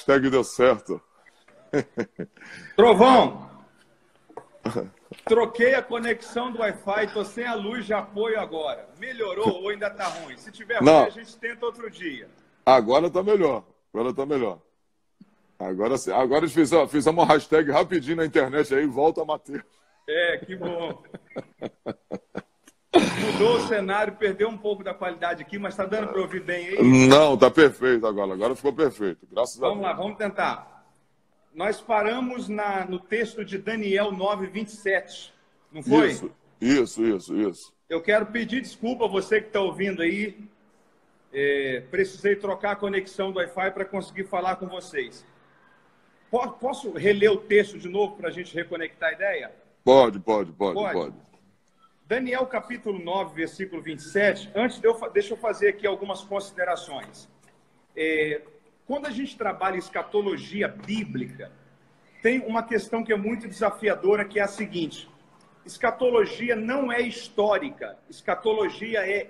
hashtag deu certo. Trovão, troquei a conexão do Wi-Fi, estou sem a luz de apoio agora. Melhorou ou ainda está ruim? Se tiver ruim, a gente tenta outro dia. Agora está melhor. Agora está melhor. Agora sim. Agora fiz uma hashtag rapidinho na internet aí, volta a Matheus. Que bom. Mudou o cenário, perdeu um pouco da qualidade aqui, mas está dando para ouvir bem aí? Não, está perfeito agora. Agora ficou perfeito. Graças a Deus. Vamos lá, vamos tentar. Nós paramos no texto de Daniel 9:27, não foi? Isso. Eu quero pedir desculpa a você que está ouvindo aí. Precisei trocar a conexão do Wi-Fi para conseguir falar com vocês. Posso reler o texto de novo para a gente reconectar a ideia? Pode. Daniel capítulo 9, versículo 27. Deixa eu fazer aqui algumas considerações. Quando a gente trabalha escatologia bíblica, tem uma questão que é muito desafiadora, que é a seguinte: escatologia não é histórica, escatologia é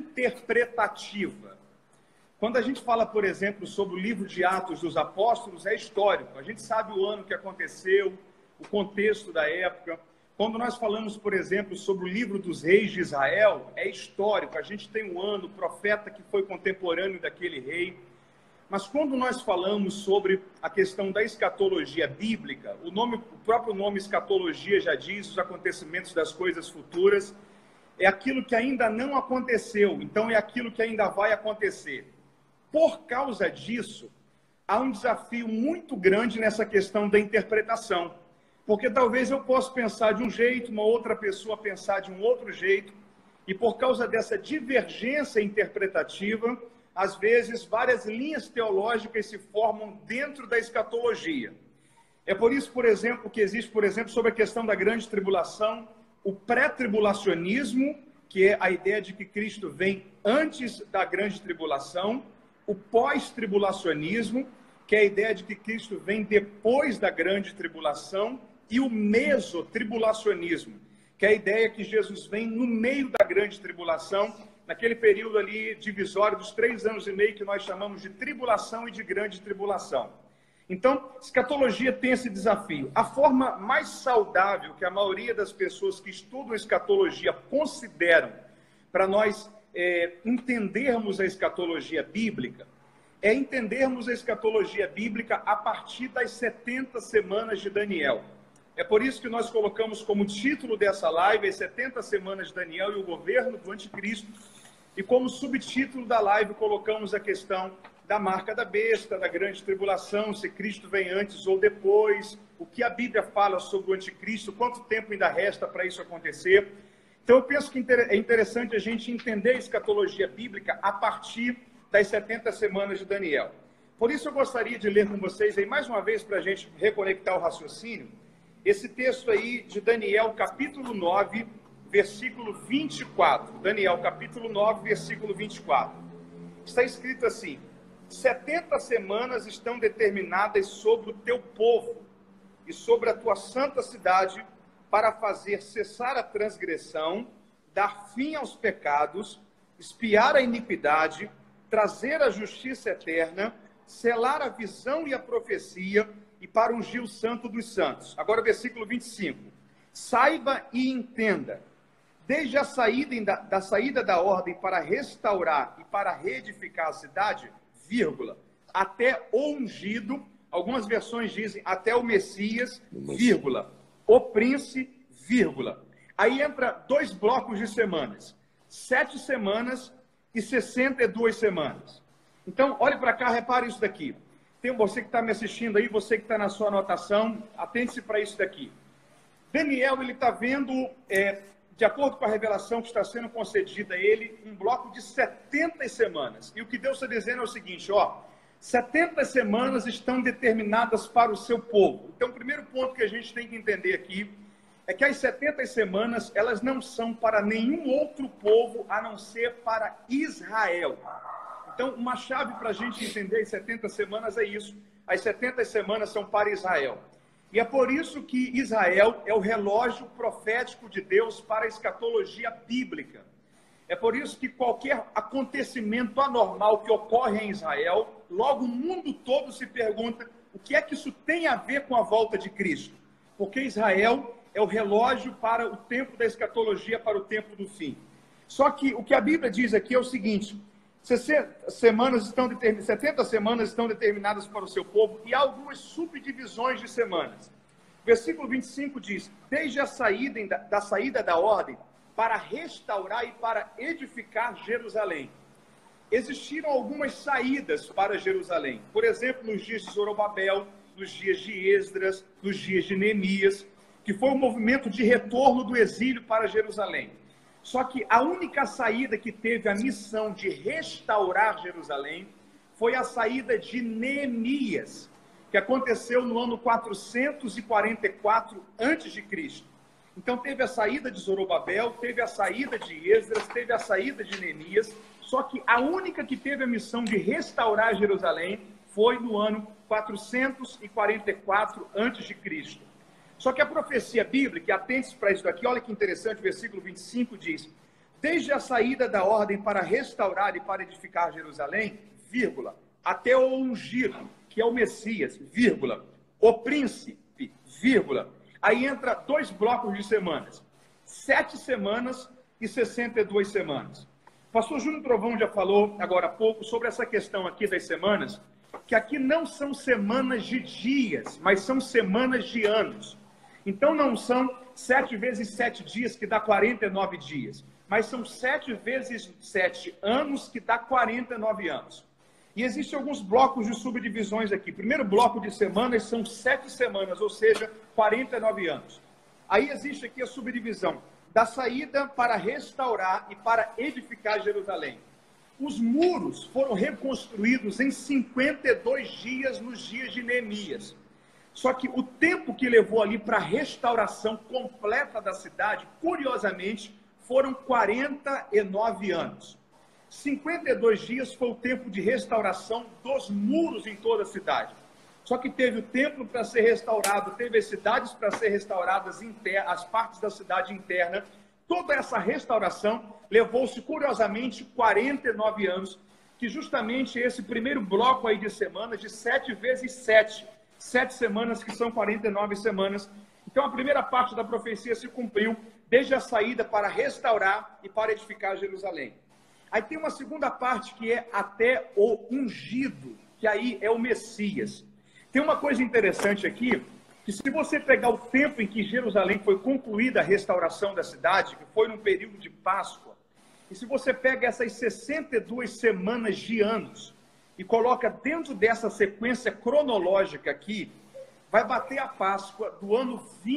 interpretativa. Quando a gente fala, por exemplo, sobre o livro de Atos dos Apóstolos, é histórico. A gente sabe o ano que aconteceu, o contexto da época. Quando nós falamos, por exemplo, sobre o livro dos reis de Israel, é histórico. A gente tem um ano, o profeta que foi contemporâneo daquele rei. Mas quando nós falamos sobre a questão da escatologia bíblica, o próprio nome escatologia já diz, os acontecimentos das coisas futuras, é aquilo que ainda não aconteceu, então é aquilo que ainda vai acontecer. Por causa disso, há um desafio muito grande nessa questão da interpretação. Porque talvez eu possa pensar de um jeito, uma outra pessoa pensar de um outro jeito, e por causa dessa divergência interpretativa, às vezes várias linhas teológicas se formam dentro da escatologia. É por isso, por exemplo, que existe, por exemplo, sobre a questão da grande tribulação, o pré-tribulacionismo, que é a ideia de que Cristo vem antes da grande tribulação, o pós-tribulacionismo, que é a ideia de que Cristo vem depois da grande tribulação, e o mesotribulacionismo, que é a ideia que Jesus vem no meio da grande tribulação, naquele período ali divisório dos 3 anos e meio que nós chamamos de tribulação e de grande tribulação. Então, escatologia tem esse desafio. A forma mais saudável que a maioria das pessoas que estudam escatologia consideram para nós entendermos a escatologia bíblica é entendermos a escatologia bíblica a partir das 70 semanas de Daniel. É por isso que nós colocamos como título dessa live as 70 semanas de Daniel e o governo do anticristo, e como subtítulo da live colocamos a questão da marca da besta, da grande tribulação, se Cristo vem antes ou depois, o que a Bíblia fala sobre o anticristo, quanto tempo ainda resta para isso acontecer. Então eu penso que é interessante a gente entender a escatologia bíblica a partir das 70 semanas de Daniel. Por isso eu gostaria de ler com vocês aí mais uma vez para a gente reconectar o raciocínio, esse texto aí de Daniel capítulo 9, versículo 24. Daniel capítulo 9, versículo 24. Está escrito assim: 70 semanas estão determinadas sobre o teu povo e sobre a tua santa cidade para fazer cessar a transgressão, dar fim aos pecados, expiar a iniquidade, trazer a justiça eterna, selar a visão e a profecia e para ungir o santo dos santos. Agora versículo 25. Saiba e entenda, desde a saída da ordem para restaurar e para reedificar a cidade, vírgula, até o ungido, algumas versões dizem até o Messias, vírgula, o príncipe, vírgula. Aí entra 2 blocos de semanas, 7 semanas e 62 semanas. Então, olhe para cá, repare isso daqui. Tem você que está me assistindo aí, você que está na sua anotação, atente-se para isso daqui. Daniel, ele está vendo, de acordo com a revelação que está sendo concedida a ele, um bloco de 70 semanas. E o que Deus está dizendo é o seguinte, 70 semanas estão determinadas para o seu povo. Então, o primeiro ponto que a gente tem que entender aqui é que as 70 semanas, elas não são para nenhum outro povo, a não ser para Israel. Então, uma chave para a gente entender as 70 semanas é isso. As 70 semanas são para Israel. E é por isso que Israel é o relógio profético de Deus para a escatologia bíblica. É por isso que qualquer acontecimento anormal que ocorre em Israel, logo o mundo todo se pergunta o que é que isso tem a ver com a volta de Cristo. Porque Israel é o relógio para o tempo da escatologia, para o tempo do fim. Só que o que a Bíblia diz aqui é o seguinte: 70 semanas estão determinadas para o seu povo e há algumas subdivisões de semanas. Versículo 25 diz: desde a saída da ordem para restaurar e para edificar Jerusalém. Existiram algumas saídas para Jerusalém. Por exemplo, nos dias de Zorobabel, nos dias de Esdras, nos dias de Neemias, que foi um movimento de retorno do exílio para Jerusalém. Só que a única saída que teve a missão de restaurar Jerusalém foi a saída de Neemias, que aconteceu no ano 444 a.C. Então teve a saída de Zorobabel, teve a saída de Esdras, teve a saída de Neemias, só que a única que teve a missão de restaurar Jerusalém foi no ano 444 a.C. Só que a profecia bíblica, atente para isso daqui, olha que interessante, o versículo 25 diz: desde a saída da ordem para restaurar e para edificar Jerusalém, vírgula, até o ungido, que é o Messias, vírgula, o príncipe, vírgula. Aí entra 2 blocos de semanas, 7 semanas e 62 semanas. O pastor Júnior Trovão já falou agora há pouco sobre essa questão aqui das semanas, que aqui não são semanas de dias, mas são semanas de anos. Então não são 7 vezes 7 dias, que dá 49 dias, mas são 7 vezes 7 anos, que dá 49 anos. E existem alguns blocos de subdivisões aqui. Primeiro bloco de semanas são 7 semanas, ou seja, 49 anos. Aí existe aqui a subdivisão da saída para restaurar e para edificar Jerusalém. Os muros foram reconstruídos em 52 dias nos dias de Neemias. Só que o tempo que levou ali para a restauração completa da cidade, curiosamente, foram 49 anos. 52 dias foi o tempo de restauração dos muros em toda a cidade. Só que teve o templo para ser restaurado, teve as cidades para ser restauradas, as partes da cidade interna. Toda essa restauração levou-se, curiosamente, 49 anos, que justamente esse primeiro bloco aí de semanas, de 7 vezes 7, 7 semanas, que são 49 semanas. Então a primeira parte da profecia se cumpriu, desde a saída para restaurar e para edificar Jerusalém. Aí tem uma segunda parte que é até o ungido, que aí é o Messias. Tem uma coisa interessante aqui, que se você pegar o tempo em que Jerusalém foi concluída a restauração da cidade, que foi num período de Páscoa, e se você pega essas 62 semanas de anos e coloca dentro dessa sequência cronológica aqui, vai bater a Páscoa do ano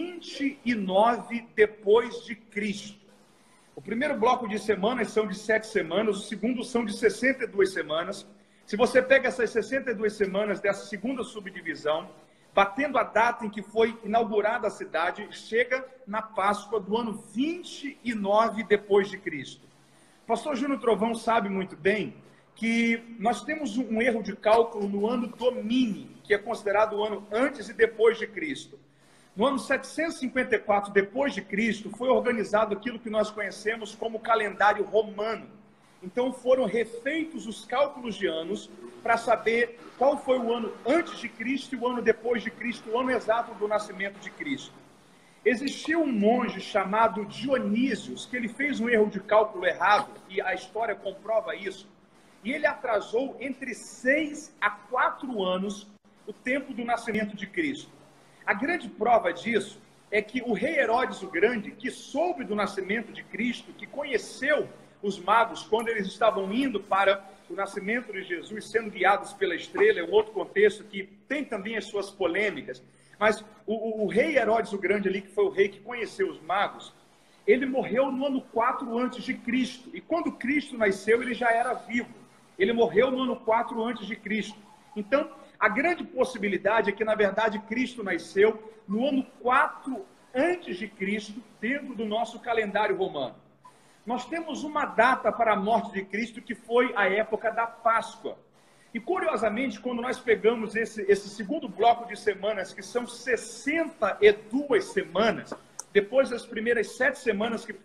29 depois de Cristo. O primeiro bloco de semanas são de 7 semanas, o segundo são de 62 semanas. Se você pega essas 62 semanas dessa segunda subdivisão, batendo a data em que foi inaugurada a cidade, chega na Páscoa do ano 29 depois de Cristo. O pastor Júnior Trovão sabe muito bem que nós temos um erro de cálculo no ano Domini, que é considerado o ano antes e depois de Cristo. No ano 754 depois de Cristo, foi organizado aquilo que nós conhecemos como calendário romano. Então foram refeitos os cálculos de anos para saber qual foi o ano antes de Cristo e o ano depois de Cristo, o ano exato do nascimento de Cristo. Existiu um monge chamado Dionísios, que ele fez um erro de cálculo errado, e a história comprova isso, e ele atrasou entre 6 a 4 anos o tempo do nascimento de Cristo. A grande prova disso é que o rei Herodes o Grande, que soube do nascimento de Cristo, que conheceu os magos quando eles estavam indo para o nascimento de Jesus, sendo guiados pela estrela, é um outro contexto que tem também as suas polêmicas, mas o rei Herodes o Grande ali, que foi o rei que conheceu os magos, ele morreu no ano 4 antes de Cristo, e quando Cristo nasceu, ele já era vivo, ele morreu no ano 4 antes de Cristo. Então, a grande possibilidade é que, na verdade, Cristo nasceu no ano 4 antes de Cristo, dentro do nosso calendário romano. Nós temos uma data para a morte de Cristo, que foi a época da Páscoa. E, curiosamente, quando nós pegamos esse segundo bloco de semanas, que são 62 semanas, depois das primeiras 7 semanas, que foi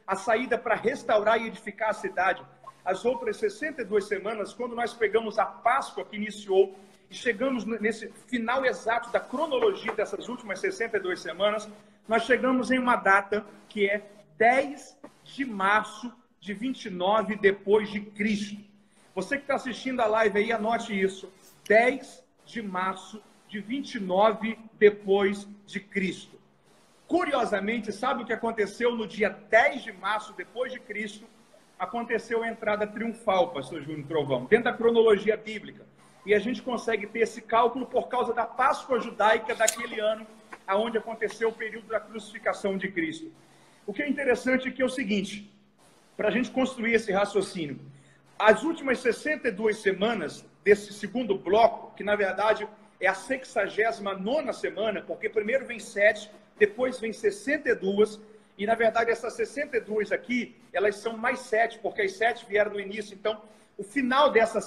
a saída para restaurar e edificar a cidade. As outras 62 semanas, quando nós pegamos a Páscoa que iniciou e chegamos nesse final exato da cronologia dessas últimas 62 semanas, nós chegamos em uma data que é 10 de março de 29 depois de Cristo. Você que está assistindo a live aí, anote isso. 10 de março de 29 depois de Cristo. Curiosamente, sabe o que aconteceu no dia 10 de março depois de Cristo? Aconteceu a entrada triunfal, pastor Júnior Trovão, dentro da cronologia bíblica. E a gente consegue ter esse cálculo por causa da Páscoa judaica daquele ano, aonde aconteceu o período da crucificação de Cristo. O que é interessante aqui é o seguinte, para a gente construir esse raciocínio. As últimas 62 semanas desse segundo bloco, que na verdade é a 69ª semana, porque primeiro vem 7, depois vem 62, e na verdade essas 62 aqui, elas são mais 7, porque as 7 vieram no início. Então, o final dessa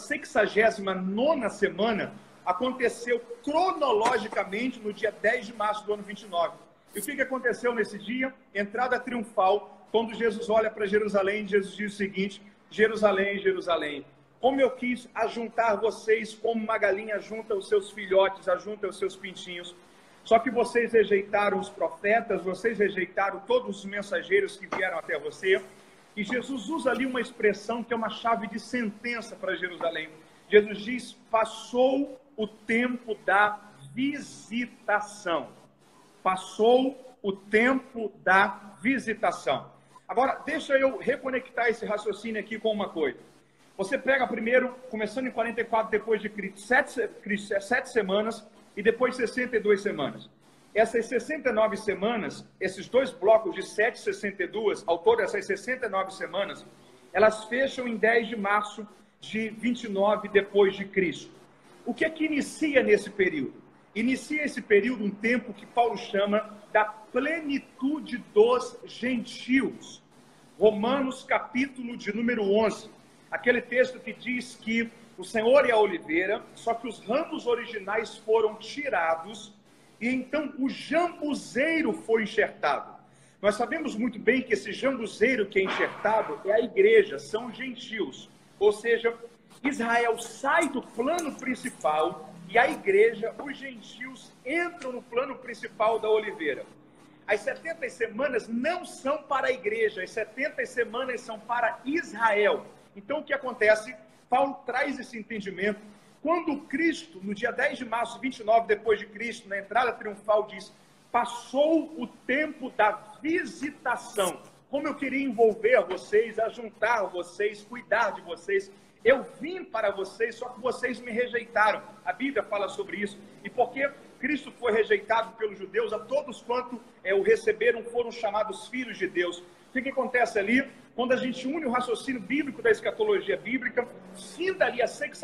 69ª semana aconteceu cronologicamente no dia 10 de março do ano 29. E o que aconteceu nesse dia? Entrada triunfal, quando Jesus olha para Jerusalém, Jesus diz o seguinte: Jerusalém, Jerusalém, como eu quis ajuntar vocês como uma galinha junta os seus filhotes, ajunta os seus pintinhos. Só que vocês rejeitaram os profetas, vocês rejeitaram todos os mensageiros que vieram até você. E Jesus usa ali uma expressão que é uma chave de sentença para Jerusalém. Jesus diz: passou o tempo da visitação. Passou o tempo da visitação. Agora, deixa eu reconectar esse raciocínio aqui com uma coisa. Você pega primeiro, começando em 44 depois de Cristo, 7 semanas e depois 62 semanas. Essas 69 semanas, esses dois blocos de 7 e 62, ao todo essas 69 semanas, elas fecham em 10 de março de 29 depois de Cristo. O que é que inicia nesse período? Inicia esse período um tempo que Paulo chama da plenitude dos gentios. Romanos, capítulo de número 11. Aquele texto que diz que o Senhor é a oliveira, só que os ramos originais foram tirados e então o jambuzeiro foi enxertado. Nós sabemos muito bem que esse jambuzeiro que é enxertado é a igreja, são os gentios. Ou seja, Israel sai do plano principal e a igreja, os gentios, entram no plano principal da oliveira. As 70 semanas não são para a igreja, as 70 semanas são para Israel. Então o que acontece? Paulo traz esse entendimento. Quando Cristo, no dia 10 de março, 29 depois de Cristo, na entrada triunfal, diz: passou o tempo da visitação. Como eu queria envolver vocês, ajuntar vocês, cuidar de vocês. Eu vim para vocês, só que vocês me rejeitaram. A Bíblia fala sobre isso. E porque Cristo foi rejeitado pelos judeus, a todos quanto o receberam foram chamados filhos de Deus. O que acontece ali? Quando a gente une o raciocínio bíblico da escatologia bíblica, finda ali a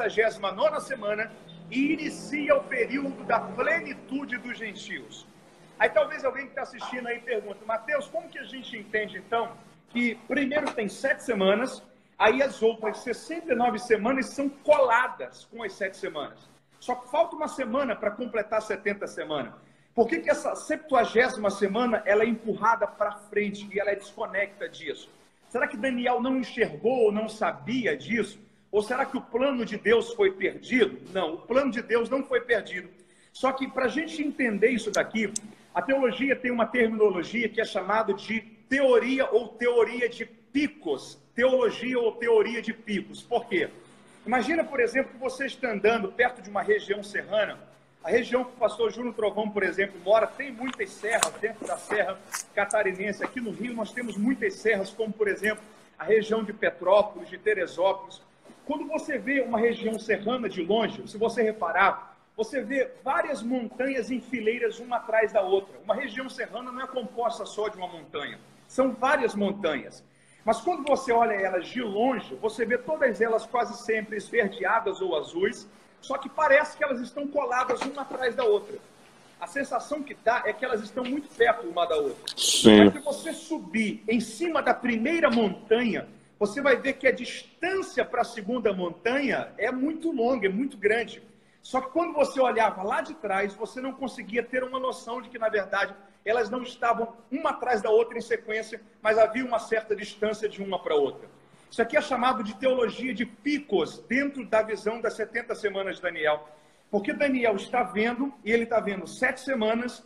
69ª semana e inicia o período da plenitude dos gentios. Aí talvez alguém que está assistindo aí pergunte: Mateus, como que a gente entende então que primeiro tem 7 semanas, aí as outras 69 semanas são coladas com as 7 semanas? Só que falta uma semana para completar 70 semanas. Por que essa 70ª semana ela é empurrada para frente e ela é desconecta disso? Será que Daniel não enxergou ou não sabia disso? Ou será que o plano de Deus foi perdido? Não, o plano de Deus não foi perdido. Só que para a gente entender isso daqui, a teologia tem uma terminologia que é chamada de teoria ou teoria de picos. Teologia ou teoria de picos. Por quê? Imagina, por exemplo, que você está andando perto de uma região serrana. A região que o pastor Júnior Trovão, por exemplo, mora, tem muitas serras dentro da Serra Catarinense. Aqui no Rio nós temos muitas serras, como, por exemplo, a região de Petrópolis, de Teresópolis. Quando você vê uma região serrana de longe, se você reparar, você vê várias montanhas em fileiras, uma atrás da outra. Uma região serrana não é composta só de uma montanha, são várias montanhas. Mas quando você olha elas de longe, você vê todas elas quase sempre esverdeadas ou azuis, só que parece que elas estão coladas uma atrás da outra. A sensação que dá é que elas estão muito perto uma da outra. Sim. Mas se você subir em cima da primeira montanha, você vai ver que a distância para a segunda montanha é muito longa, é muito grande. Só que quando você olhava lá de trás, você não conseguia ter uma noção de que, na verdade, elas não estavam uma atrás da outra em sequência, mas havia uma certa distância de uma para outra. Isso aqui é chamado de teologia de picos, dentro da visão das 70 semanas de Daniel. Porque Daniel está vendo, e ele está vendo 7 semanas,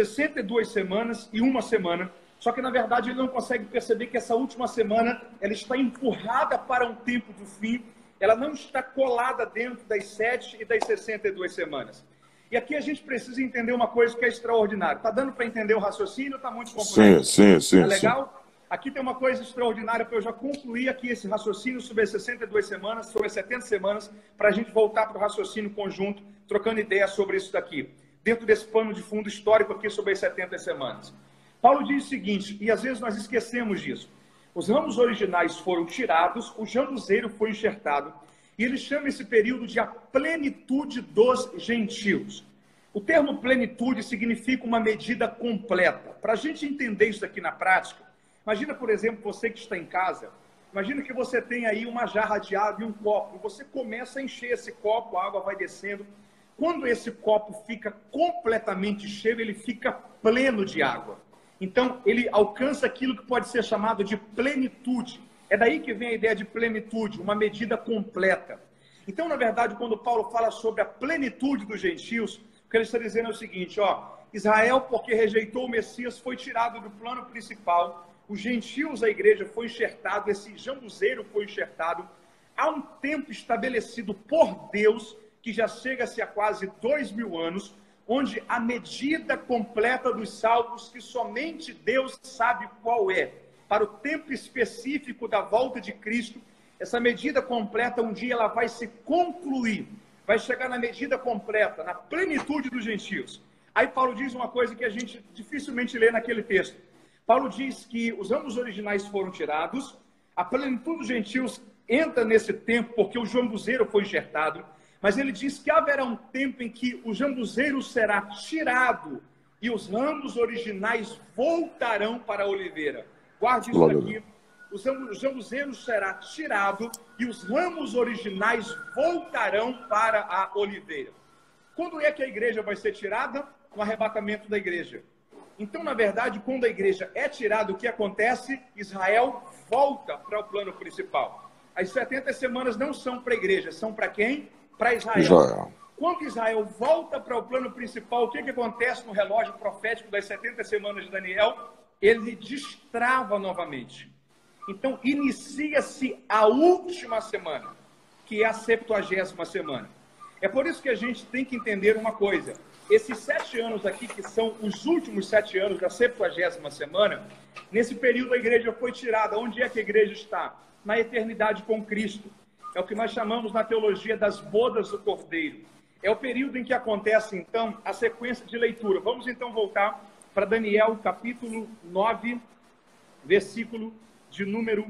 62 semanas e uma semana. Só que, na verdade, ele não consegue perceber que essa última semana, ela está empurrada para um tempo do fim. Ela não está colada dentro das 7 e das 62 semanas. E aqui a gente precisa entender uma coisa que é extraordinária. Está dando para entender o raciocínio ou está muito complexo? Sim. Tá legal? Aqui tem uma coisa extraordinária para eu já concluir aqui esse raciocínio sobre as 62 semanas, sobre as 70 semanas, para a gente voltar para o raciocínio conjunto, trocando ideias sobre isso daqui, dentro desse pano de fundo histórico aqui sobre as 70 semanas. Paulo diz o seguinte, e às vezes nós esquecemos disso. Os ramos originais foram tirados, o jambuzeiro foi enxertado, e ele chama esse período de a plenitude dos gentios. O termo plenitude significa uma medida completa. Para a gente entender isso aqui na prática, imagina, por exemplo, você que está em casa, imagina que você tem aí uma jarra de água e um copo, e você começa a encher esse copo, a água vai descendo. Quando esse copo fica completamente cheio, ele fica pleno de água. Então, ele alcança aquilo que pode ser chamado de plenitude. É daí que vem a ideia de plenitude, uma medida completa. Então, na verdade, quando Paulo fala sobre a plenitude dos gentios, o que ele está dizendo é o seguinte, Israel, porque rejeitou o Messias, foi tirado do plano principal, os gentios, a igreja, foi enxertado, esse jambuzeiro foi enxertado. Há um tempo estabelecido por Deus, que já chega-se a quase 2000 anos, onde a medida completa dos salvos, que somente Deus sabe qual é, para o tempo específico da volta de Cristo, essa medida completa, um dia ela vai se concluir, vai chegar na medida completa, na plenitude dos gentios. Aí Paulo diz uma coisa que a gente dificilmente lê naquele texto. Paulo diz que os ramos originais foram tirados, a plenitude dos gentios entra nesse tempo, porque o jambuzeiro foi enxertado, mas ele diz que haverá um tempo em que o jambuzeiro será tirado e os ramos originais voltarão para a oliveira. Guarde isso aqui. O jambuzeiro será tirado e os ramos originais voltarão para a oliveira. Quando é que a igreja vai ser tirada? No arrebatamento da igreja. Então, na verdade, quando a igreja é tirada, o que acontece? Israel volta para o plano principal. As 70 semanas não são para a igreja, são para quem? Para Israel. Quando Israel volta para o plano principal, o que acontece no relógio profético das 70 semanas de Daniel? Ele destrava novamente. Então, inicia-se a última semana, que é a 70ª semana. É por isso que a gente tem que entender uma coisa. Esses 7 anos aqui, que são os últimos 7 anos da 70ª semana, nesse período a igreja foi tirada. Onde é que a igreja está? Na eternidade com Cristo. É o que nós chamamos na teologia das bodas do Cordeiro. É o período em que acontece, então, a sequência de leitura. Vamos, então, voltar para Daniel, capítulo 9, versículo de número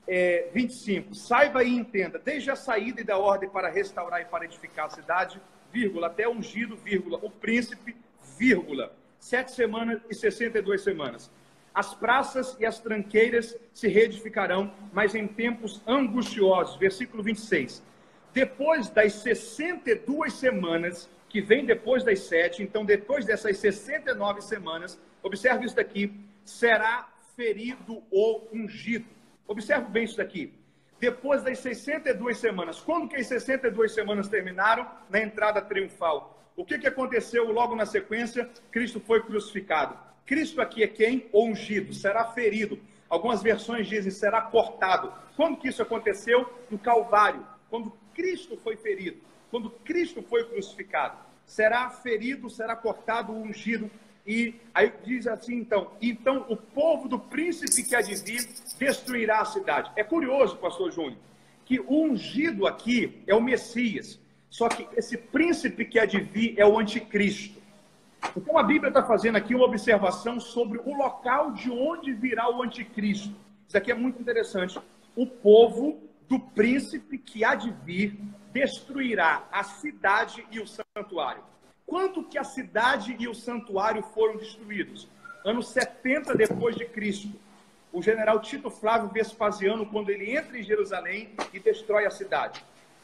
25. Saiba e entenda, desde a saída e da ordem para restaurar e para edificar a cidade, vírgula, até ungido, vírgula, o príncipe, vírgula, 7 semanas e 62 semanas. As praças e as tranqueiras se reedificarão, mas em tempos angustiosos. Versículo 26. Depois das 62 semanas, que vem depois das 7, então depois dessas 69 semanas, observe isso daqui, será ferido ou ungido. Observe bem isso daqui. Depois das 62 semanas, quando que as 62 semanas terminaram? Na entrada triunfal. O que aconteceu logo na sequência? Cristo foi crucificado. Cristo aqui é quem? Ungido, será ferido. Algumas versões dizem será cortado. Quando que isso aconteceu? No Calvário. Quando Cristo foi ferido. Quando Cristo foi crucificado. Será ferido, será cortado, ungido. E aí diz assim, então o povo do príncipe que há de vir destruirá a cidade. É curioso, pastor Júnior, que o ungido aqui é o Messias. Só que esse príncipe que há de vir é o anticristo. Então a Bíblia está fazendo aqui uma observação sobre o local de onde virá o anticristo. Isso aqui é muito interessante. O povo do príncipe que há de vir destruirá a cidade e o santuário. Quando que a cidade e o santuário foram destruídos? Ano 70 depois de Cristo. O general Tito Flávio Vespasiano, quando ele entra em Jerusalém e destrói a cidade.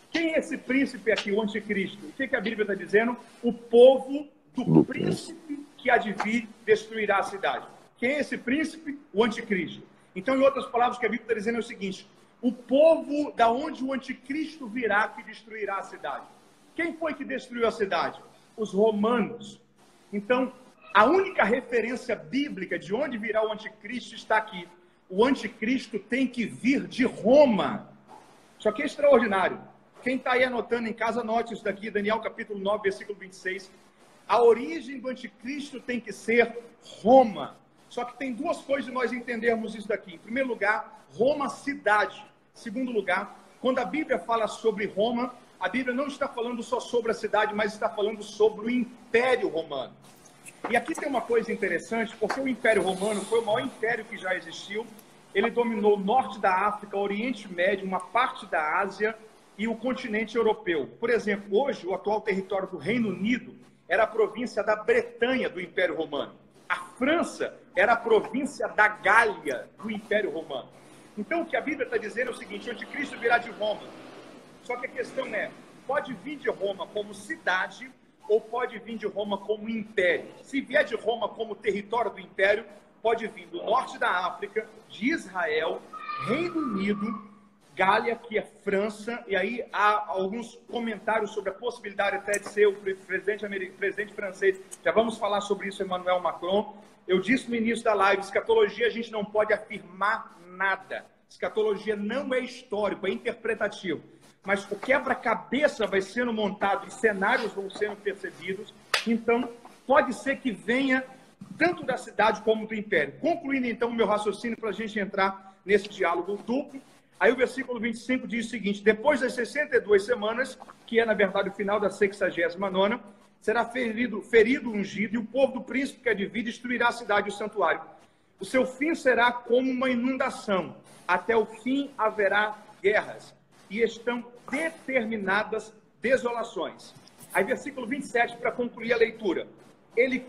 Quem é esse príncipe aqui, o anticristo? O que a Bíblia está dizendo? O povo do príncipe que há de vir destruirá a cidade. Quem é esse príncipe? O anticristo. Então, em outras palavras, o que a Bíblia está dizendo é o seguinte: o povo da onde o anticristo virá que destruirá a cidade. Quem foi que destruiu a cidade? Os romanos. Então, a única referência bíblica de onde virá o anticristo está aqui. O anticristo tem que vir de Roma. Isso aqui é extraordinário. Quem está aí anotando em casa, anote isso daqui, Daniel capítulo 9, versículo 26. A origem do anticristo tem que ser Roma. Só que tem duas coisas de nós entendermos isso daqui. Em primeiro lugar, Roma, cidade. Em segundo lugar, quando a Bíblia fala sobre Roma, a Bíblia não está falando só sobre a cidade, mas está falando sobre o Império Romano. E aqui tem uma coisa interessante, porque o Império Romano foi o maior império que já existiu. Ele dominou o norte da África, o Oriente Médio, uma parte da Ásia e o continente europeu. Por exemplo, hoje, o atual território do Reino Unido era a província da Bretanha do Império Romano. A França era a província da Gália do Império Romano. Então, o que a Bíblia está dizendo é o seguinte: o anticristo virá de Roma. Só que a questão é, pode vir de Roma como cidade ou pode vir de Roma como império? Se vier de Roma como território do império, pode vir do norte da África, de Israel, Reino Unido, Gália, que é França, e aí há alguns comentários sobre a possibilidade até de ser o presidente francês. Já vamos falar sobre isso, Emmanuel Macron. Eu disse no início da live, escatologia a gente não pode afirmar nada. Escatologia não é histórico, é interpretativo. Mas o quebra-cabeça vai sendo montado e cenários vão sendo percebidos. Então, pode ser que venha tanto da cidade como do império. Concluindo, então, o meu raciocínio para a gente entrar nesse diálogo duplo. Aí o versículo 25 diz o seguinte: depois das 62 semanas, que é, na verdade, o final da 69ª, será ferido, ungido, e o povo do príncipe que há de vir destruirá a cidade e o santuário. O seu fim será como uma inundação. Até o fim haverá guerras. E estão determinadas desolações. Aí, versículo 27, para concluir a leitura. Ele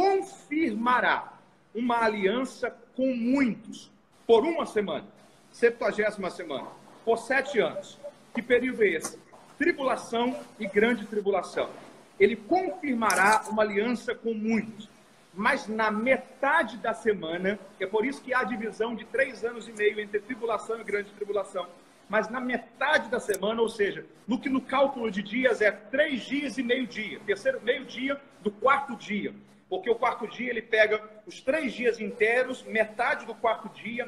confirmará uma aliança com muitos, por uma semana, 70ª semana, por 7 anos. Que período é esse? Tribulação e grande tribulação. Ele confirmará uma aliança com muitos. Mas na metade da semana, é por isso que há divisão de 3 anos e meio entre tribulação e grande tribulação. Mas na metade da semana, ou seja, no que no cálculo de dias é 3 dias e meio-dia, terceiro meio-dia do quarto dia, porque o quarto dia ele pega os 3 dias inteiros, metade do quarto dia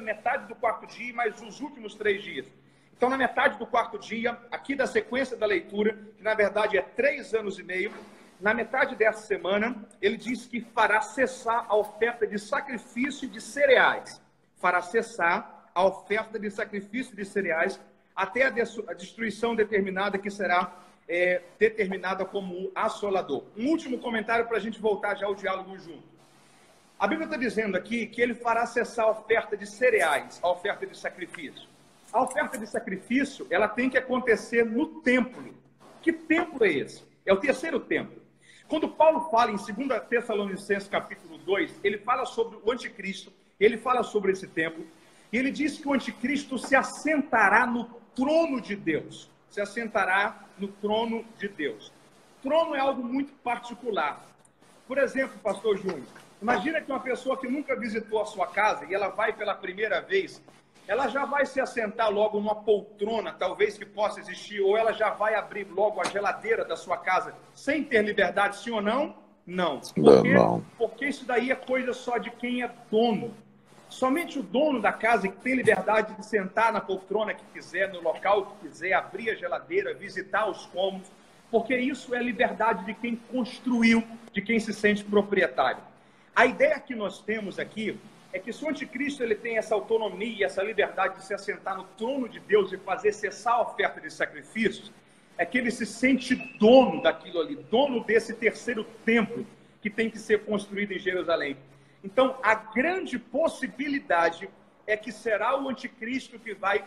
e mais os últimos 3 dias. Então, na metade do quarto dia, aqui da sequência da leitura, que na verdade é 3 anos e meio, na metade dessa semana, ele diz que fará cessar a oferta de sacrifício de cereais. Fará cessar a oferta de sacrifício de cereais até a destruição determinada, que será determinada como assolador. Um último comentário para a gente voltar já ao diálogo junto. A Bíblia está dizendo aqui que ele fará cessar a oferta de cereais, a oferta de sacrifício. A oferta de sacrifício, ela tem que acontecer no templo. Que templo é esse? É o terceiro templo. Quando Paulo fala em 2 Tessalonicenses capítulo 2, ele fala sobre o anticristo, ele fala sobre esse templo, e ele diz que o anticristo se assentará no trono de Deus. Se assentará no trono de Deus. Trono é algo muito particular. Por exemplo, pastor Júnior, imagina que uma pessoa que nunca visitou a sua casa e ela vai pela primeira vez, ela já vai se assentar logo numa poltrona, talvez que possa existir, ou ela já vai abrir logo a geladeira da sua casa sem ter liberdade, sim ou não? Não. Por quê? Porque isso daí é coisa só de quem é dono. Somente o dono da casa que tem liberdade de sentar na poltrona que quiser, no local que quiser, abrir a geladeira, visitar os cômodos, porque isso é liberdade de quem construiu, de quem se sente proprietário. A ideia que nós temos aqui é que se o anticristo ele tem essa autonomia, essa liberdade de se assentar no trono de Deus e fazer cessar a oferta de sacrifícios, é que ele se sente dono daquilo ali, dono desse terceiro templo que tem que ser construído em Jerusalém. Então, a grande possibilidade é que será o anticristo que vai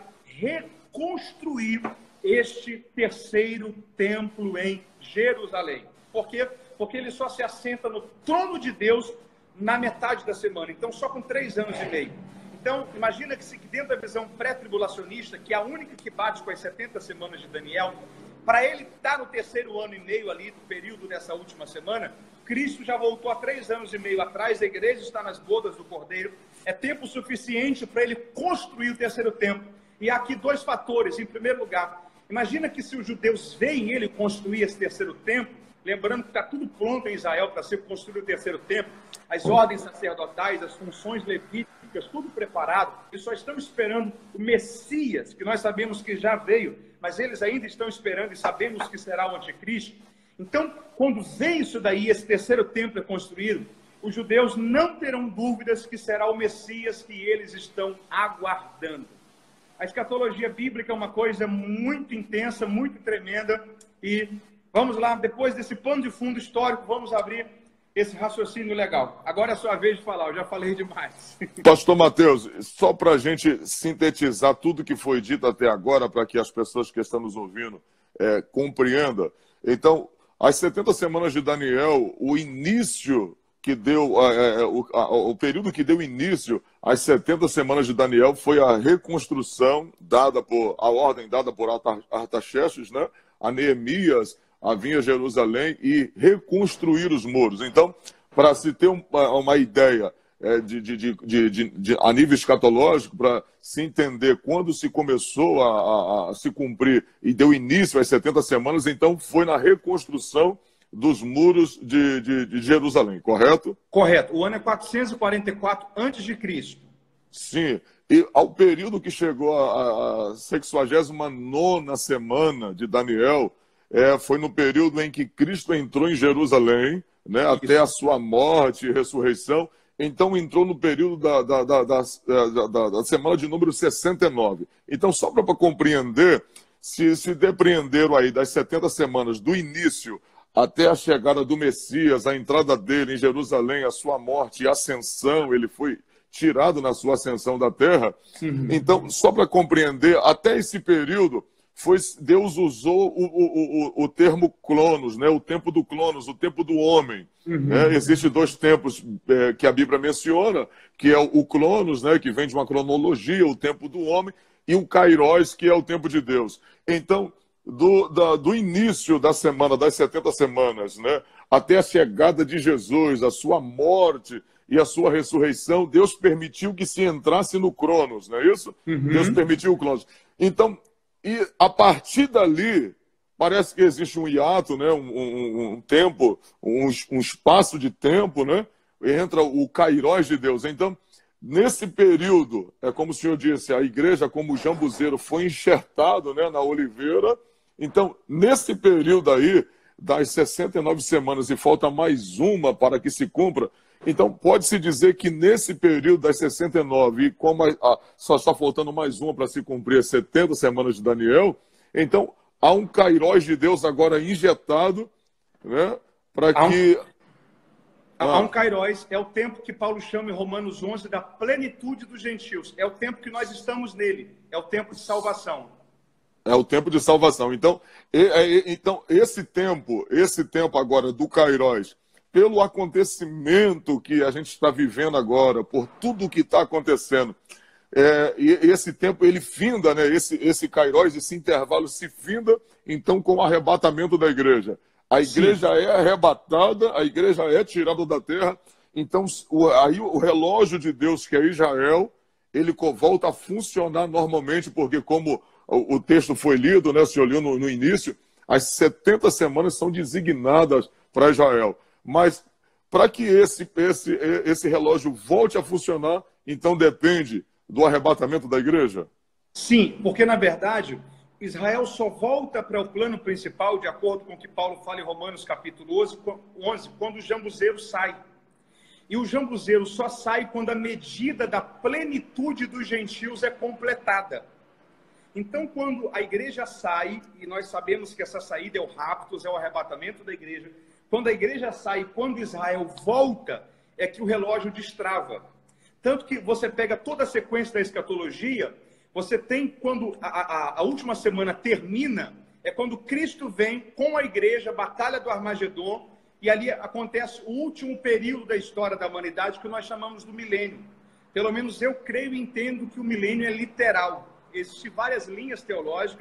reconstruir este terceiro templo em Jerusalém. Por quê? Porque ele só se assenta no trono de Deus na metade da semana, então só com 3 anos e meio. Então, imagina que dentro da visão pré-tribulacionista, que é a única que bate com as 70 semanas de Daniel, Para ele estar no terceiro ano e meio ali, do período dessa última semana, Cristo já voltou há 3 anos e meio atrás, a igreja está nas bodas do Cordeiro, é tempo suficiente para ele construir o terceiro templo. E há aqui 2 fatores. Em primeiro lugar, imagina que se os judeus veem ele construir esse terceiro templo, lembrando que está tudo pronto em Israel para ser construído o terceiro templo, as ordens sacerdotais, as funções levíticas, tudo preparado, eles só estão esperando o Messias, que nós sabemos que já veio, mas eles ainda estão esperando e sabemos que será o anticristo. Então, quando vem isso daí, esse terceiro templo é construído, os judeus não terão dúvidas que será o Messias que eles estão aguardando. A escatologia bíblica é uma coisa muito intensa, muito tremenda, e vamos lá, depois desse pano de fundo histórico, vamos abrir esse raciocínio legal. Agora é a sua vez de falar, eu já falei demais. Pastor Mateus, só para a gente sintetizar tudo que foi dito até agora, para que as pessoas que estão nos ouvindo compreendam. Então, as 70 semanas de Daniel, o início que deu, o período que deu início às 70 semanas de Daniel foi a reconstrução a ordem dada por Artaxerxes, né, a Neemias, a vir a Jerusalém e reconstruir os muros. Então, para se ter uma ideia a nível escatológico, para se entender quando se começou a se cumprir e deu início às 70 semanas, então foi na reconstrução dos muros de Jerusalém, correto? Correto. O ano é 444 a.C. Sim. E ao período que chegou a 69ª semana de Daniel, foi no período em que Cristo entrou em Jerusalém, né, até a sua morte e ressurreição. Então entrou no período da semana de número 69. Então, só para compreender, se depreenderam aí das 70 semanas do início até a chegada do Messias, a entrada dele em Jerusalém, a sua morte e ascensão, ele foi tirado na sua ascensão da terra. Uhum. Então, só para compreender, até esse período, Deus usou o termo Cronos, né? O tempo do Cronos, o tempo do homem. Uhum. Existem 2 tempos que a Bíblia menciona, que é o Cronos, né? Que vem de uma cronologia, o tempo do homem, e o Kairos, que é o tempo de Deus. Então, do início da semana, das 70 semanas, né, até a chegada de Jesus, a sua morte e a sua ressurreição, Deus permitiu que se entrasse no Cronos, não é isso? Uhum. Deus permitiu o Cronos. Então, e a partir dali, parece que existe um hiato, né, um tempo, um espaço de tempo, né, entra o Kairos de Deus. Então, nesse período, como o senhor disse, a igreja, como jambuzeiro, foi enxertado, né, na oliveira. Então, nesse período aí, das 69 semanas, e falta mais uma para que se cumpra, então pode-se dizer que nesse período das 69, e como só está faltando mais uma para se cumprir as 70 semanas de Daniel, então há um Kairos de Deus agora injetado, né, para que... Há um Kairos, é o tempo que Paulo chama em Romanos 11 da plenitude dos gentios. É o tempo que nós estamos nele. É o tempo de salvação. É o tempo de salvação. Então esse tempo agora do Kairos, pelo acontecimento que a gente está vivendo agora, por tudo que está acontecendo, e esse tempo ele finda, né? Esse Kairos, esse intervalo se finda, então, com o arrebatamento da igreja. A igreja Sim. É arrebatada, a igreja é tirada da terra. Então, aí o relógio de Deus, que é Israel, ele volta a funcionar normalmente, porque como o texto foi lido, né, o senhor leu no início, as 70 semanas são designadas para Israel. Mas para que esse relógio volte a funcionar, então depende do arrebatamento da igreja? Sim, porque na verdade... Israel só volta para o plano principal, de acordo com o que Paulo fala em Romanos capítulo 11, quando o jambuzeiro sai. E o jambuzeiro só sai quando a medida da plenitude dos gentios é completada. Então, quando a igreja sai, e nós sabemos que essa saída é o raptus, é o arrebatamento da igreja, quando a igreja sai, quando Israel volta, é que o relógio destrava. Tanto que você pega toda a sequência da escatologia... Você tem, quando a última semana termina, é quando Cristo vem com a igreja, batalha do Armagedon, e ali acontece o último período da história da humanidade, que nós chamamos do milênio. Pelo menos eu creio e entendo que o milênio é literal. Existem várias linhas teológicas,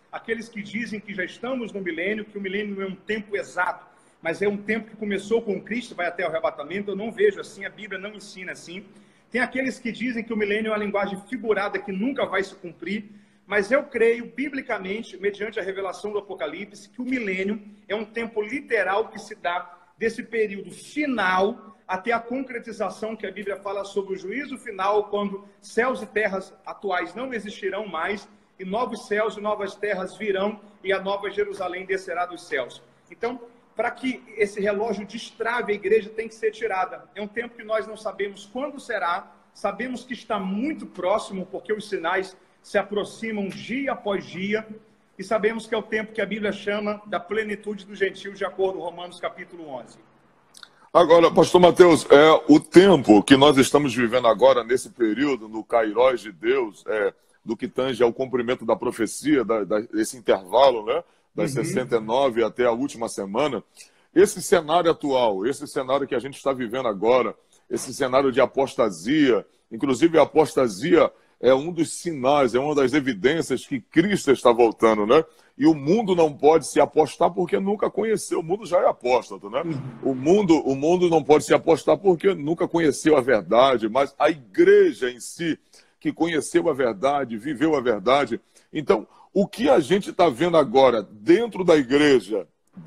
aqueles que dizem que já estamos no milênio, que o milênio não é um tempo exato, mas é um tempo que começou com Cristo, vai até o arrebatamento. Eu não vejo assim, a Bíblia não ensina assim. Tem aqueles que dizem que o milênio é uma linguagem figurada que nunca vai se cumprir, mas eu creio, biblicamente, mediante a revelação do Apocalipse, que o milênio é um tempo literal que se dá desse período final até a concretização que a Bíblia fala sobre o juízo final, quando céus e terras atuais não existirão mais, e novos céus e novas terras virão, e a nova Jerusalém descerá dos céus. Então, para que esse relógio destrave a igreja, tem que ser tirada. É um tempo que nós não sabemos quando será, sabemos que está muito próximo, porque os sinais se aproximam dia após dia, e sabemos que é o tempo que a Bíblia chama da plenitude dos gentios, de acordo com Romanos capítulo 11. Agora, pastor Mateus, o tempo que nós estamos vivendo agora, nesse período, no Kairós de Deus, do que tange ao cumprimento da profecia, desse intervalo, né, das 69 até a última semana, esse cenário atual, esse cenário que a gente está vivendo agora, esse cenário de apostasia, inclusive a apostasia é um dos sinais, é uma das evidências que Cristo está voltando, né? E o mundo não pode se apostar porque nunca conheceu. O mundo já é apóstata, né? O mundo não pode se apostar porque nunca conheceu a verdade, mas a igreja em si, que conheceu a verdade, viveu a verdade. Então, o que a gente está vendo agora dentro da igreja,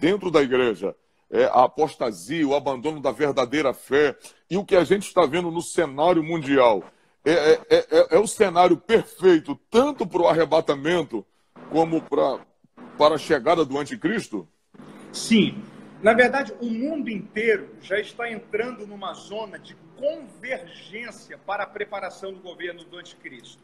é a apostasia, o abandono da verdadeira fé, e o que a gente está vendo no cenário mundial, é o cenário perfeito, tanto para o arrebatamento, como para a chegada do anticristo? Sim. Na verdade, o mundo inteiro já está entrando numa zona de convergência para a preparação do governo do anticristo.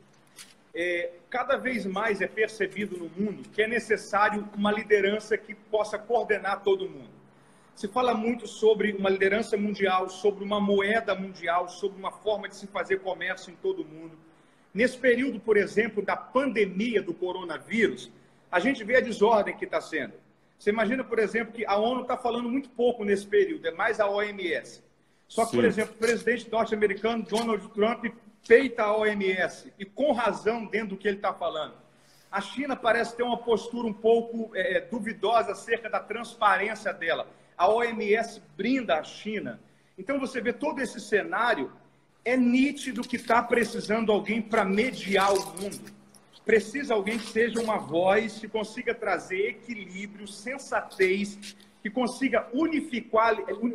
Cada vez mais é percebido no mundo que é necessário uma liderança que possa coordenar todo mundo. Se fala muito sobre uma liderança mundial, sobre uma moeda mundial, sobre uma forma de se fazer comércio em todo o mundo. Nesse período, por exemplo, da pandemia do coronavírus, a gente vê a desordem que está sendo. Você imagina, por exemplo, que a ONU está falando muito pouco nesse período, é mais a OMS. Só que, por exemplo, o presidente norte-americano Donald Trump peita a OMS, e com razão dentro do que ele está falando. A China parece ter uma postura um pouco duvidosa acerca da transparência dela. A OMS brinda a China. Então você vê todo esse cenário, é nítido que está precisando alguém para mediar o mundo. Precisa alguém que seja uma voz, que consiga trazer equilíbrio, sensatez, que consiga unificar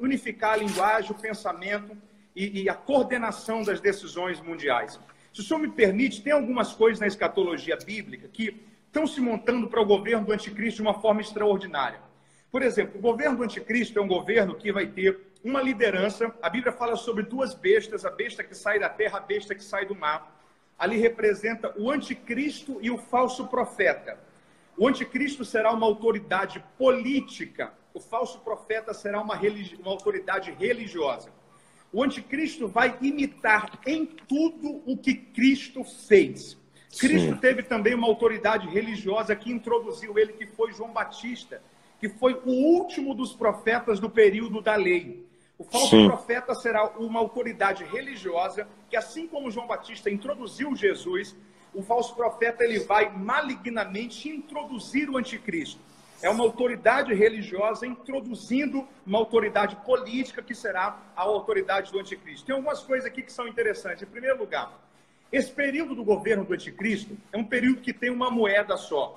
a linguagem, o pensamento e a coordenação das decisões mundiais. Se o senhor me permite, tem algumas coisas na escatologia bíblica que estão se montando para o governo do anticristo de uma forma extraordinária. Por exemplo, o governo do anticristo é um governo que vai ter uma liderança. A Bíblia fala sobre duas bestas, a besta que sai da terra, a besta que sai do mar. Ali representa o anticristo e o falso profeta. O anticristo será uma autoridade política, o falso profeta será uma autoridade religiosa. O anticristo vai imitar em tudo o que Cristo fez. Cristo teve também uma autoridade religiosa que introduziu ele, que foi João Batista, que foi o último dos profetas do período da lei. O falso profeta será uma autoridade religiosa que, assim como João Batista introduziu Jesus, o falso profeta ele vai malignamente introduzir o anticristo. É uma autoridade religiosa introduzindo uma autoridade política que será a autoridade do anticristo. Tem algumas coisas aqui que são interessantes. Em primeiro lugar, esse período do governo do anticristo é um período que tem uma moeda só.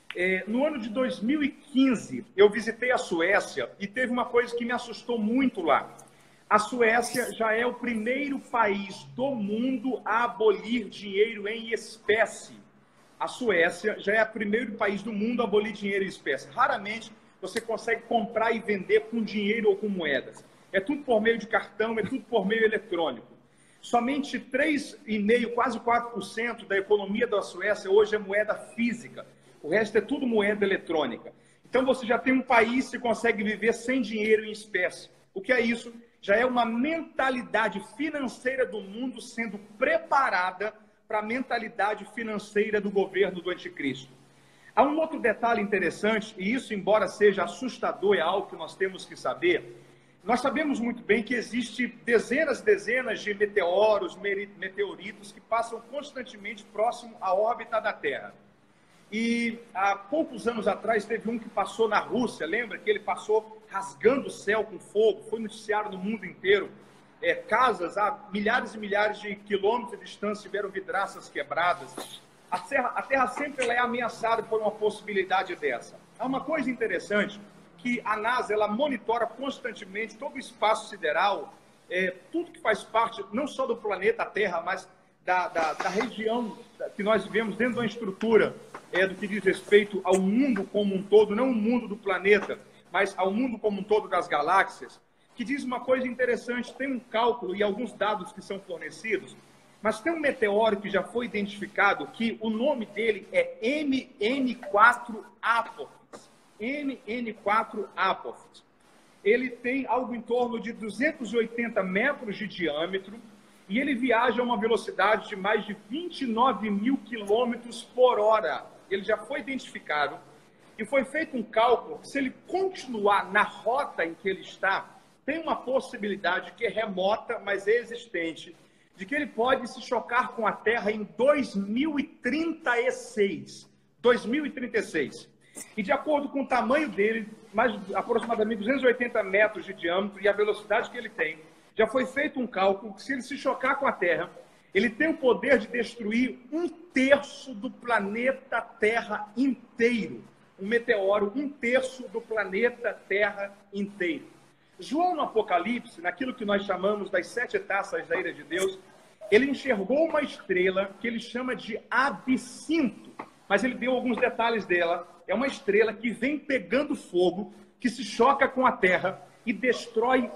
No ano de 2015, eu visitei a Suécia e teve uma coisa que me assustou muito lá. A Suécia já é o primeiro país do mundo a abolir dinheiro em espécie. A Suécia já é o primeiro país do mundo a abolir dinheiro em espécie. Raramente você consegue comprar e vender com dinheiro ou com moedas. É tudo por meio de cartão, é tudo por meio eletrônico. Somente 3,5%, quase 4% da economia da Suécia hoje é moeda física. O resto é tudo moeda eletrônica. Então você já tem um país que consegue viver sem dinheiro em espécie. O que é isso? Já é uma mentalidade financeira do mundo sendo preparada para a mentalidade financeira do governo do anticristo. Há um outro detalhe interessante, e isso, embora seja assustador, é algo que nós temos que saber. Nós sabemos muito bem que existem dezenas e dezenas de meteoritos que passam constantemente próximo à órbita da Terra. E há poucos anos atrás teve um que passou na Rússia, lembra? Que ele passou rasgando o céu com fogo, foi noticiado no mundo inteiro. Casas a milhares e milhares de quilômetros de distância tiveram vidraças quebradas. A Terra sempre ela é ameaçada por uma possibilidade dessa. Há uma coisa interessante, que a NASA ela monitora constantemente todo o espaço sideral, tudo que faz parte, não só do planeta Terra, mas da região que nós vivemos dentro da estrutura, do que diz respeito ao mundo como um todo, não o mundo do planeta, mas ao mundo como um todo das galáxias, que diz uma coisa interessante, tem um cálculo e alguns dados que são fornecidos, mas tem um meteoro que já foi identificado, que o nome dele é MN4 Apophis. MN4 Apophis. Ele tem algo em torno de 280 metros de diâmetro e ele viaja a uma velocidade de mais de 29 mil quilômetros por hora. Ele já foi identificado e foi feito um cálculo que, se ele continuar na rota em que ele está, tem uma possibilidade que é remota, mas é existente, de que ele pode se chocar com a Terra em 2036. 2036. E de acordo com o tamanho dele, mais aproximadamente 280 metros de diâmetro e a velocidade que ele tem, já foi feito um cálculo que, se ele se chocar com a Terra, ele tem o poder de destruir 1/3 do planeta Terra inteiro. Um meteoro, 1/3 do planeta Terra inteiro. João, no Apocalipse, naquilo que nós chamamos das 7 taças da ira de Deus, ele enxergou uma estrela que ele chama de absinto, mas ele deu alguns detalhes dela. É uma estrela que vem pegando fogo, que se choca com a Terra e destrói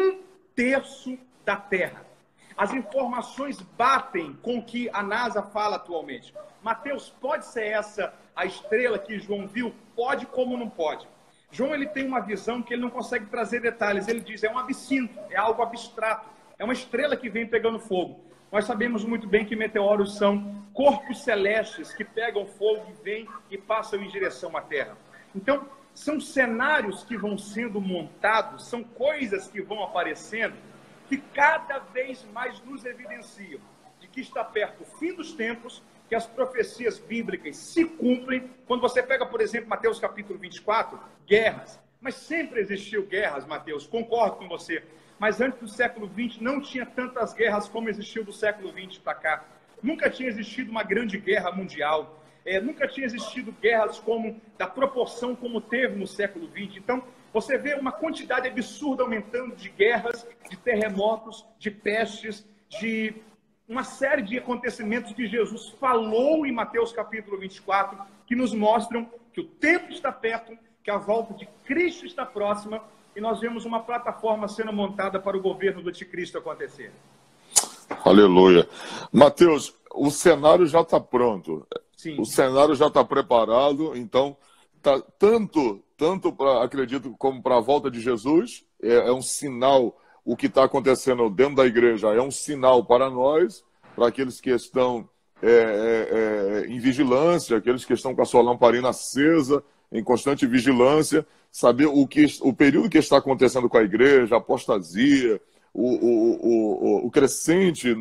1/3 da Terra. As informações batem com o que a NASA fala atualmente. Mateus, pode ser essa a estrela que João viu? Pode, como não pode. João ele tem uma visão que ele não consegue trazer detalhes. Ele diz, é um absinto, é algo abstrato. É uma estrela que vem pegando fogo. Nós sabemos muito bem que meteoros são corpos celestes que pegam fogo e vêm e passam em direção à Terra. Então, são cenários que vão sendo montados, são coisas que vão aparecendo, que cada vez mais nos evidenciam de que está perto o fim dos tempos, que as profecias bíblicas se cumprem. Quando você pega, por exemplo, Mateus capítulo 24, guerras. Mas sempre existiu guerras, Mateus, concordo com você. Mas antes do século XX não tinha tantas guerras como existiu do século XX para cá. Nunca tinha existido uma grande guerra mundial. Nunca tinha existido guerras da proporção como teve no século XX. Então, você vê uma quantidade absurda aumentando de guerras, de terremotos, de pestes, de uma série de acontecimentos que Jesus falou em Mateus capítulo 24, que nos mostram que o tempo está perto, que a volta de Cristo está próxima, e nós vemos uma plataforma sendo montada para o governo do anticristo acontecer. Aleluia. Mateus, o cenário já está pronto. Sim. O cenário já está preparado, então, tanto acredito, como para a volta de Jesus, é um sinal. O que está acontecendo dentro da igreja é um sinal para nós, para aqueles que estão em vigilância, aqueles que estão com a sua lamparina acesa, em constante vigilância, saber o período que está acontecendo com a igreja, a apostasia, a crescente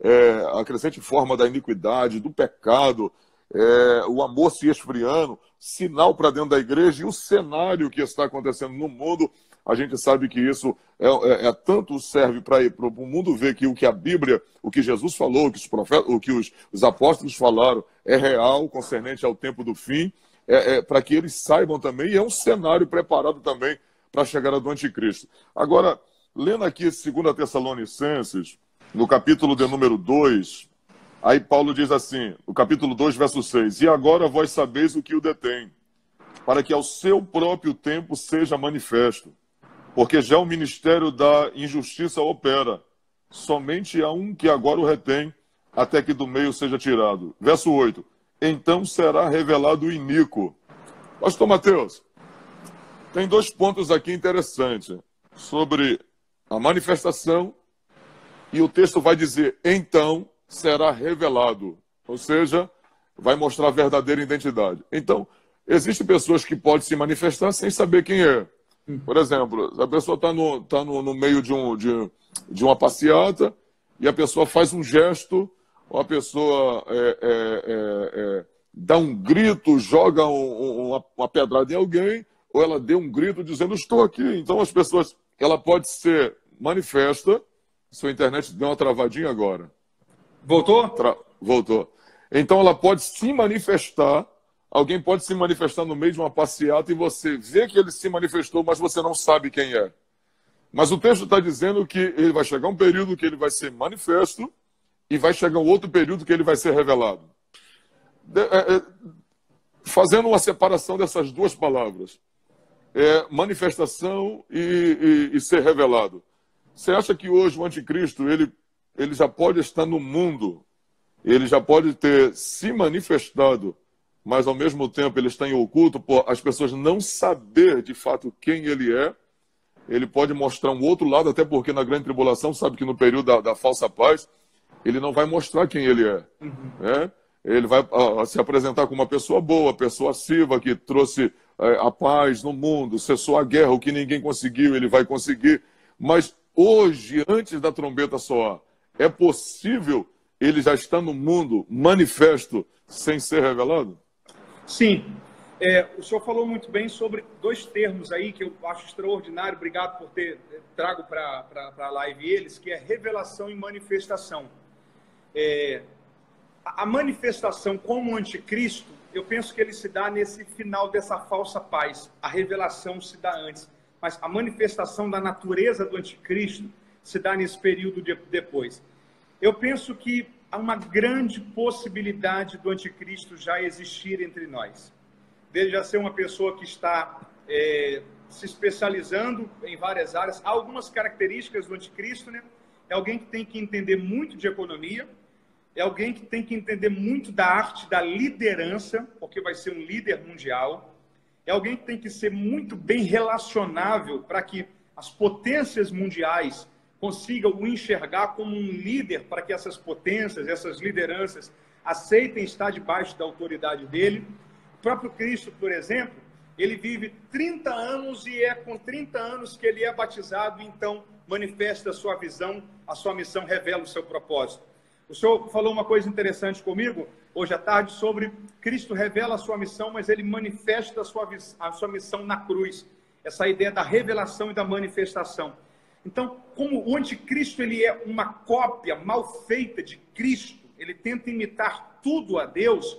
forma da iniquidade, do pecado, o amor se esfriando, sinal para dentro da igreja, e o cenário que está acontecendo no mundo. A gente sabe que isso tanto serve para o mundo ver que o que a Bíblia, o que Jesus falou, o que os apóstolos falaram é real, concernente ao tempo do fim, para que eles saibam também, e é um cenário preparado também para a chegada do anticristo. Agora, lendo aqui 2 Tessalonicenses, no capítulo de número 2, aí Paulo diz assim, no capítulo 2, verso 6, e agora vós sabeis o que o detém, para que ao seu próprio tempo seja manifesto. Porque já o ministério da injustiça opera. Somente há um que agora o retém, até que do meio seja tirado. Verso 8. Então será revelado o iníquo. Pastor Mateus, tem 2 pontos aqui interessantes sobre a manifestação, e o texto vai dizer, então será revelado. Ou seja, vai mostrar a verdadeira identidade. Então, existem pessoas que podem se manifestar sem saber quem é. Por exemplo, a pessoa está no meio de uma passeata e a pessoa faz um gesto, ou a pessoa dá um grito, joga uma pedrada em alguém, ou ela dê um grito dizendo, estou aqui. Então as pessoas, ela pode ser manifesta. Sua internet deu uma travadinha agora. Voltou? Voltou. Então ela pode se manifestar, alguém pode se manifestar no meio de uma passeata e você vê que ele se manifestou, mas você não sabe quem é. Mas o texto está dizendo que ele vai chegar um período que ele vai ser manifesto e vai chegar um outro período que ele vai ser revelado. Fazendo uma separação dessas duas palavras, manifestação e ser revelado. Você acha que hoje o anticristo ele já pode estar no mundo, ele já pode ter se manifestado, mas ao mesmo tempo ele está em oculto por as pessoas não saber de fato quem ele é? Ele pode mostrar um outro lado, até porque na grande tribulação, sabe que no período da falsa paz, ele não vai mostrar quem ele é. Né? Ele vai se apresentar como uma pessoa boa, persuasiva, que trouxe a paz no mundo, cessou a guerra, o que ninguém conseguiu, ele vai conseguir. Mas hoje, antes da trombeta soar, é possível ele já estar no mundo manifesto sem ser revelado? Sim. O senhor falou muito bem sobre dois termos aí que eu acho extraordinário, obrigado por ter trago para a live eles, que é revelação e manifestação. A manifestação como anticristo, eu penso que ele se dá nesse final dessa falsa paz. A revelação se dá antes, mas a manifestação da natureza do anticristo se dá nesse período depois. Eu penso que há uma grande possibilidade do anticristo já existir entre nós. Dele já ser uma pessoa que está se especializando em várias áreas. Há algumas características do anticristo, né? É alguém que tem que entender muito de economia, é alguém que tem que entender muito da arte da liderança, porque vai ser um líder mundial, é alguém que tem que ser muito bem relacionável para que as potências mundiais consigam o enxergar como um líder, para que essas potências, essas lideranças aceitem estar debaixo da autoridade dele. O próprio Cristo, por exemplo, ele vive 30 anos e é com 30 anos que ele é batizado, e então manifesta a sua visão, a sua missão, revela o seu propósito. O senhor falou uma coisa interessante comigo hoje à tarde sobre Cristo revela a sua missão, mas ele manifesta a sua missão na cruz. Essa ideia da revelação e da manifestação. Então, como o anticristo ele é uma cópia mal feita de Cristo, ele tenta imitar tudo a Deus,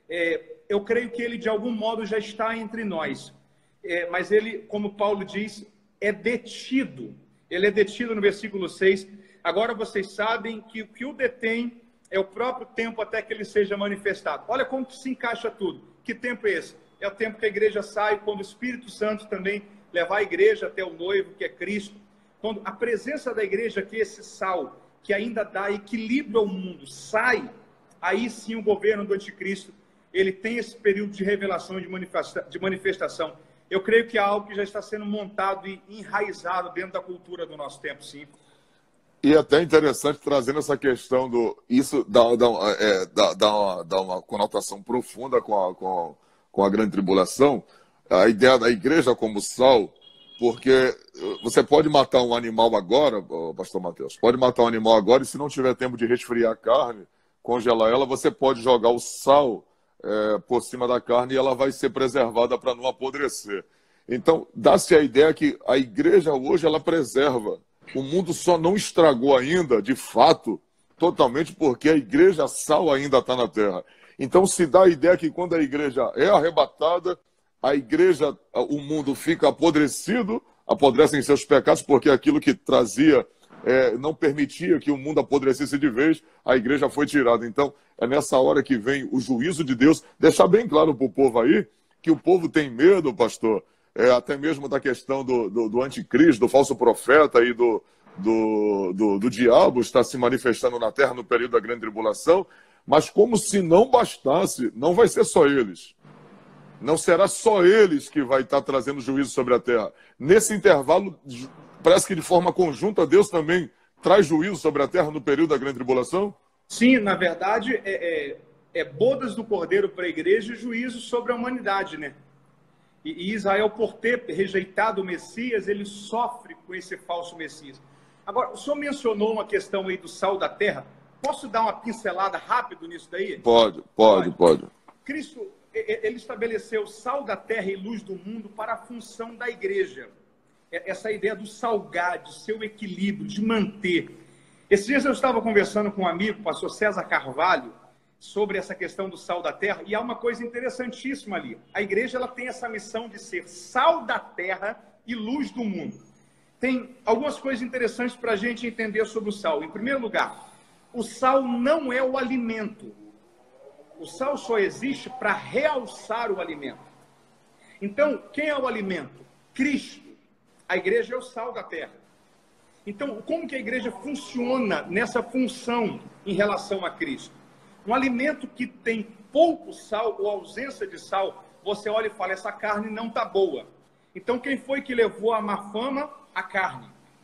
eu creio que ele de algum modo já está entre nós. Mas ele, como Paulo diz, é detido. Ele é detido no versículo 6. Agora vocês sabem que o que o detém é o próprio tempo até que ele seja manifestado. Olha como se encaixa tudo. Que tempo é esse? É o tempo que a igreja sai, quando o Espírito Santo também levar a igreja até o noivo, que é Cristo. Quando a presença da igreja, que é esse sal, que ainda dá equilíbrio ao mundo, sai, aí sim o governo do anticristo, ele tem esse período de revelação e de manifestação. Eu creio que é algo que já está sendo montado e enraizado dentro da cultura do nosso tempo, sim. E é até interessante trazendo essa questão do... Isso dá uma conotação profunda com a grande tribulação, a ideia da igreja como sal, porque você pode matar um animal agora, pastor Mateus, pode matar um animal agora e se não tiver tempo de resfriar a carne, congelar ela, você pode jogar o sal por cima da carne e ela vai ser preservada para não apodrecer. Então, dá-se a ideia que a igreja hoje, ela preserva. O mundo só não estragou ainda, de fato, totalmente, porque a igreja sal ainda está na terra. Então, se dá a ideia que quando a igreja é arrebatada, a igreja, o mundo fica apodrecido, apodrece em seus pecados, porque aquilo que trazia, não permitia que o mundo apodrecesse de vez, a igreja foi tirada. Então, é nessa hora que vem o juízo de Deus. Deixar bem claro para o povo aí, que o povo tem medo, pastor, até mesmo da questão do anticristo, do falso profeta e do diabo estar se manifestando na terra no período da grande tribulação, mas como se não bastasse, não vai ser só eles. Não será só eles que vai estar trazendo juízo sobre a terra. Nesse intervalo, parece que de forma conjunta, Deus também traz juízo sobre a terra no período da grande tribulação? Sim, na verdade, bodas do Cordeiro para a igreja e juízo sobre a humanidade, né? E Israel, por ter rejeitado o Messias, ele sofre com esse falso Messias. Agora, o senhor mencionou uma questão aí do sal da terra. Posso dar uma pincelada rápido nisso daí? Pode. Cristo, ele estabeleceu sal da terra e luz do mundo para a função da igreja. Essa ideia do salgar, de seu equilíbrio, de manter. Esses dias eu estava conversando com um amigo, o pastor César Carvalho, sobre essa questão do sal da terra, e há uma coisa interessantíssima ali. A igreja, ela tem essa missão de ser sal da terra e luz do mundo. Tem algumas coisas interessantes para a gente entender sobre o sal. Em primeiro lugar, o sal não é o alimento. O sal só existe para realçar o alimento. Então, quem é o alimento? Cristo. A igreja é o sal da terra. Então, como que a igreja funciona nessa função em relação a Cristo? Um alimento que tem pouco sal ou ausência de sal, você olha e fala, essa carne não está boa. Então, quem foi que levou a má fama? A carne.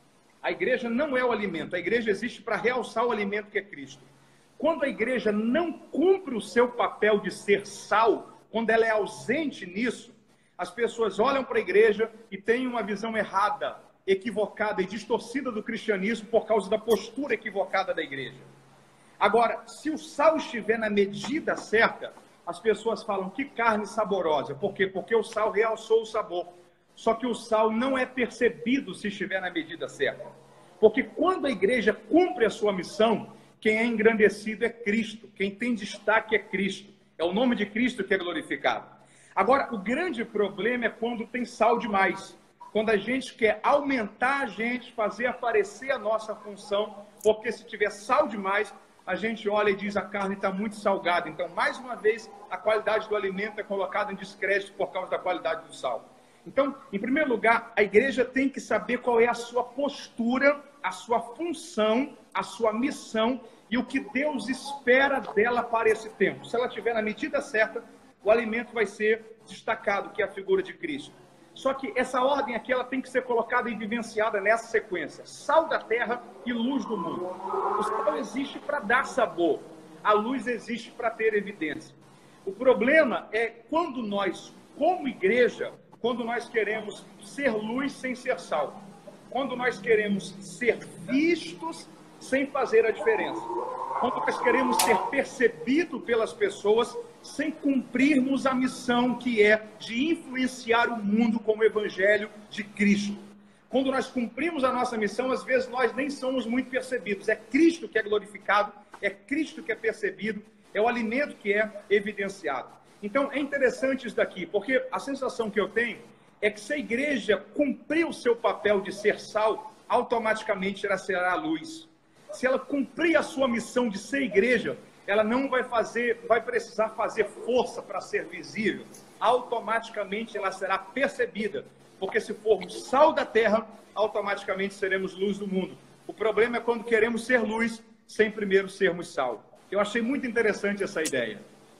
A igreja não é o alimento. A igreja existe para realçar o alimento que é Cristo. Quando a igreja não cumpre o seu papel de ser sal, quando ela é ausente nisso, as pessoas olham para a igreja e têm uma visão errada, equivocada e distorcida do cristianismo por causa da postura equivocada da igreja. Agora, se o sal estiver na medida certa, as pessoas falam, que carne saborosa. Por quê? Porque o sal realçou o sabor. Só que o sal não é percebido se estiver na medida certa. Porque quando a igreja cumpre a sua missão, quem é engrandecido é Cristo. Quem tem destaque é Cristo. É o nome de Cristo que é glorificado. Agora, o grande problema é quando tem sal demais. Quando a gente quer aumentar a gente, fazer aparecer a nossa função, porque se tiver sal demais, a gente olha e diz, a carne está muito salgada. Então, mais uma vez, a qualidade do alimento é colocada em descrédito por causa da qualidade do sal. Então, em primeiro lugar, a igreja tem que saber qual é a sua postura, a sua função, a sua missão e o que Deus espera dela para esse tempo. Se ela estiver na medida certa, o alimento vai ser destacado, que é a figura de Cristo. Só que essa ordem aqui, ela tem que ser colocada e vivenciada nessa sequência. Sal da terra e luz do mundo. O sal existe para dar sabor. A luz existe para ter evidência. O problema é quando nós, como igreja, quando nós queremos ser luz sem ser sal. Quando nós queremos ser vistos sem fazer a diferença. Quando nós queremos ser percebidos pelas pessoas sem cumprirmos a missão que é de influenciar o mundo com o evangelho de Cristo. Quando nós cumprimos a nossa missão, às vezes nós nem somos muito percebidos. É Cristo que é glorificado, é Cristo que é percebido, é o alimento que é evidenciado. Então, é interessante isso daqui, porque a sensação que eu tenho é que se a igreja cumprir o seu papel de ser sal, automaticamente ela será a luz. Se ela cumprir a sua missão de ser igreja, ela não vai precisar fazer força para ser visível. Automaticamente ela será percebida, porque se formos sal da terra, automaticamente seremos luz do mundo. O problema é quando queremos ser luz, sem primeiro sermos sal. Eu achei muito interessante essa ideia.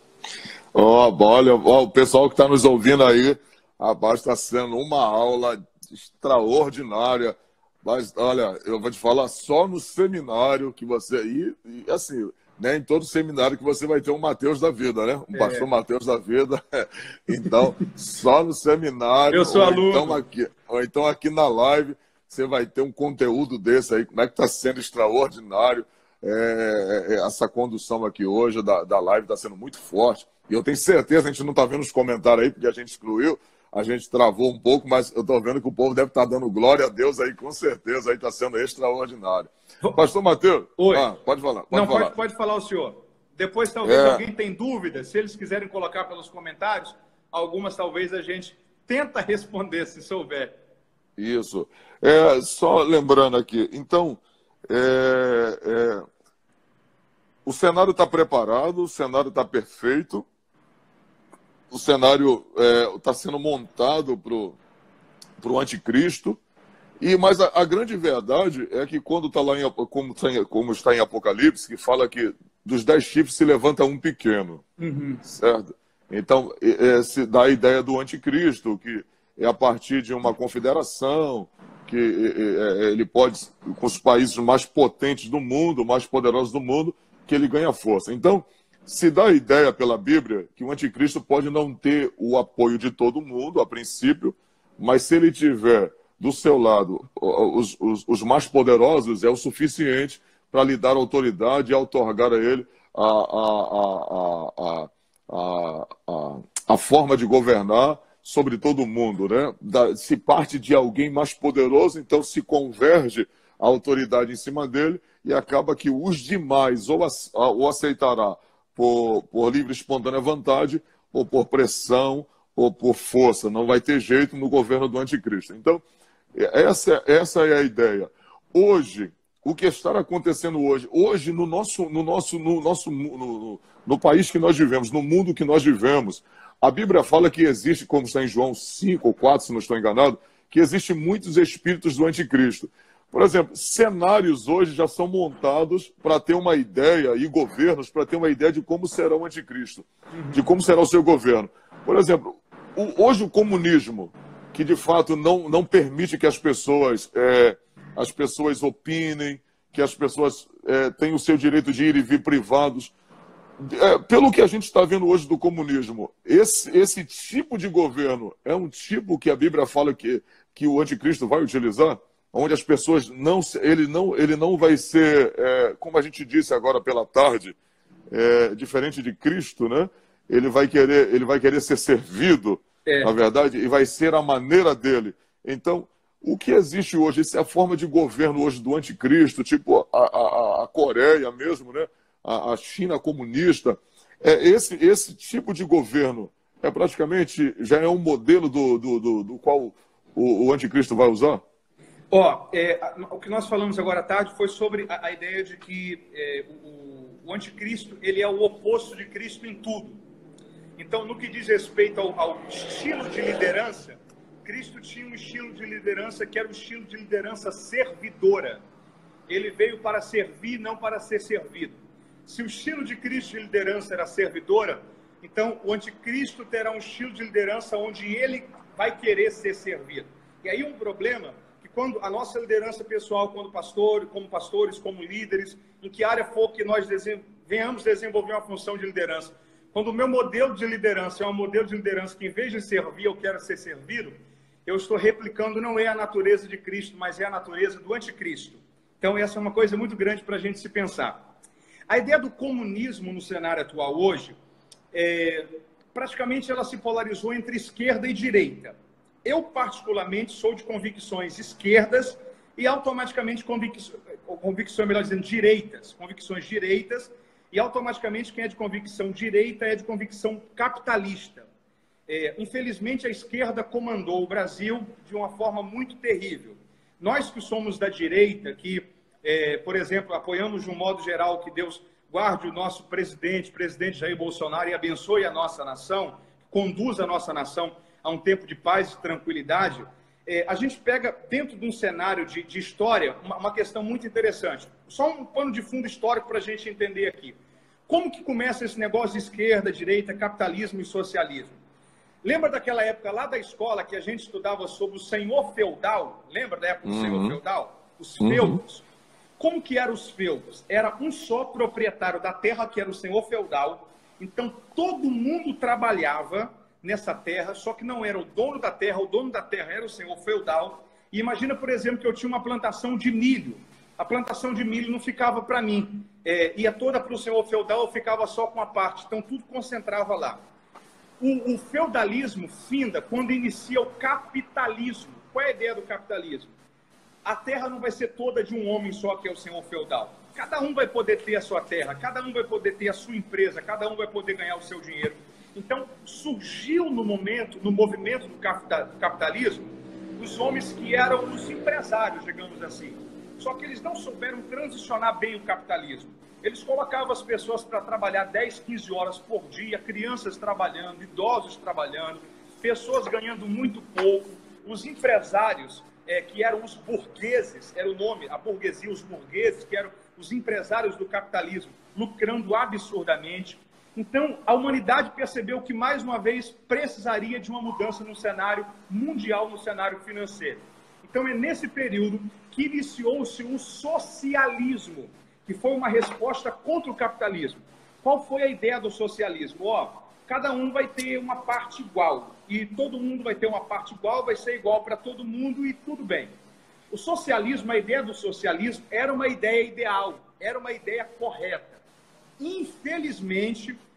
Olha, o pessoal que está nos ouvindo aí, abaixo está sendo uma aula extraordinária. Mas, olha, eu vou te falar, só no seminário que você... E assim, né, em todo seminário que você vai ter um Mateus da vida, né? Um pastor Mateus da vida. Então, só no seminário... Eu sou aluno. Ou então aqui na live, você vai ter um conteúdo desse aí. Como é que está sendo extraordinário essa condução aqui hoje da live, está sendo muito forte. E eu tenho certeza, a gente não está vendo os comentários aí, porque a gente excluiu, a gente travou um pouco, mas eu estou vendo que o povo deve estar dando glória a Deus aí, com certeza, aí está sendo extraordinário. Pastor Mateus, oi. Pode falar. Pode falar o senhor. Depois, talvez alguém tenha dúvidas, se eles quiserem colocar pelos comentários, algumas talvez a gente tenta responder, se souber. Isso. Só lembrando aqui, então, o cenário está preparado, o cenário está perfeito, o cenário está sendo montado para o anticristo, mas a grande verdade é que quando está lá, como está em Apocalipse, que fala que dos 10 chifres se levanta um pequeno, certo? Então, se dá a ideia do anticristo, que é a partir de uma confederação, que ele pode, com os países mais potentes do mundo, mais poderosos do mundo, que ele ganha força. Então, se dá a ideia pela Bíblia que o anticristo pode não ter o apoio de todo mundo, a princípio, mas se ele tiver do seu lado os mais poderosos, é o suficiente para lhe dar autoridade e outorgar a ele a forma de governar sobre todo mundo, né? Se parte de alguém mais poderoso, então se converge a autoridade em cima dele e acaba que os demais ou aceitará por livre e espontânea vontade, ou por pressão, ou por força. Não vai ter jeito no governo do anticristo. Então, essa é a ideia. Hoje, o que está acontecendo hoje no país que nós vivemos, no mundo que nós vivemos, a Bíblia fala que existe, como está em João 5 ou 4, se não estou enganado, que existem muitos espíritos do anticristo. Por exemplo, cenários hoje já são montados para ter uma ideia, e governos para ter uma ideia de como será o anticristo, de como será o seu governo. Por exemplo, hoje o comunismo, que de fato não permite que as pessoas opinem, que as pessoas tenham o seu direito de ir e vir privados. Pelo que a gente está vendo hoje do comunismo, esse tipo de governo é um tipo que a Bíblia fala que o anticristo vai utilizar, onde as pessoas ele não vai ser, como a gente disse agora pela tarde, diferente de Cristo, né? Ele vai querer ser servido, na verdade, e vai ser a maneira dele. Então, o que existe hoje, essa é a forma de governo hoje do anticristo, tipo a Coreia mesmo, né? A China comunista, esse tipo de governo praticamente já é um modelo do qual o anticristo vai usar? O que nós falamos agora à tarde foi sobre a ideia de que o anticristo ele é o oposto de Cristo em tudo. Então, no que diz respeito ao estilo de liderança, Cristo tinha um estilo de liderança que era o estilo de liderança servidora. Ele veio para servir, não para ser servido. Se o estilo de Cristo de liderança era servidora, então o anticristo terá um estilo de liderança onde ele vai querer ser servido. E aí um problema, que quando a nossa liderança pessoal, como pastores, como líderes, em que área for que nós venhamos desenvolver uma função de liderança, quando o meu modelo de liderança é um modelo de liderança que, em vez de servir, eu quero ser servido, eu estou replicando, não é a natureza de Cristo, mas é a natureza do anticristo. Então essa é uma coisa muito grande para a gente se pensar. A ideia do comunismo no cenário atual hoje, praticamente ela se polarizou entre esquerda e direita. Eu, particularmente, sou de convicções esquerdas e automaticamente convicções direitas, e automaticamente quem é de convicção direita é de convicção capitalista. Infelizmente, a esquerda comandou o Brasil de uma forma muito terrível. Nós que somos da direita, que por exemplo, apoiamos de um modo geral que Deus guarde o nosso presidente Jair Bolsonaro, e abençoe a nossa nação, conduza a nossa nação a um tempo de paz e tranquilidade. A gente pega dentro de um cenário de história uma questão muito interessante. Só um pano de fundo histórico para a gente entender aqui. Como que começa esse negócio de esquerda, direita, capitalismo e socialismo? Lembra daquela época lá da escola que a gente estudava sobre o senhor feudal? Lembra da época do senhor feudal? Os feudos. Como que eram os feudos? Era um só proprietário da terra, que era o senhor feudal. Então, todo mundo trabalhava nessa terra, só que não era o dono da terra era o senhor feudal. E imagina, por exemplo, que eu tinha uma plantação de milho. A plantação de milho não ficava para mim. Ia toda para o senhor feudal, eu ficava só com a parte. Então, tudo concentrava lá. O feudalismo finda quando inicia o capitalismo. Qual é a ideia do capitalismo? A terra não vai ser toda de um homem só, que é o senhor feudal. Cada um vai poder ter a sua terra, cada um vai poder ter a sua empresa, cada um vai poder ganhar o seu dinheiro. Então, surgiu no movimento do capitalismo, os homens que eram os empresários, digamos assim. Só que eles não souberam transicionar bem o capitalismo. Eles colocavam as pessoas para trabalhar 10, 15 horas por dia, crianças trabalhando, idosos trabalhando, pessoas ganhando muito pouco, os empresários, que eram os burgueses, era o nome, a burguesia, os burgueses, que eram os empresários do capitalismo, lucrando absurdamente. Então, a humanidade percebeu que, mais uma vez, precisaria de uma mudança no cenário mundial, no cenário financeiro. Então, é nesse período que iniciou-se o socialismo, que foi uma resposta contra o capitalismo. Qual foi a ideia do socialismo? Cada um vai ter uma parte igual, e todo mundo vai ter uma parte igual, vai ser igual para todo mundo, e tudo bem. O socialismo, a ideia do socialismo, era uma ideia ideal, era uma ideia correta. Infelizmente,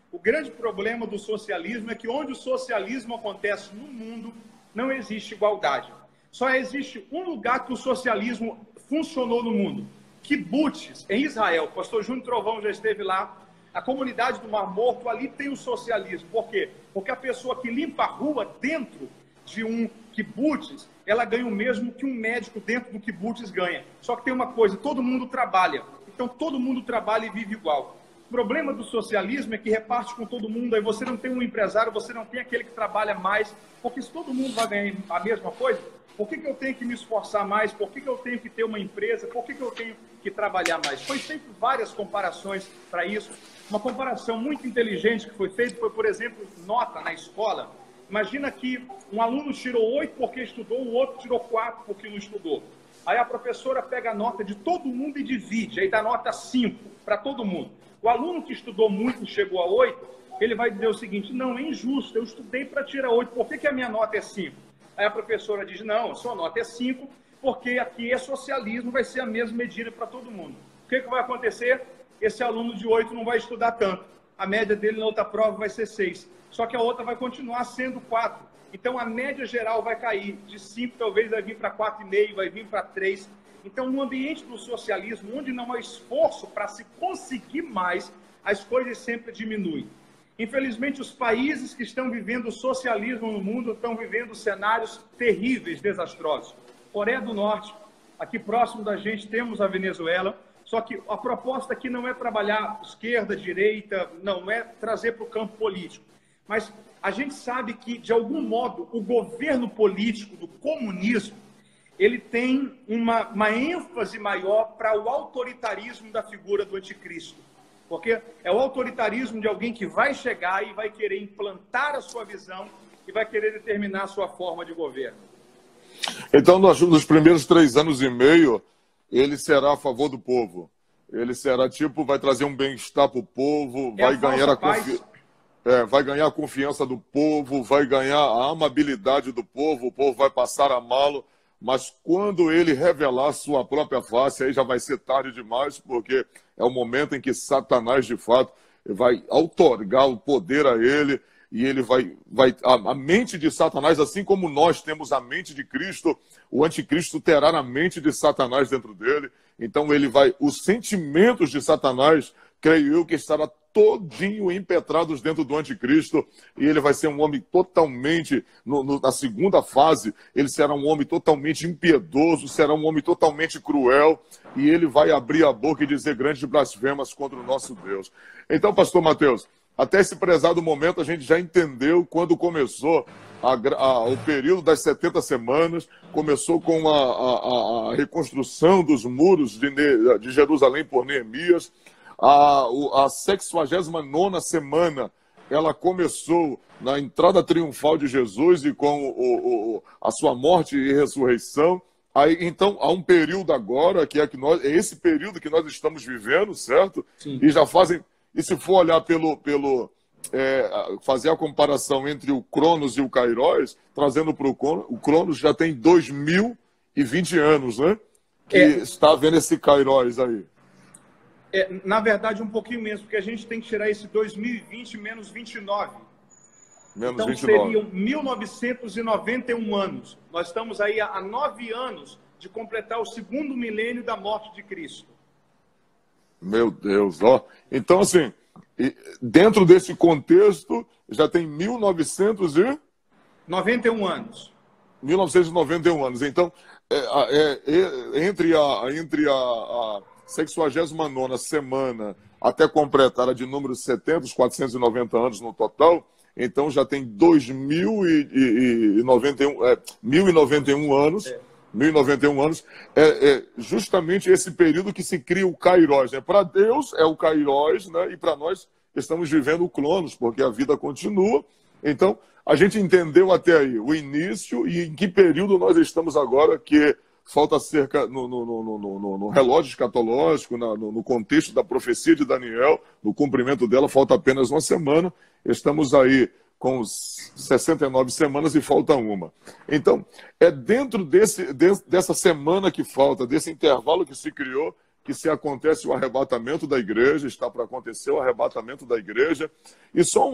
O grande problema do socialismo é que onde o socialismo acontece no mundo, não existe igualdade. Só existe um lugar que o socialismo funcionou no mundo. Kibbutz, em Israel. O pastor Júnior Trovão já esteve lá. A comunidade do Mar Morto, ali tem o socialismo. Por quê? Porque a pessoa que limpa a rua dentro de um kibbutz, ela ganha o mesmo que um médico dentro do kibbutz ganha. Só que tem uma coisa, todo mundo trabalha. Então todo mundo trabalha e vive igual. O problema do socialismo é que reparte com todo mundo, aí você não tem um empresário, você não tem aquele que trabalha mais, porque se todo mundo vai ganhar a mesma coisa, por que eu tenho que me esforçar mais? Por que eu tenho que ter uma empresa? Por que eu tenho que trabalhar mais? Foi feito várias comparações para isso. Uma comparação muito inteligente que foi feita foi, por exemplo, nota na escola. Imagina que um aluno tirou 8 porque estudou, o outro tirou 4 porque não estudou. Aí a professora pega a nota de todo mundo e divide, aí dá nota 5 para todo mundo. O aluno que estudou muito e chegou a 8, ele vai dizer o seguinte: não, é injusto, eu estudei para tirar 8, por que a minha nota é 5? Aí a professora diz: não, a sua nota é 5, porque aqui é socialismo, vai ser a mesma medida para todo mundo. O que vai acontecer? Esse aluno de 8 não vai estudar tanto. A média dele na outra prova vai ser 6. Só que a outra vai continuar sendo 4. Então a média geral vai cair de 5, talvez vai vir para 4,5, vai vir para 3. Então, no ambiente do socialismo, onde não há esforço para se conseguir mais, as coisas sempre diminuem. Infelizmente, os países que estão vivendo o socialismo no mundo estão vivendo cenários terríveis, desastrosos. Coreia do Norte, aqui próximo da gente temos a Venezuela, só que a proposta aqui não é trabalhar esquerda, direita, não é trazer para o campo político. Mas a gente sabe que, de algum modo, o governo político do comunismo, ele tem uma ênfase maior para o autoritarismo da figura do anticristo. Porque é o autoritarismo de alguém que vai chegar e vai querer implantar a sua visão e vai querer determinar a sua forma de governo. Então, nos primeiros 3 anos e meio, ele será a favor do povo. Ele será vai trazer um bem-estar para o povo, vai ganhar a confiança do povo, vai ganhar a amabilidade do povo, o povo vai passar a amá-lo. Mas quando ele revelar sua própria face, aí já vai ser tarde demais, porque é o momento em que Satanás, de fato, vai outorgar o poder a ele, e ele a mente de Satanás, assim como nós temos a mente de Cristo, o anticristo terá a mente de Satanás dentro dele. Então os sentimentos de Satanás, creio eu, que estará todinho impetrados dentro do anticristo, e ele vai ser um homem totalmente, na segunda fase, ele será um homem totalmente impiedoso, será um homem totalmente cruel, e ele vai abrir a boca e dizer grandes blasfemas contra o nosso Deus. Então, pastor Mateus, até esse prezado momento a gente já entendeu quando começou o período das 70 semanas, começou com a reconstrução dos muros de Jerusalém por Neemias. A 69ª semana, ela começou na entrada triunfal de Jesus e com a sua morte e ressurreição. Aí, então, há um período agora, que é esse período que nós estamos vivendo, certo? Sim. E se for olhar fazer a comparação entre o Cronos e o Kairos, trazendo para o Cronos já tem 2020 anos, né? Que está vendo esse Kairos aí. Na verdade, um pouquinho menos, porque a gente tem que tirar esse 2020 menos 29. Então 29. Seriam 1991 anos. Nós estamos aí há 9 anos de completar o 2º milênio da morte de Cristo. Meu Deus, ó. Então, assim, dentro desse contexto, já tem 1991 anos. 1991 anos. Então, entre a 69ª semana até completar a de número 70, os 490 anos no total, então já tem 1091 anos. 1091 anos, justamente esse período que se cria o Kairos, né? Para Deus é o Kairos, né? E para nós estamos vivendo o Cronos, porque a vida continua. Então, a gente entendeu até aí o início e em que período nós estamos agora, que falta cerca, no relógio escatológico, no contexto da profecia de Daniel, no cumprimento dela, falta apenas uma semana. Estamos aí com 69 semanas e falta uma. Então, é dentro dessa semana que falta, desse intervalo que se criou, que se acontece o arrebatamento da igreja, está para acontecer o arrebatamento da igreja. E só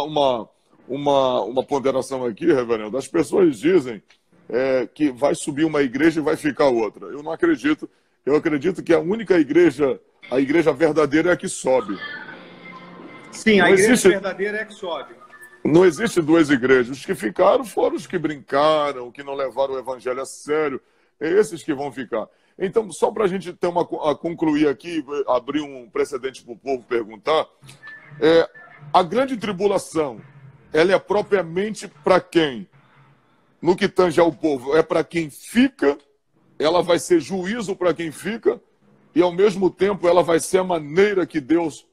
uma ponderação aqui, reverendo, as pessoas dizem que vai subir uma igreja e vai ficar outra. Eu não acredito. Eu acredito que a única igreja, a igreja verdadeira é a que sobe. Sim, a igreja verdadeira é a que sobe. Não existe duas igrejas. Os que ficaram foram os que brincaram, que não levaram o evangelho a sério. É esses que vão ficar. Então, só para a gente ter a concluir aqui, abrir um precedente para o povo perguntar, a grande tribulação, ela é propriamente para quem? No que tange ao povo, é para quem fica, ela vai ser juízo para quem fica, e ao mesmo tempo ela vai ser a maneira que Deus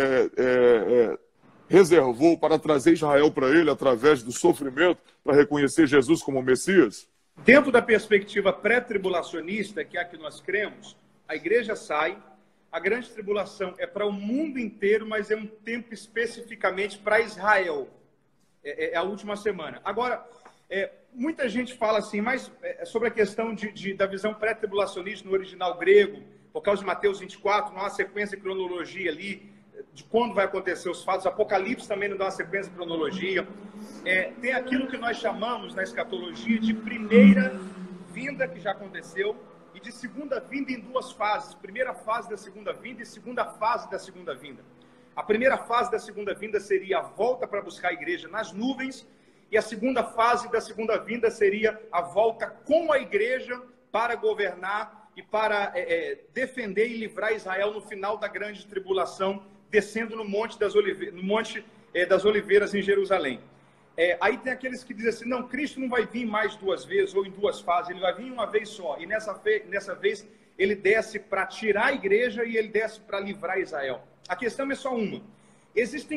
reservou para trazer Israel para ele, através do sofrimento, para reconhecer Jesus como Messias? Dentro da perspectiva pré-tribulacionista, que é a que nós cremos, a igreja sai, a grande tribulação é para o mundo inteiro, mas é um tempo especificamente para Israel. É a última semana. Agora, muita gente fala assim, mas sobre a questão da visão pré-tribulacionista no original grego, por causa de Mateus 24, não há uma sequência de cronologia ali, de quando vai acontecer os fatos. Apocalipse também não dá uma sequência de cronologia. Tem aquilo que nós chamamos na escatologia de primeira vinda, que já aconteceu, e de segunda vinda em duas fases. Primeira fase da segunda vinda e segunda fase da segunda vinda. A primeira fase da segunda vinda seria a volta para buscar a igreja nas nuvens, e a segunda fase da segunda vinda seria a volta com a igreja para governar e para defender e livrar Israel no final da grande tribulação, descendo no Monte das Oliveiras em Jerusalém. Aí tem aqueles que dizem assim, não, Cristo não vai vir mais duas vezes ou em duas fases, ele vai vir uma vez só, e nessa vez ele desce para tirar a igreja e ele desce para livrar Israel. A questão é só uma. Existem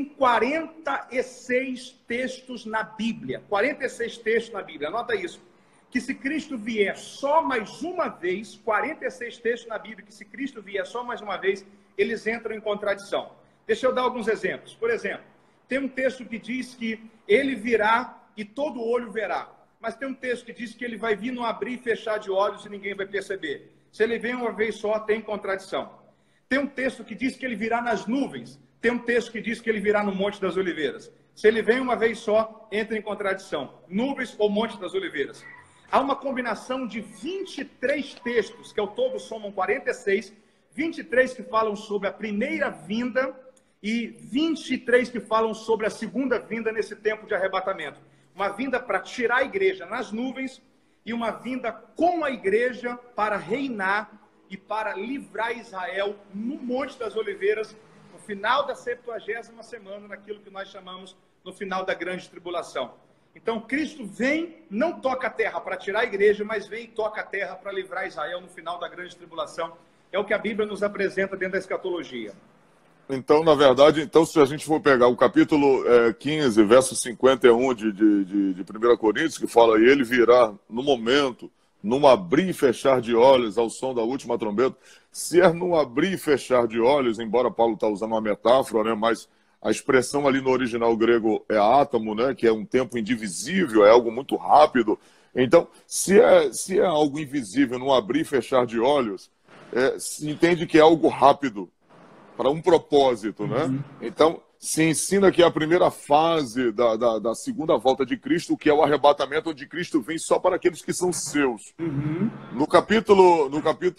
46 textos na Bíblia, 46 textos na Bíblia, anota isso, que se Cristo vier só mais uma vez, 46 textos na Bíblia, que se Cristo vier só mais uma vez, eles entram em contradição. Deixa eu dar alguns exemplos. Por exemplo, tem um texto que diz que ele virá e todo olho verá. Mas tem um texto que diz que ele vai vir no abrir e fechar de olhos e ninguém vai perceber. Se ele vem uma vez só, tem contradição. Tem um texto que diz que ele virá nas nuvens. Tem um texto que diz que ele virá no Monte das Oliveiras. Se ele vem uma vez só, entra em contradição. Nuvens ou Monte das Oliveiras. Há uma combinação de 23 textos, que ao todo somam 46, 23 que falam sobre a primeira vinda e 23 que falam sobre a segunda vinda nesse tempo de arrebatamento. Uma vinda para tirar a igreja nas nuvens e uma vinda com a igreja para reinar e para livrar Israel no Monte das Oliveiras, no final da 70ª semana, naquilo que nós chamamos no final da grande tribulação. Então, Cristo vem, não toca a terra para tirar a igreja, mas vem e toca a terra para livrar Israel no final da grande tribulação. É o que a Bíblia nos apresenta dentro da escatologia. Então, na verdade, se a gente for pegar o capítulo 15, verso 51 de 1 Coríntios, que fala, e ele virá no momento, num abrir e fechar de olhos ao som da última trombeta. Se é num abrir e fechar de olhos, embora Paulo está usando uma metáfora, né, mas a expressão ali no original grego é átomo, né, que é um tempo indivisível, é algo muito rápido. Então, se é algo invisível num abrir e fechar de olhos, se entende que é algo rápido, para um propósito, né? Uhum. Então, se ensina que é a primeira fase da segunda volta de Cristo, que é o arrebatamento, onde Cristo vem só para aqueles que são seus. Uhum. No capítulo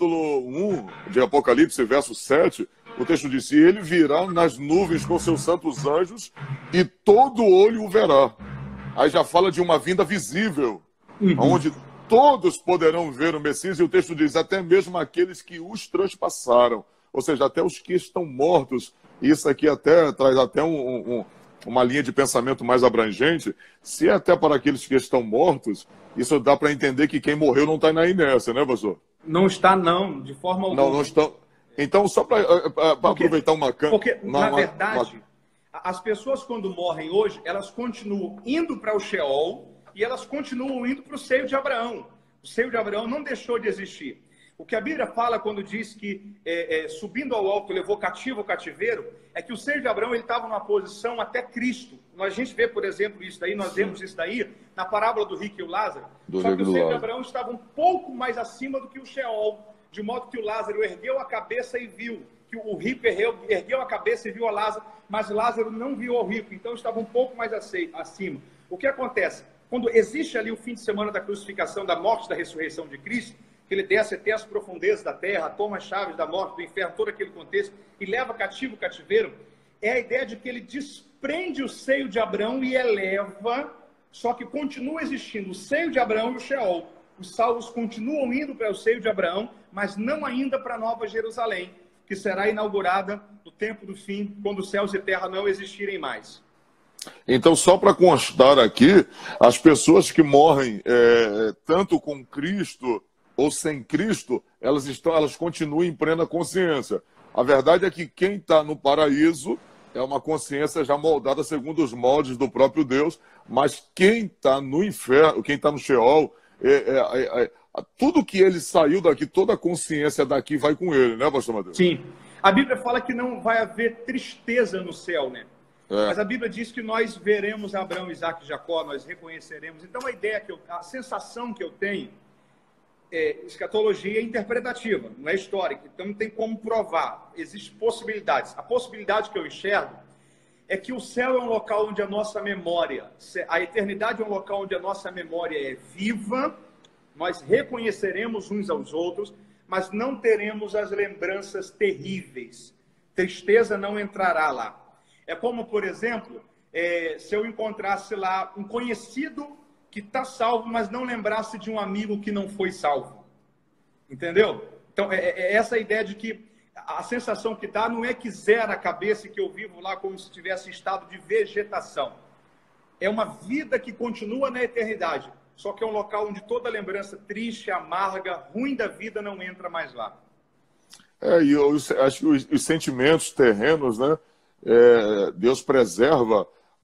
1 de Apocalipse, verso 7, o texto diz, e ele virá nas nuvens com seus santos anjos e todo olho o verá. Aí já fala de uma vinda visível, onde todos poderão ver o Messias, e o texto diz, até mesmo aqueles que os transpassaram. Ou seja, até os que estão mortos. Isso aqui até traz até uma linha de pensamento mais abrangente. Se é até para aqueles que estão mortos, isso dá para entender que quem morreu não está na inércia, né, pastor? Não está, não, de forma alguma. Não estão. Então, só para aproveitar uma... Porque, na verdade, as pessoas quando morrem hoje, elas continuam indo para o Sheol e elas continuam indo para o seio de Abraão. O seio de Abraão não deixou de existir. O que a Bíblia fala quando diz que subindo ao alto levou cativo o cativeiro, é que o seio de Abraão ele estava numa posição até Cristo. A gente vê, por exemplo, isso daí, nós vemos isso daí na parábola do rico e o Lázaro. Só que o seio de Abraão estava um pouco mais acima do que o Sheol. de modo que o Lázaro ergueu a cabeça e viu, que o rico ergueu a cabeça e viu a Lázaro, mas Lázaro não viu o rico, então estava um pouco mais acima. O que acontece? Quando existe ali o fim de semana da crucificação, da morte, da ressurreição de Cristo, que ele desce até as profundezas da terra, toma as chaves da morte, do inferno, todo aquele contexto, e leva cativo o cativeiro, é a ideia de que ele desprende o seio de Abraão e eleva, só que continua existindo o seio de Abraão e o Sheol. Os salvos continuam indo para o seio de Abraão, mas não ainda para a Nova Jerusalém, que será inaugurada no tempo do fim, quando os céus e terra não existirem mais. Então, só para constar aqui, as pessoas que morrem tanto com Cristo ou sem Cristo, elas continuam em plena consciência. A verdade é que quem está no paraíso é uma consciência já moldada segundo os moldes do próprio Deus, mas quem está no inferno, quem está no Sheol, tudo que ele saiu daqui, toda a consciência daqui vai com ele, né, pastor Mateus? Sim. A Bíblia fala que não vai haver tristeza no céu, né? Mas a Bíblia diz que nós veremos Abraão, Isaac e Jacó, nós reconheceremos. Então a sensação que eu tenho, escatologia é interpretativa, não é histórica, então não tem como provar, existem possibilidades. A possibilidade que eu enxergo é que o céu é um local onde a nossa memória, a eternidade é um local onde a nossa memória é viva, nós reconheceremos uns aos outros, mas não teremos as lembranças terríveis. Tristeza não entrará lá. É como, por exemplo, se eu encontrasse lá um conhecido que está salvo, mas não lembrasse de um amigo que não foi salvo. Entendeu? Então, essa a ideia de que a sensação que dá não é que zera a cabeça e que eu vivo lá como se tivesse em estado de vegetação. É uma vida que continua na eternidade, só que é um local onde toda lembrança triste, amarga, ruim da vida não entra mais lá. E eu acho que os sentimentos terrenos, né? Deus preserva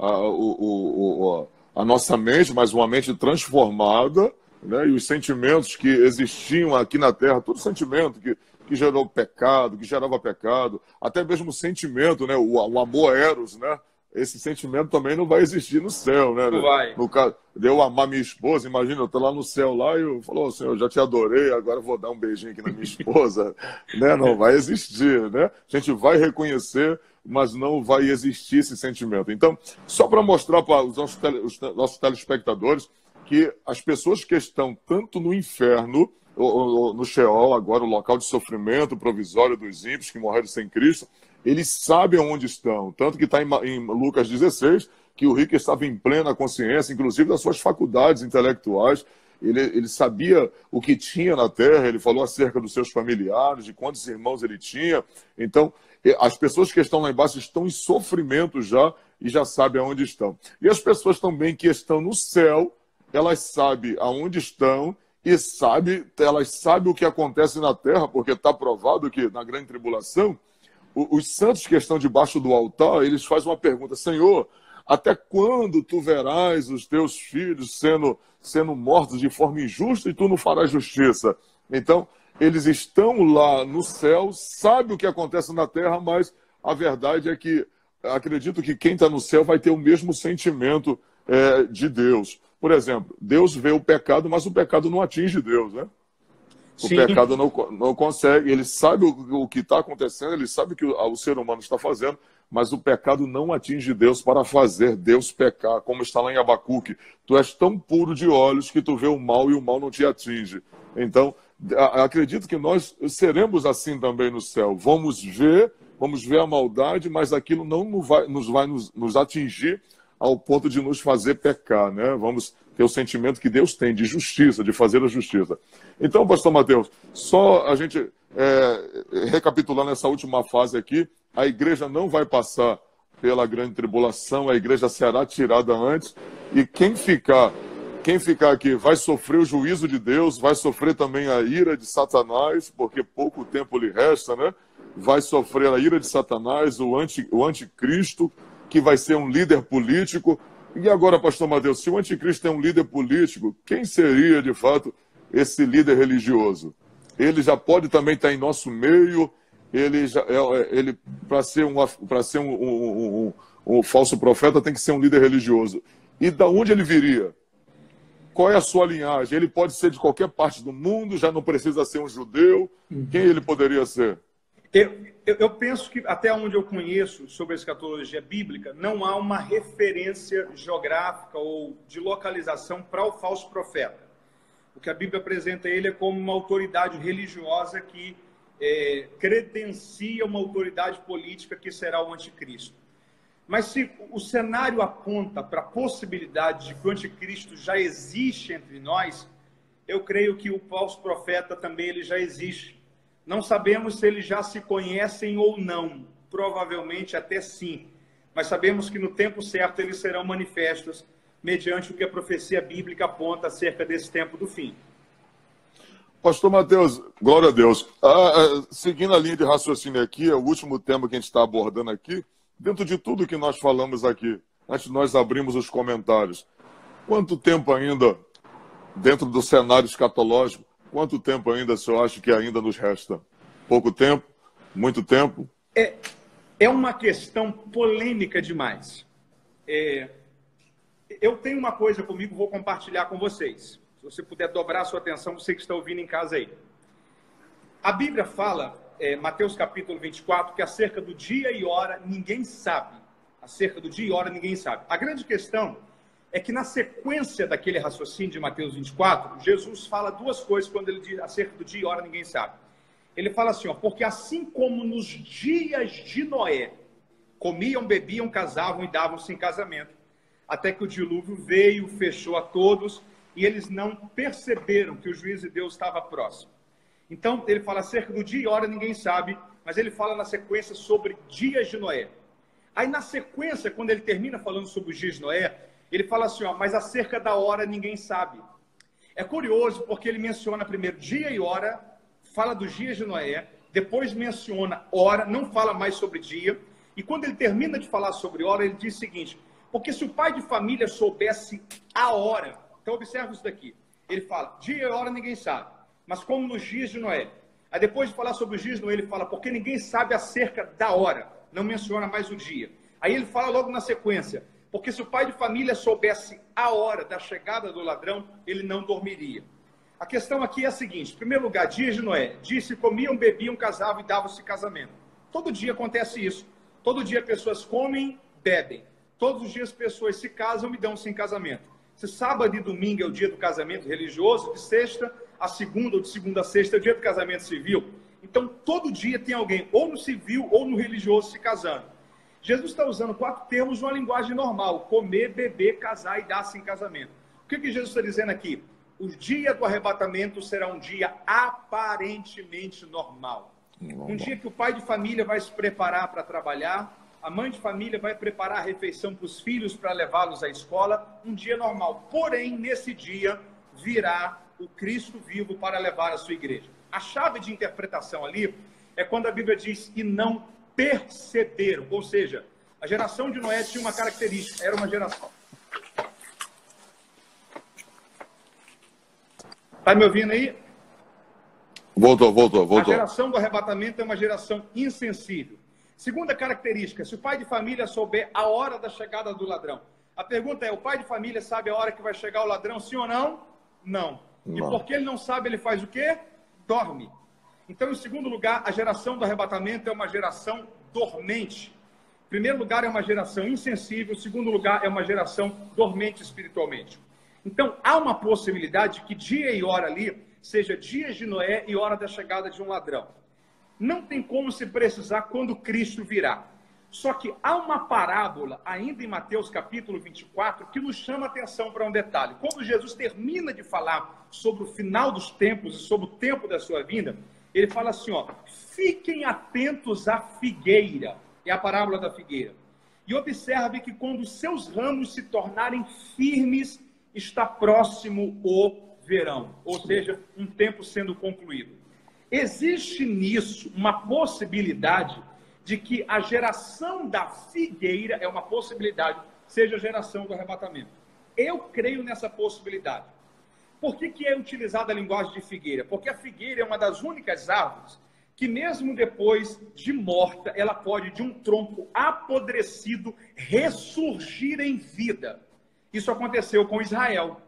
a nossa mente, mas uma mente transformada, né? E os sentimentos que existiam aqui na Terra, todo sentimento que gerou pecado, que gerava pecado, até mesmo o sentimento, né? O amor eros, né? Esse sentimento também não vai existir no céu, né? Não vai. No caso, de eu amar minha esposa, imagina, eu tô lá no céu lá e eu falo, Senhor, eu já te adorei, agora eu vou dar um beijinho aqui na minha esposa, né? Não vai existir, né? A gente vai reconhecer, mas não vai existir esse sentimento. Então, só para mostrar para os nossos telespectadores que as pessoas que estão tanto no inferno, ou no Sheol, agora o local de sofrimento provisório dos ímpios que morreram sem Cristo, eles sabem onde estão. Tanto que está em Lucas 16, que o rico estava em plena consciência, inclusive das suas faculdades intelectuais. Ele sabia o que tinha na terra, ele falou acerca dos seus familiares, de quantos irmãos ele tinha. Então, as pessoas que estão lá embaixo estão em sofrimento já e já sabem aonde estão. E as pessoas também que estão no céu, elas sabem aonde estão e elas sabem o que acontece na terra, porque está provado que na grande tribulação, os santos que estão debaixo do altar, eles fazem uma pergunta: Senhor, até quando tu verás os teus filhos sendo mortos de forma injusta e tu não farás justiça? Então, eles estão lá no céu, sabem o que acontece na terra, mas a verdade é que acredito que quem está no céu vai ter o mesmo sentimento de Deus. Por exemplo, Deus vê o pecado, mas o pecado não atinge Deus, né? O Sim. pecado não consegue, ele sabe o que está acontecendo, ele sabe o que o ser humano está fazendo, mas o pecado não atinge Deus para fazer Deus pecar, como está lá em Abacuque. Tu és tão puro de olhos que tu vê o mal e o mal não te atinge. Então, acredito que nós seremos assim também no céu. Vamos ver a maldade, mas aquilo não vai nos atingir ao ponto de nos fazer pecar, né? Vamos ter o sentimento que Deus tem de justiça, de fazer a justiça. Então, pastor Mateus, só a gente recapitulando essa última fase aqui, a igreja não vai passar pela grande tribulação, a igreja será tirada antes, e quem ficar aqui vai sofrer o juízo de Deus, vai sofrer também a ira de Satanás, porque pouco tempo lhe resta, né? Vai sofrer a ira de Satanás, o anticristo, que vai ser um líder político. E agora, pastor Mateus, se o anticristo é um líder político, quem seria, de fato, esse líder religioso? Ele já pode também estar em nosso meio, ele para ser um falso profeta tem que ser um líder religioso. E da onde ele viria? Qual é a sua linhagem? Ele pode ser de qualquer parte do mundo, já não precisa ser um judeu. Quem ele poderia ser? Eu penso que, até onde eu conheço sobre a escatologia bíblica, não há uma referência geográfica ou de localização para o falso profeta. O que a Bíblia apresenta ele é como uma autoridade religiosa que credencia uma autoridade política que será o anticristo. Mas se o cenário aponta para a possibilidade de que o anticristo já existe entre nós, eu creio que o falso profeta também ele já existe. Não sabemos se eles já se conhecem ou não, provavelmente até sim, mas sabemos que no tempo certo eles serão manifestos mediante o que a profecia bíblica aponta acerca desse tempo do fim. Pastor Mateus, glória a Deus. Seguindo a linha de raciocínio aqui, é o último tema que a gente está abordando aqui, dentro de tudo que nós falamos aqui, antes de nós abrirmos os comentários, quanto tempo ainda, dentro do cenário escatológico, quanto tempo ainda o senhor acha que ainda nos resta? Pouco tempo? Muito tempo? É uma questão polêmica demais. Eu tenho uma coisa comigo, vou compartilhar com vocês. Se você puder dobrar a sua atenção, você que está ouvindo em casa aí. A Bíblia fala, Mateus capítulo 24, que acerca do dia e hora ninguém sabe. Acerca do dia e hora ninguém sabe. A grande questão é que na sequência daquele raciocínio de Mateus 24, Jesus fala duas coisas quando ele diz acerca do dia e hora ninguém sabe. Ele fala assim, porque assim como nos dias de Noé, comiam, bebiam, casavam e davam-se em casamento, até que o dilúvio veio, fechou a todos, e eles não perceberam que o juízo de Deus estava próximo. Então, ele fala acerca do dia e hora ninguém sabe, mas ele fala na sequência sobre dias de Noé. Aí, na sequência, quando ele termina falando sobre os dias de Noé, ele fala assim, mas acerca da hora ninguém sabe. É curioso porque ele menciona primeiro dia e hora, fala dos dias de Noé, depois menciona hora, não fala mais sobre dia, e quando ele termina de falar sobre hora, ele diz o seguinte, porque se o pai de família soubesse a hora, então observa isso daqui, ele fala, dia e hora ninguém sabe, mas como nos dias de Noé. Aí depois de falar sobre os dias de Noé, ele fala, porque ninguém sabe acerca da hora, não menciona mais o dia. Aí ele fala logo na sequência, porque se o pai de família soubesse a hora da chegada do ladrão, ele não dormiria. A questão aqui é a seguinte, em primeiro lugar, dias de Noé, disse, comiam, bebiam, casavam e davam-se casamento. Todo dia acontece isso. Todo dia pessoas comem, bebem. Todos os dias pessoas se casam e dão-se em casamento. Se sábado e domingo é o dia do casamento religioso, de sexta a segunda ou de segunda a sexta é o dia do casamento civil. Então, todo dia tem alguém, ou no civil ou no religioso, se casando. Jesus está usando 4 termos de uma linguagem normal, comer, beber, casar e dar-se em casamento. O que Jesus está dizendo aqui? O dia do arrebatamento será um dia aparentemente normal. Um dia que o pai de família vai se preparar para trabalhar, a mãe de família vai preparar a refeição para os filhos para levá-los à escola, um dia normal. Porém, nesse dia, virá o Cristo vivo para levar a sua igreja. A chave de interpretação ali é quando a Bíblia diz, e não perceberam, ou seja, a geração de Noé tinha uma característica, era uma geração. Está me ouvindo aí? Voltou. A geração do arrebatamento é uma geração insensível. Segunda característica, se o pai de família souber a hora da chegada do ladrão. A pergunta é, o pai de família sabe a hora que vai chegar o ladrão, sim ou não? Não. E porque ele não sabe, ele faz o quê? Dorme. Então, em segundo lugar, a geração do arrebatamento é uma geração dormente. Em primeiro lugar, é uma geração insensível. Em segundo lugar, é uma geração dormente espiritualmente. Então, há uma possibilidade de que dia e hora ali seja dias de Noé e hora da chegada de um ladrão. Não tem como se precisar quando Cristo virá. Só que há uma parábola, ainda em Mateus capítulo 24, que nos chama a atenção para um detalhe. Quando Jesus termina de falar sobre o final dos tempos e sobre o tempo da sua vinda, ele fala assim, fiquem atentos à figueira. É a parábola da figueira. E observe que quando os seus ramos se tornarem firmes, está próximo o verão. Ou seja, um tempo sendo concluído. Existe nisso uma possibilidade de que a geração da figueira, é uma possibilidade, seja a geração do arrebatamento. Eu creio nessa possibilidade. Por que é utilizada a linguagem de figueira? Porque a figueira é uma das únicas árvores que mesmo depois de morta, ela pode, de um tronco apodrecido, ressurgir em vida. Isso aconteceu com Israel.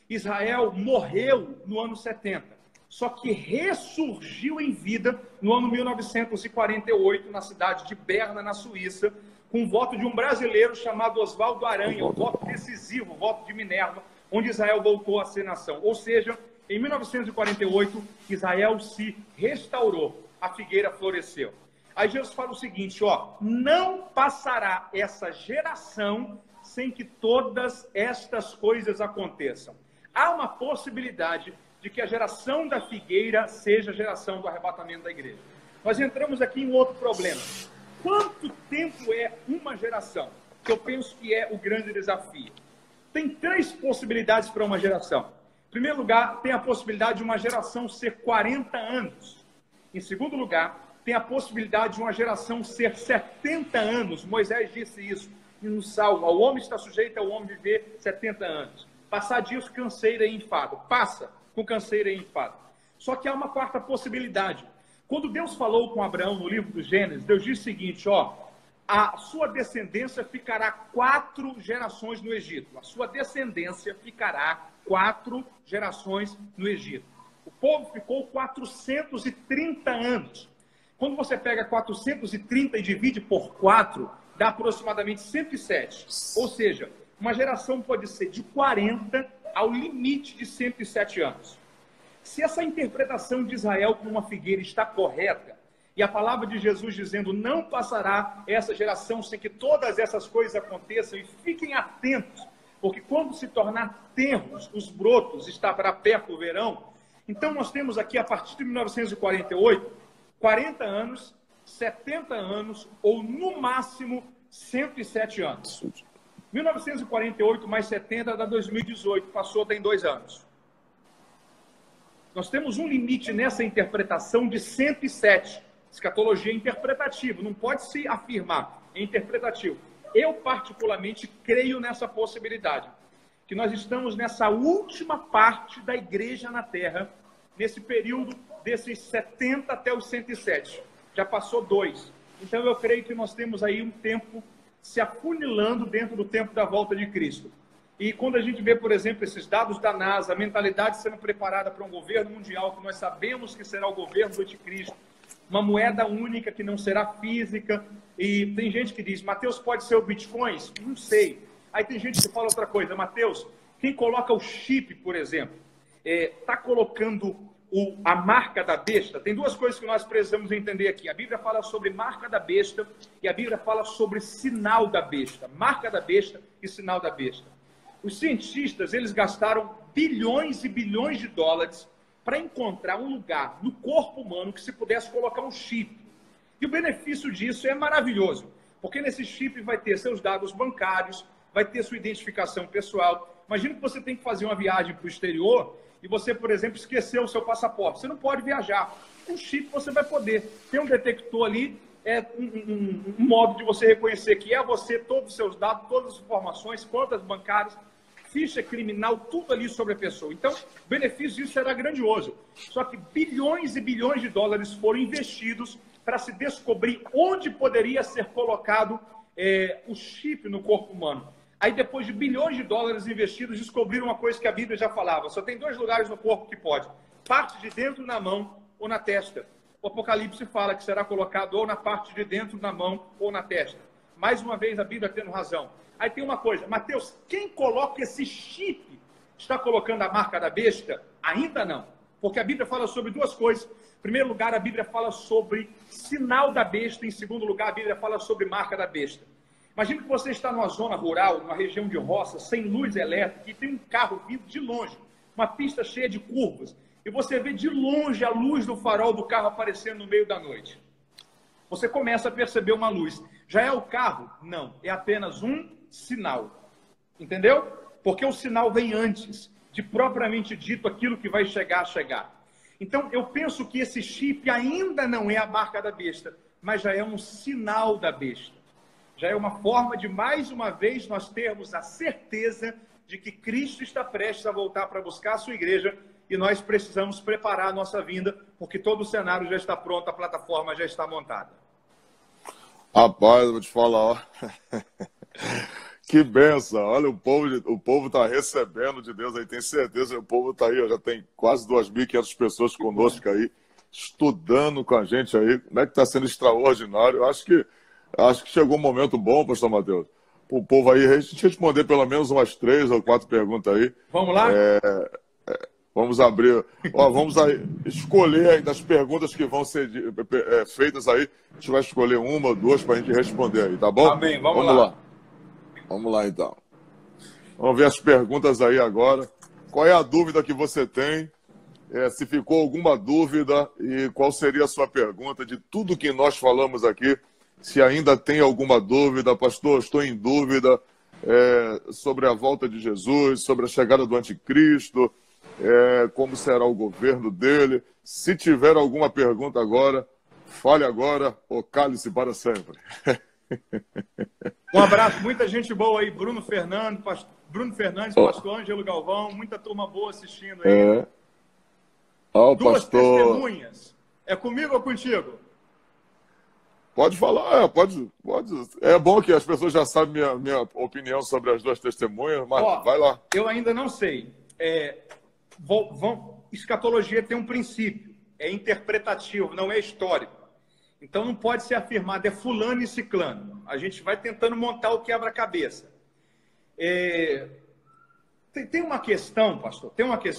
Israel morreu no ano 70, só que ressurgiu em vida no ano 1948, na cidade de Berna, na Suíça, com o voto de um brasileiro chamado Oswaldo Aranha, um voto decisivo, o voto de Minerva, onde Israel voltou a ser nação. Ou seja, em 1948, Israel se restaurou, a figueira floresceu. Aí Jesus fala o seguinte, ó, não passará essa geração sem que todas estas coisas aconteçam. Há uma possibilidade de que a geração da figueira seja a geração do arrebatamento da igreja. Nós entramos aqui em outro problema. Quanto tempo é uma geração? Que eu penso que é o grande desafio. Tem 3 possibilidades para uma geração. Em primeiro lugar, tem a possibilidade de uma geração ser 40 anos. Em segundo lugar, tem a possibilidade de uma geração ser 70 anos. Moisés disse isso no Salmo. O homem está sujeito ao homem viver 70 anos. Passar disso, canseira e enfado. Passa com canseira e enfado. Só que há uma quarta possibilidade. Quando Deus falou com Abraão no livro do Gênesis, Deus disse o seguinte, ó, a sua descendência ficará 4 gerações no Egito. A sua descendência ficará 4 gerações no Egito. O povo ficou 430 anos. Quando você pega 430 e divide por 4, dá aproximadamente 107. Ou seja, uma geração pode ser de 40 ao limite de 107 anos. Se essa interpretação de Israel como uma figueira está correta, e a palavra de Jesus dizendo, não passará essa geração sem que todas essas coisas aconteçam, e fiquem atentos, porque quando se tornar tenros, os brotos, está para perto o verão, então nós temos aqui, a partir de 1948, 40 anos, 70 anos, ou no máximo 107 anos. 1948 mais 70 dá 2018, passou tem 2 anos. Nós temos um limite nessa interpretação de 107. Escatologia é interpretativa, não pode se afirmar, é interpretativo. Eu, particularmente, creio nessa possibilidade, que nós estamos nessa última parte da igreja na Terra, nesse período desses 70 até os 107. Já passou 2. Então, eu creio que nós temos aí um tempo se afunilando dentro do tempo da volta de Cristo. E quando a gente vê, por exemplo, esses dados da NASA, a mentalidade sendo preparada para um governo mundial, que nós sabemos que será o governo do anticristo, uma moeda única que não será física, e tem gente que diz, Mateus, pode ser o Bitcoin? Não sei. Aí tem gente que fala outra coisa, Mateus, quem coloca o chip, por exemplo, está colocando a marca da besta? Tem 2 coisas que nós precisamos entender aqui. A Bíblia fala sobre marca da besta e a Bíblia fala sobre sinal da besta. Marca da besta e sinal da besta. Os cientistas, eles gastaram bilhões e bilhões de dólares para encontrar um lugar no corpo humano que se pudesse colocar um chip. E o benefício disso é maravilhoso, porque nesse chip vai ter seus dados bancários, vai ter sua identificação pessoal. Imagina que você tem que fazer uma viagem para o exterior e você, por exemplo, esqueceu o seu passaporte. Você não pode viajar. Com chip você vai poder. Tem um detector ali, um modo de você reconhecer que é você, todos os seus dados, todas as informações, contas bancárias, ficha criminal, tudo ali sobre a pessoa. Então, o benefício disso será grandioso. Só que bilhões e bilhões de dólares foram investidos para se descobrir onde poderia ser colocado o chip no corpo humano. Aí, depois de bilhões de dólares investidos, descobriram uma coisa que a Bíblia já falava. Só tem 2 lugares no corpo que pode. Parte de dentro na mão ou na testa. O Apocalipse fala que será colocado ou na parte de dentro na mão ou na testa. Mais uma vez, a Bíblia tendo razão. Aí tem uma coisa, Mateus, quem coloca esse chip está colocando a marca da besta? Ainda não. Porque a Bíblia fala sobre 2 coisas. Em primeiro lugar, a Bíblia fala sobre sinal da besta. Em segundo lugar, a Bíblia fala sobre marca da besta. Imagina que você está numa zona rural, numa região de roça, sem luz elétrica, e tem um carro vindo de longe, uma pista cheia de curvas, e você vê de longe a luz do farol do carro aparecendo no meio da noite. Você começa a perceber uma luz. Já é o carro? Não. É apenas um sinal. Entendeu? Porque o sinal vem antes de propriamente dito aquilo que vai chegar a chegar. Então, eu penso que esse chip ainda não é a marca da besta, mas já é um sinal da besta. Já é uma forma de, mais uma vez, nós termos a certeza de que Cristo está prestes a voltar para buscar a sua igreja e nós precisamos preparar a nossa vinda, porque todo o cenário já está pronto, a plataforma já está montada. Rapaz, eu vou te falar, ó. Que benção. Olha, o povo está recebendo de Deus aí, tem certeza que o povo está aí, ó, já tem quase 2.500 pessoas conosco aí, estudando com a gente aí. Como é que está sendo extraordinário? Eu acho que chegou um momento bom, pastor Mateus, para o povo aí a gente responder pelo menos umas 3 ou 4 perguntas aí. Vamos lá? Vamos abrir, ó, vamos aí escolher aí das perguntas que vão ser feitas aí, a gente vai escolher uma ou duas para a gente responder aí, tá bom? Amém, vamos lá. Vamos lá, então. Vamos ver as perguntas aí agora. Qual é a dúvida que você tem? Se ficou alguma dúvida, e qual seria a sua pergunta de tudo que nós falamos aqui? Se ainda tem alguma dúvida, pastor, estou em dúvida sobre a volta de Jesus, sobre a chegada do anticristo, como será o governo dele. Se tiver alguma pergunta agora, fale agora ou cale-se para sempre. Um abraço, muita gente boa aí, Bruno Fernandes, pastor Ângelo Galvão, muita turma boa assistindo aí. Duas testemunhas. É comigo ou contigo? Pode falar, pode. É bom que as pessoas já sabem minha opinião sobre as duas testemunhas, mas vai lá. Eu ainda não sei. Escatologia tem um princípio, é interpretativo, não é histórico. Então não pode ser afirmado, é fulano e ciclano. A gente vai tentando montar o quebra-cabeça. Tem uma questão, pastor,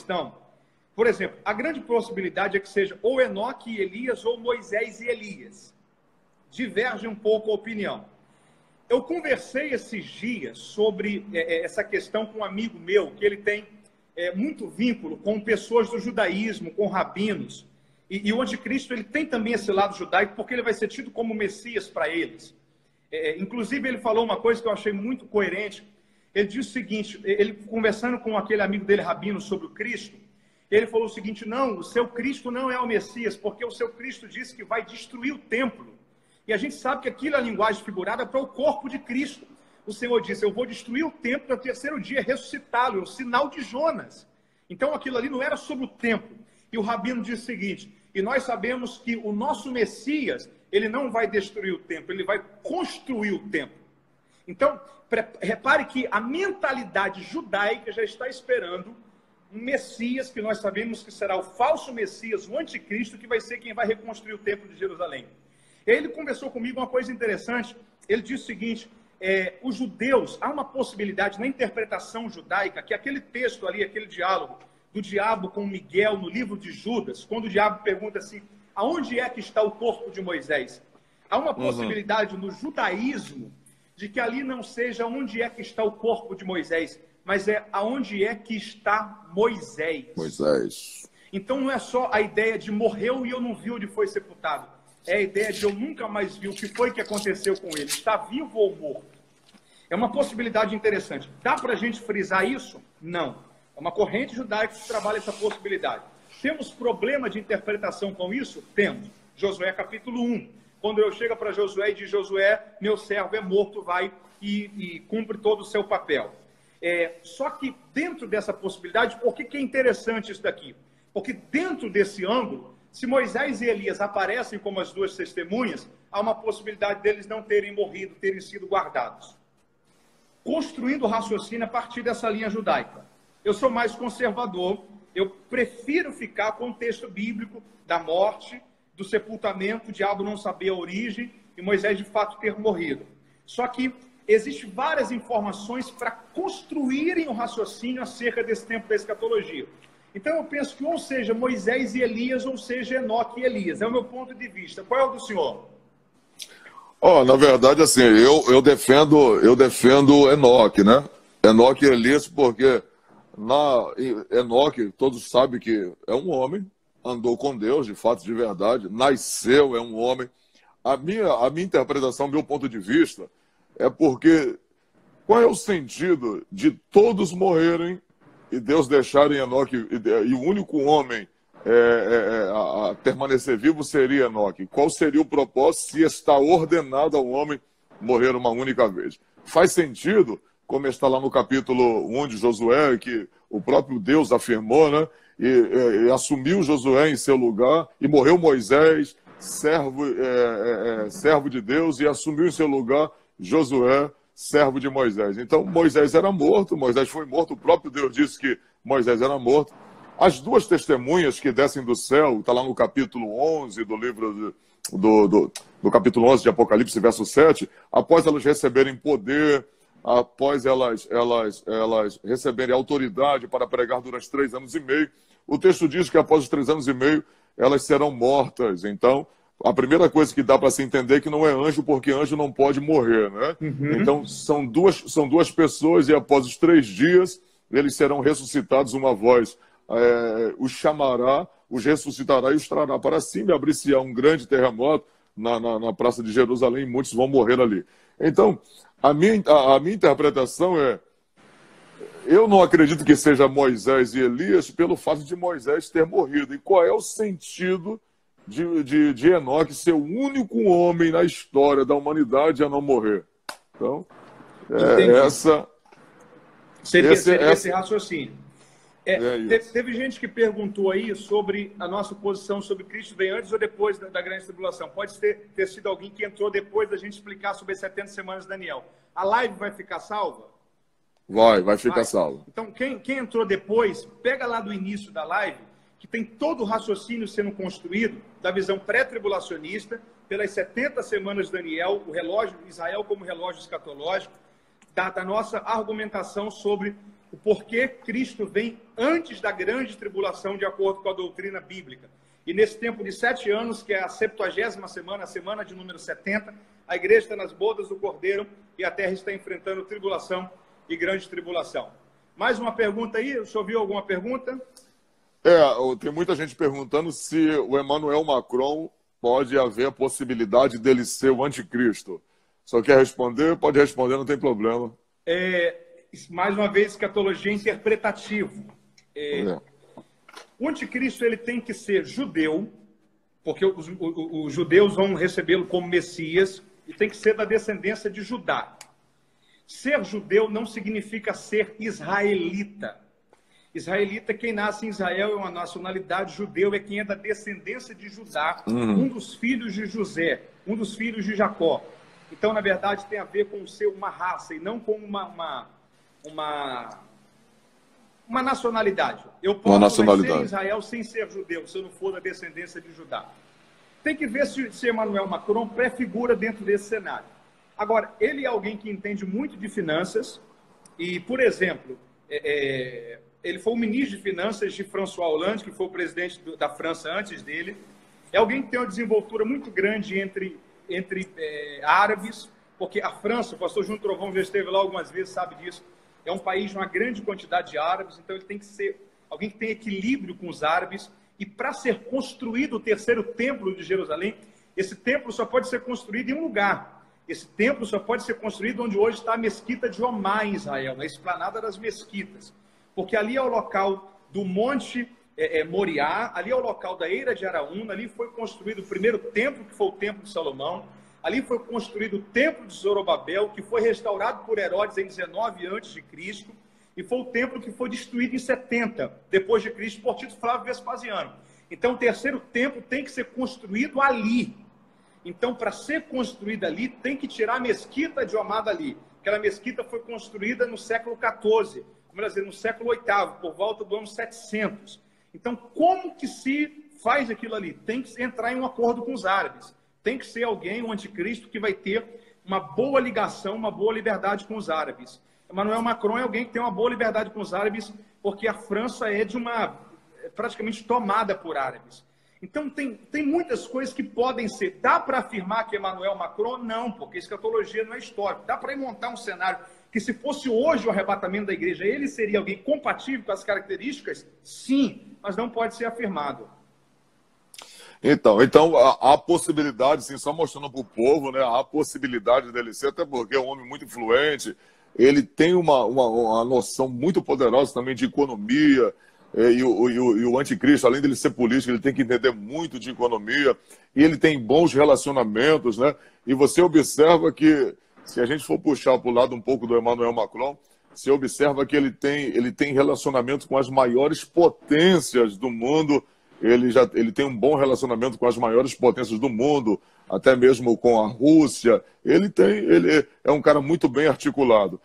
Por exemplo, a grande possibilidade é que seja ou Enoque e Elias ou Moisés e Elias. Diverge um pouco a opinião. Eu conversei esses dias sobre essa questão com um amigo meu, que ele tem muito vínculo com pessoas do judaísmo, com rabinos. E o anticristo ele tem também esse lado judaico, porque ele vai ser tido como Messias para eles. Inclusive, ele falou uma coisa que eu achei muito coerente. Ele disse o seguinte, ele conversando com aquele amigo dele, rabino, sobre o Cristo, ele falou o seguinte: não, o seu Cristo não é o Messias, porque o seu Cristo disse que vai destruir o templo. E a gente sabe que aquilo é a linguagem figurada para o corpo de Cristo. O Senhor disse: eu vou destruir o templo no terceiro dia, ressuscitá-lo, é o sinal de Jonas. Então aquilo ali não era sobre o templo. E o rabino disse o seguinte: e nós sabemos que o nosso Messias, ele não vai destruir o templo, ele vai construir o templo. Então, repare que a mentalidade judaica já está esperando um Messias, que nós sabemos que será o falso Messias, o anticristo, que vai ser quem vai reconstruir o templo de Jerusalém. Ele conversou comigo uma coisa interessante. Ele disse o seguinte: os judeus, há uma possibilidade na interpretação judaica, que aquele texto ali, aquele diálogo do diabo com Miguel no livro de Judas, quando o diabo pergunta assim: aonde é que está o corpo de Moisés? Há uma possibilidade no judaísmo de que ali não seja onde é que está o corpo de Moisés, mas é aonde é que está Moisés. Então não é só a ideia de morreu e eu não vi onde foi sepultado. É a ideia de eu nunca mais vi o que foi que aconteceu com ele. Está vivo ou morto? É uma possibilidade interessante. Dá para a gente frisar isso? Não. É uma corrente judaica que trabalha essa possibilidade. Temos problema de interpretação com isso? Temos. Josué capítulo 1. Quando eu chego para Josué e diz: Josué, meu servo é morto, vai e cumpre todo o seu papel. Só que dentro dessa possibilidade, por que é interessante isso daqui? Porque dentro desse ângulo, se Moisés e Elias aparecem como as duas testemunhas, há uma possibilidade deles não terem morrido, terem sido guardados. Construindo o raciocínio a partir dessa linha judaica. Eu sou mais conservador, eu prefiro ficar com o texto bíblico da morte, do sepultamento, o diabo não saber a origem e Moisés de fato ter morrido. Só que existem várias informações para construírem o raciocínio acerca desse tempo da escatologia. Então eu penso que ou seja Moisés e Elias, ou seja Enoque e Elias. É o meu ponto de vista. Qual é o do senhor? Na verdade, assim, eu defendo Enoque, né? Enoque e Elias, porque Enoque, todos sabem que é um homem, andou com Deus, de fato, de verdade, nasceu, é um homem. A minha interpretação, meu ponto de vista, é porque qual é o sentido de todos morrerem e Deus deixar Enoque, e o único homem a permanecer vivo seria Enoque? Qual seria o propósito se está ordenado ao homem morrer uma única vez? Faz sentido, como está lá no capítulo 1 de Josué, que o próprio Deus afirmou, né? E assumiu Josué em seu lugar, e morreu servo de Deus, e assumiu em seu lugar Josué, servo de Moisés. Então, Moisés era morto, Moisés foi morto, o próprio Deus disse que Moisés era morto. As duas testemunhas que descem do céu, está lá no capítulo 11 do livro do capítulo 11 de Apocalipse, verso 7, após elas receberem poder, após elas receberem autoridade para pregar durante 3 anos e meio, o texto diz que após os 3 anos e meio, elas serão mortas. Então, a primeira coisa que dá para se entender é que não é anjo, porque anjo não pode morrer, né? Então, são duas pessoas e após os 3 dias, eles serão ressuscitados, uma voz os chamará, os ressuscitará e os trará para cima, e abrir-se-á um grande terremoto na praça de Jerusalém, e muitos vão morrer ali. Então, a minha interpretação é, eu não acredito que seja Moisés e Elias pelo fato de Moisés ter morrido. E qual é o sentido de Enoque ser o único homem na história da humanidade a não morrer? Então, seria esse raciocínio. Teve gente que perguntou aí sobre a nossa posição sobre Cristo vem antes ou depois da grande tribulação. Pode ter sido alguém que entrou depois da gente explicar sobre as 70 semanas de Daniel. A live vai ficar salva? Vai ficar salva. Então, quem entrou depois, pega lá do início da live, que tem todo o raciocínio sendo construído da visão pré-tribulacionista, pelas 70 semanas de Daniel, o relógio de Israel como relógio escatológico, da nossa argumentação sobre o porquê Cristo vem antes da grande tribulação, de acordo com a doutrina bíblica. E nesse tempo de 7 anos, que é a 70ª semana, a semana de número 70, a igreja está nas bodas do Cordeiro e a terra está enfrentando tribulação e grande tribulação. Mais uma pergunta aí? O senhor viu alguma pergunta? Tem muita gente perguntando se o Emmanuel Macron pode haver a possibilidade dele ser o anticristo. Só quer responder? Pode responder, não tem problema. Mais uma vez, escatologia interpretativo. O anticristo ele tem que ser judeu, porque os judeus vão recebê-lo como Messias, e tem que ser da descendência de Judá. Ser judeu não significa ser israelita. Israelita, quem nasce em Israel é uma nacionalidade, judeu é quem é da descendência de Judá, um dos filhos de José, um dos filhos de Jacó. Então, na verdade, tem a ver com ser uma raça e não com uma nacionalidade. Eu posso nascer em Israel sem ser judeu, se eu não for da descendência de Judá. Tem que ver se Emmanuel Macron pré-figura dentro desse cenário. Agora, ele é alguém que entende muito de finanças e, por exemplo, ele foi o ministro de Finanças de François Hollande, que foi o presidente da França antes dele. É alguém que tem uma desenvoltura muito grande entre árabes, porque a França, o pastor Júnior Trovão já esteve lá algumas vezes, sabe disso, é um país de uma grande quantidade de árabes, então ele tem que ser alguém que tem equilíbrio com os árabes, e para ser construído o terceiro templo de Jerusalém, esse templo só pode ser construído em um lugar. Esse templo só pode ser construído onde hoje está a mesquita de Omar, em Israel, na esplanada das mesquitas, porque ali é o local do Monte Moriá, ali é o local da Eira de Araúna, ali foi construído o primeiro templo, que foi o Templo de Salomão, ali foi construído o Templo de Zorobabel, que foi restaurado por Herodes em 19 a.C., e foi o templo que foi destruído em 70 depois de Cristo por Tito Flávio Vespasiano. Então, o terceiro templo tem que ser construído ali. Então, para ser construído ali, tem que tirar a mesquita de Omar dali. Aquela mesquita foi construída no século XIV, no século VIII, por volta do ano 700. Então, como que se faz aquilo ali? Tem que entrar em um acordo com os árabes. Tem que ser alguém, um anticristo, que vai ter uma boa ligação, uma boa liberdade com os árabes. Emmanuel Macron é alguém que tem uma boa liberdade com os árabes, porque a França é praticamente tomada por árabes. Então, tem muitas coisas que podem ser. Dá para afirmar que Emmanuel Macron? Não, porque escatologia não é histórica. Dá para montar um cenário que, se fosse hoje o arrebatamento da igreja, ele seria alguém compatível com as características? Sim, mas não pode ser afirmado. Então a possibilidade, sim, só mostrando para o povo, né, a possibilidade dele ser, até porque é um homem muito influente, ele tem uma noção muito poderosa também de economia, e o anticristo, além dele ser político, ele tem que entender muito de economia, e ele tem bons relacionamentos, né? E você observa que, se a gente for puxar para o lado um pouco do Emmanuel Macron, você observa que ele tem relacionamento com as maiores potências do mundo. Ele tem um bom relacionamento com as maiores potências do mundo, até mesmo com a Rússia. Ele é um cara muito bem articulado.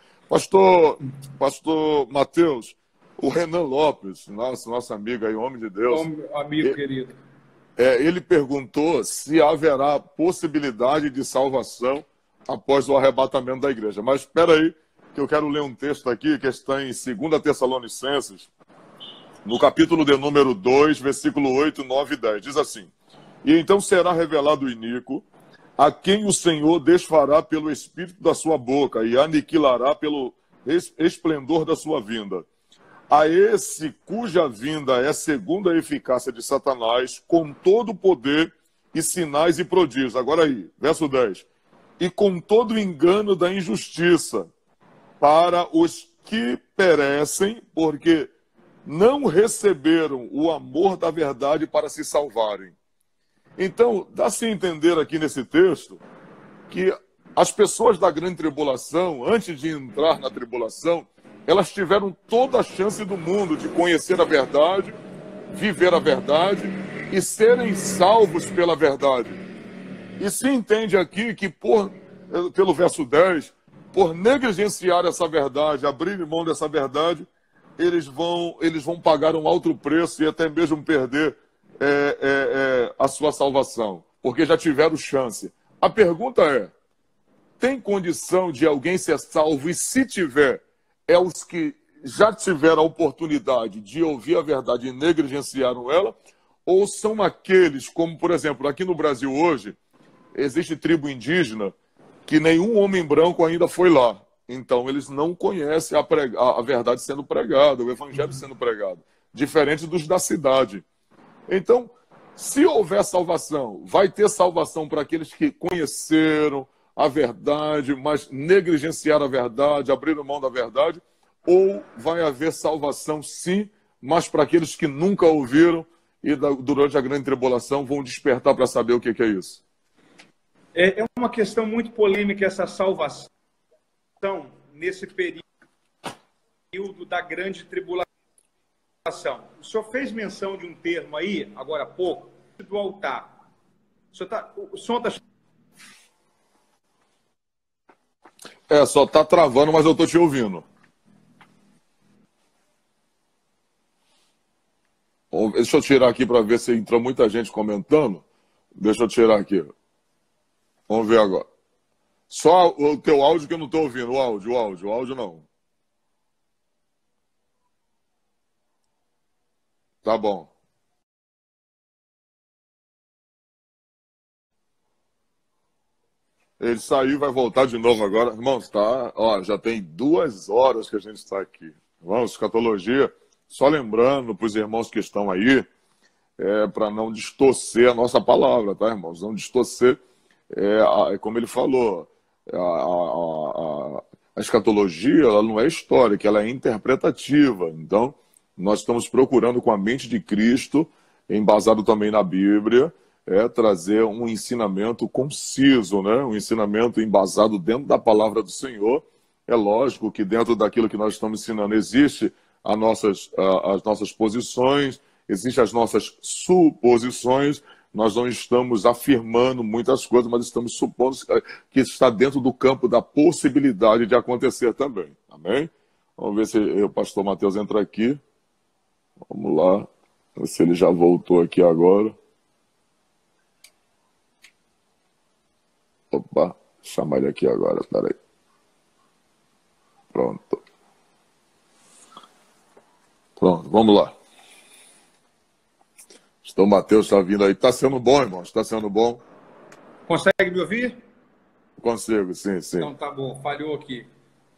Pastor Mateus, o Renan Lopes, nosso amigo aí, homem de Deus. Amigo querido. Ele perguntou se haverá possibilidade de salvação após o arrebatamento da igreja. Mas espera aí, que eu quero ler um texto aqui que está em 2 Tessalonicenses, no capítulo de número 2, versículo 8, 9 e 10. Diz assim: E então será revelado o iníquo, a quem o Senhor desfará pelo espírito da sua boca e aniquilará pelo esplendor da sua vinda. A esse cuja vinda é segundo a eficácia de Satanás, com todo o poder e sinais e prodígios. Agora aí, verso 10. E com todo o engano da injustiça, para os que perecem, porque não receberam o amor da verdade para se salvarem. Então, dá-se a entender aqui nesse texto que as pessoas da grande tribulação, antes de entrar na tribulação, elas tiveram toda a chance do mundo de conhecer a verdade, viver a verdade e serem salvos pela verdade. E se entende aqui que, pelo verso 10, por negligenciar essa verdade, abrir mão dessa verdade, eles vão pagar um alto preço e até mesmo perder a sua salvação, porque já tiveram chance. A pergunta é: tem condição de alguém ser salvo? E se tiver, é os que já tiveram a oportunidade de ouvir a verdade e negligenciaram ela? Ou são aqueles, como por exemplo, aqui no Brasil hoje, existe tribo indígena que nenhum homem branco ainda foi lá. Então, eles não conhecem a verdade sendo pregada, o evangelho sendo pregado, diferente dos da cidade. Então, se houver salvação, vai ter salvação para aqueles que conheceram a verdade, mas negligenciaram a verdade, abriram mão da verdade, ou vai haver salvação, sim, mas para aqueles que nunca ouviram e durante a grande tribulação vão despertar para saber o que é isso? É uma questão muito polêmica essa salvação nesse período da grande tribulação. O senhor fez menção de um termo aí, agora há pouco, do altar. O som está... Só está travando, mas eu estou te ouvindo. Deixa eu tirar aqui para ver se entrou muita gente comentando. Deixa eu tirar aqui. Vamos ver agora. Só o teu áudio que eu não estou ouvindo. O áudio não. Tá bom. Ele saiu e vai voltar de novo agora. Irmãos, já tem 2 horas que a gente está aqui. Irmãos, escatologia, só lembrando para os irmãos que estão aí, para não distorcer a nossa palavra, tá, irmãos? Não distorcer, como ele falou, a escatologia, ela não é histórica, ela é interpretativa. Então, nós estamos procurando, com a mente de Cristo, embasado também na Bíblia, trazer um ensinamento conciso, né? Um ensinamento embasado dentro da palavra do Senhor. É lógico que dentro daquilo que nós estamos ensinando existe as nossas posições, existem as nossas suposições. Nós não estamos afirmando muitas coisas, mas estamos supondo que está dentro do campo da possibilidade de acontecer também. Amém? Vamos ver se o pastor Mateus entra aqui. Vamos lá. Ver se ele já voltou aqui agora. Opa, chamar ele aqui agora, peraí. Pronto, vamos lá. Pastor Mateus está vindo aí. Está sendo bom, irmão? Está sendo bom? Consegue me ouvir? Consigo, sim. Então tá bom, falhou aqui.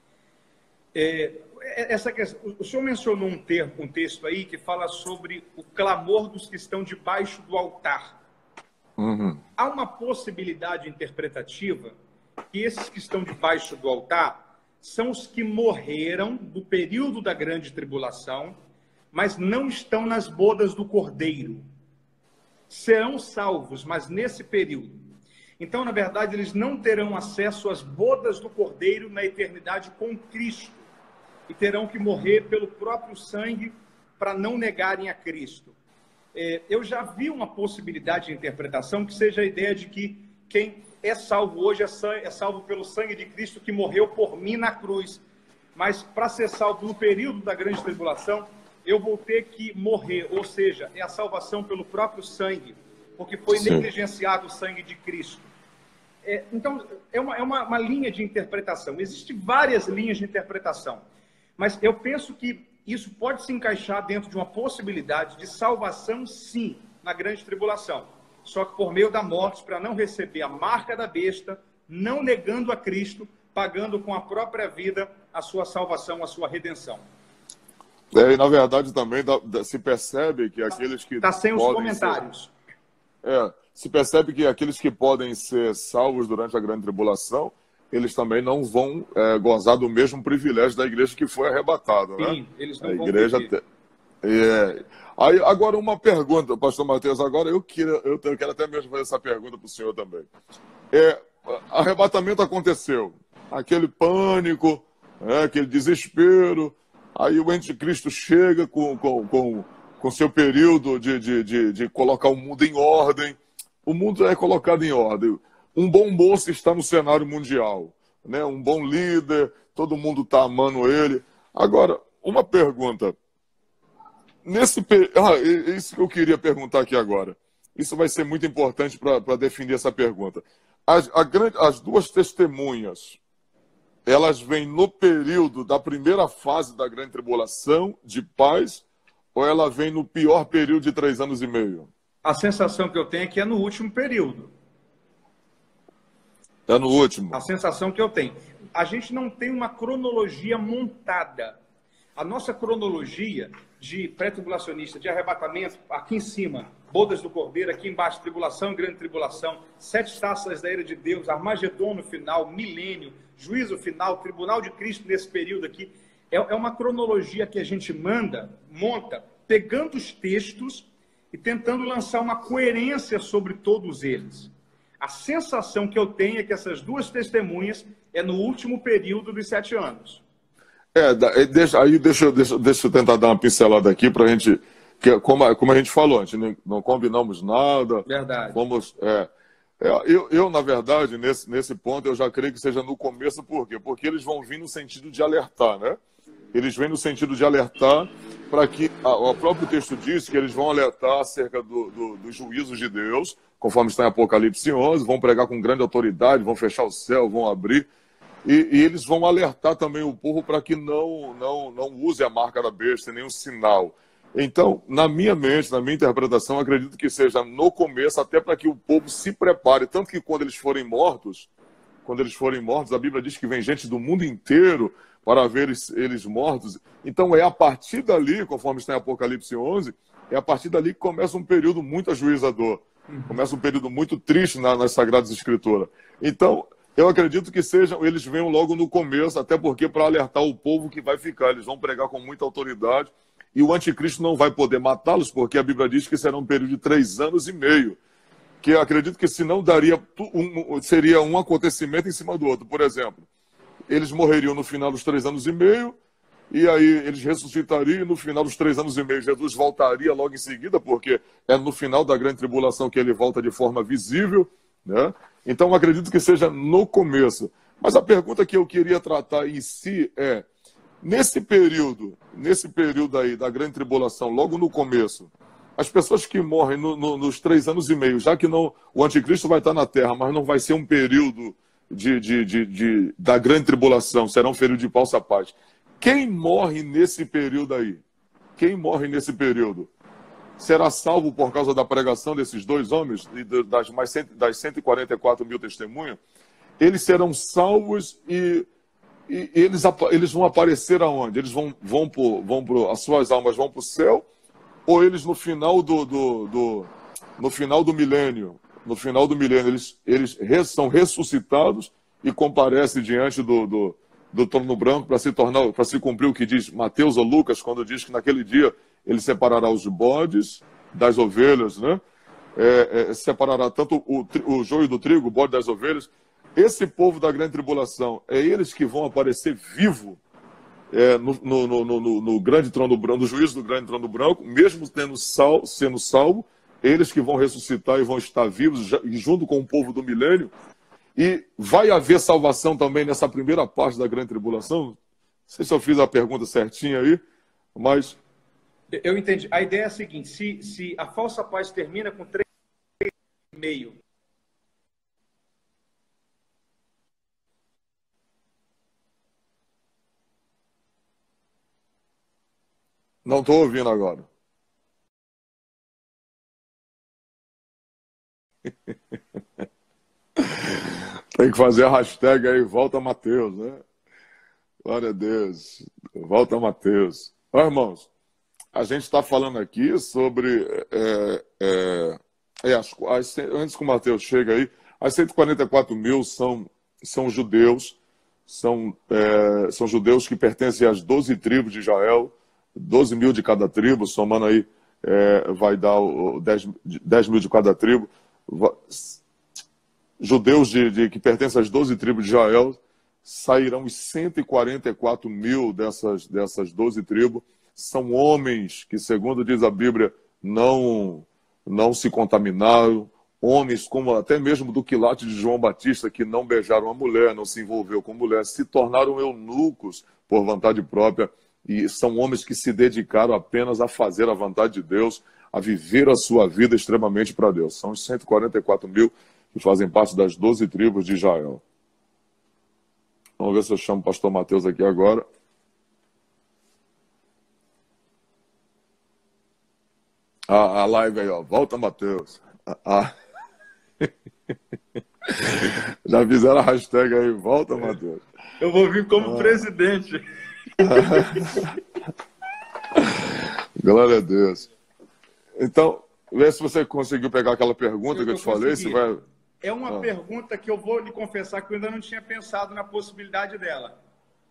Essa questão, o senhor mencionou um texto aí que fala sobre o clamor dos que estão debaixo do altar. Uhum. Há uma possibilidade interpretativa que esses que estão debaixo do altar são os que morreram do período da grande tribulação, mas não estão nas bodas do Cordeiro. Serão salvos, mas nesse período. Então, na verdade, eles não terão acesso às bodas do Cordeiro na eternidade com Cristo. E terão que morrer pelo próprio sangue para não negarem a Cristo. Eu já vi uma possibilidade de interpretação que seja a ideia de que quem é salvo hoje é salvo pelo sangue de Cristo que morreu por mim na cruz. Mas para ser salvo no período da grande tribulação, eu vou ter que morrer, ou seja, é a salvação pelo próprio sangue, porque foi negligenciado o sangue de Cristo. Então, é uma linha de interpretação. Existem várias linhas de interpretação, mas eu penso que isso pode se encaixar dentro de uma possibilidade de salvação, sim, na grande tribulação. Só que por meio da morte, para não receber a marca da besta, não negando a Cristo, pagando com a própria vida a sua salvação, a sua redenção. E na verdade também se percebe que aqueles que está sem os comentários. Se percebe que aqueles que podem ser salvos durante a grande tribulação, eles também não vão gozar do mesmo privilégio da igreja que foi arrebatada, né? Sim, eles não a vão igreja Aí, agora uma pergunta, pastor Mateus, agora eu quero até mesmo fazer essa pergunta para o senhor também. Arrebatamento aconteceu, aquele pânico, aquele desespero, aí o anticristo chega com seu período de colocar o mundo em ordem. O mundo é colocado em ordem. Um bom moço está no cenário mundial, né? Um bom líder, todo mundo está amando ele. Agora, uma pergunta. Isso que eu queria perguntar aqui agora. Isso vai ser muito importante para definir essa pergunta. As duas testemunhas, elas vêm no período da primeira fase da grande tribulação, de paz, ou ela vem no pior período de 3 anos e meio? A sensação que eu tenho é que é no último período. É no último? A sensação que eu tenho. A gente não tem uma cronologia montada. A nossa cronologia de pré-tribulacionista, de arrebatamento, aqui em cima, bodas do Cordeiro, aqui embaixo, tribulação, grande tribulação, 7 taças da ira de Deus, Armagedon no final, milênio, juízo final, tribunal de Cristo nesse período aqui. É uma cronologia que a gente monta, pegando os textos e tentando lançar uma coerência sobre todos eles. A sensação que eu tenho é que essas duas testemunhas é no último período dos 7 anos. Deixa eu tentar dar uma pincelada aqui para a gente, como a gente falou, a gente não combinamos nada. Verdade. Eu, na verdade, nesse ponto, eu já creio que seja no começo, por quê? Porque eles vão vir no sentido de alertar, né? Eles vêm no sentido de alertar para que, o próprio texto diz que eles vão alertar acerca dos juízos de Deus, conforme está em Apocalipse 11, vão pregar com grande autoridade, vão fechar o céu, vão abrir. E eles vão alertar também o povo para que não use a marca da besta, nem o sinal. Então, na minha mente, na minha interpretação, acredito que seja no começo, até para que o povo se prepare. Tanto que quando eles forem mortos, a Bíblia diz que vem gente do mundo inteiro para ver eles mortos. Então, é a partir dali, conforme está em Apocalipse 11, é a partir dali que começa um período muito ajuizador. Começa um período muito triste nas Sagradas Escrituras. Então, eu acredito que eles venham logo no começo, até porque para alertar o povo que vai ficar. Eles vão pregar com muita autoridade e o anticristo não vai poder matá-los, porque a Bíblia diz que será um período de 3 anos e meio. Que eu acredito que senão seria um acontecimento em cima do outro. Por exemplo, eles morreriam no final dos 3 anos e meio, e aí eles ressuscitariam, e no final dos 3 anos e meio Jesus voltaria logo em seguida, porque é no final da grande tribulação que ele volta de forma visível, né? Então, eu acredito que seja no começo. Mas a pergunta que eu queria tratar em si é, nesse período aí da grande tribulação, logo no começo, as pessoas que morrem nos 3 anos e meio, já que o anticristo vai estar na Terra, mas não vai ser um período da grande tribulação, será um período de falsa paz. Quem morre nesse período aí? Quem morre nesse período? Será salvo por causa da pregação desses 2 homens, das 144 mil testemunhas? Eles serão salvos e eles vão aparecer aonde? Eles as suas almas vão para o céu, ou eles no final do milênio, eles são ressuscitados e comparecem diante do trono branco para se cumprir o que diz Mateus ou Lucas, quando diz que naquele dia ele separará os bodes das ovelhas, né? Separará tanto o joio do trigo, o bode das ovelhas. Esse povo da grande tribulação, é eles que vão aparecer vivo no grande trono branco, no juízo do grande trono branco, mesmo sendo salvo, eles que vão ressuscitar e vão estar vivos junto com o povo do milênio. E vai haver salvação também nessa primeira parte da grande tribulação? Não sei se eu fiz a pergunta certinha aí, mas... Eu entendi. A ideia é a seguinte, se a falsa paz termina com 3,5... Não estou ouvindo agora. Tem que fazer a hashtag aí, volta Mateus, né? Glória a Deus. Volta Mateus. Ó, irmãos, a gente está falando aqui sobre... antes que o Mateus chegue aí, as 144 mil são judeus, são judeus que pertencem às 12 tribos de Israel, 12 mil de cada tribo, somando aí, vai dar 10 mil de cada tribo. Judeus que pertencem às 12 tribos de Israel, sairão os 144 mil dessas 12 tribos. São homens que, segundo diz a Bíblia, não se contaminaram, homens como até mesmo do quilate de João Batista, que não beijaram a mulher, não se envolveu com mulher, se tornaram eunucos por vontade própria, e são homens que se dedicaram apenas a fazer a vontade de Deus, a viver a sua vida extremamente para Deus. São os 144 mil que fazem parte das 12 tribos de Israel. Vamos ver se eu chamo o pastor Mateus aqui agora. A live aí, ó. Volta, Mateus. Já fizeram a hashtag aí, volta, Mateus. Eu vou vir como presidente. Glória a Deus. Então, vê se você conseguiu pegar aquela pergunta que eu te falei. Se vai... É uma pergunta que eu vou lhe confessar que eu ainda não tinha pensado na possibilidade dela.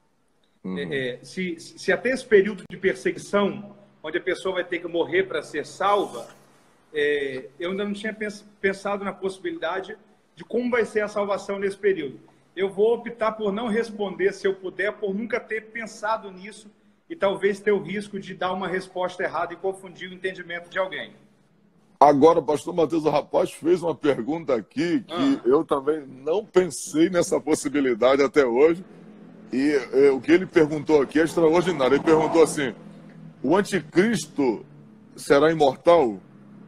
Se até esse período de perseguição, onde a pessoa vai ter que morrer para ser salva, eu ainda não tinha pensado na possibilidade de como vai ser a salvação nesse período. Eu vou optar por não responder, se eu puder, por nunca ter pensado nisso e talvez ter o risco de dar uma resposta errada e confundir o entendimento de alguém. Agora, pastor Mateus, o rapaz fez uma pergunta aqui que eu também não pensei nessa possibilidade até hoje. E o que ele perguntou aqui é extraordinário. Ele perguntou assim: o anticristo será imortal?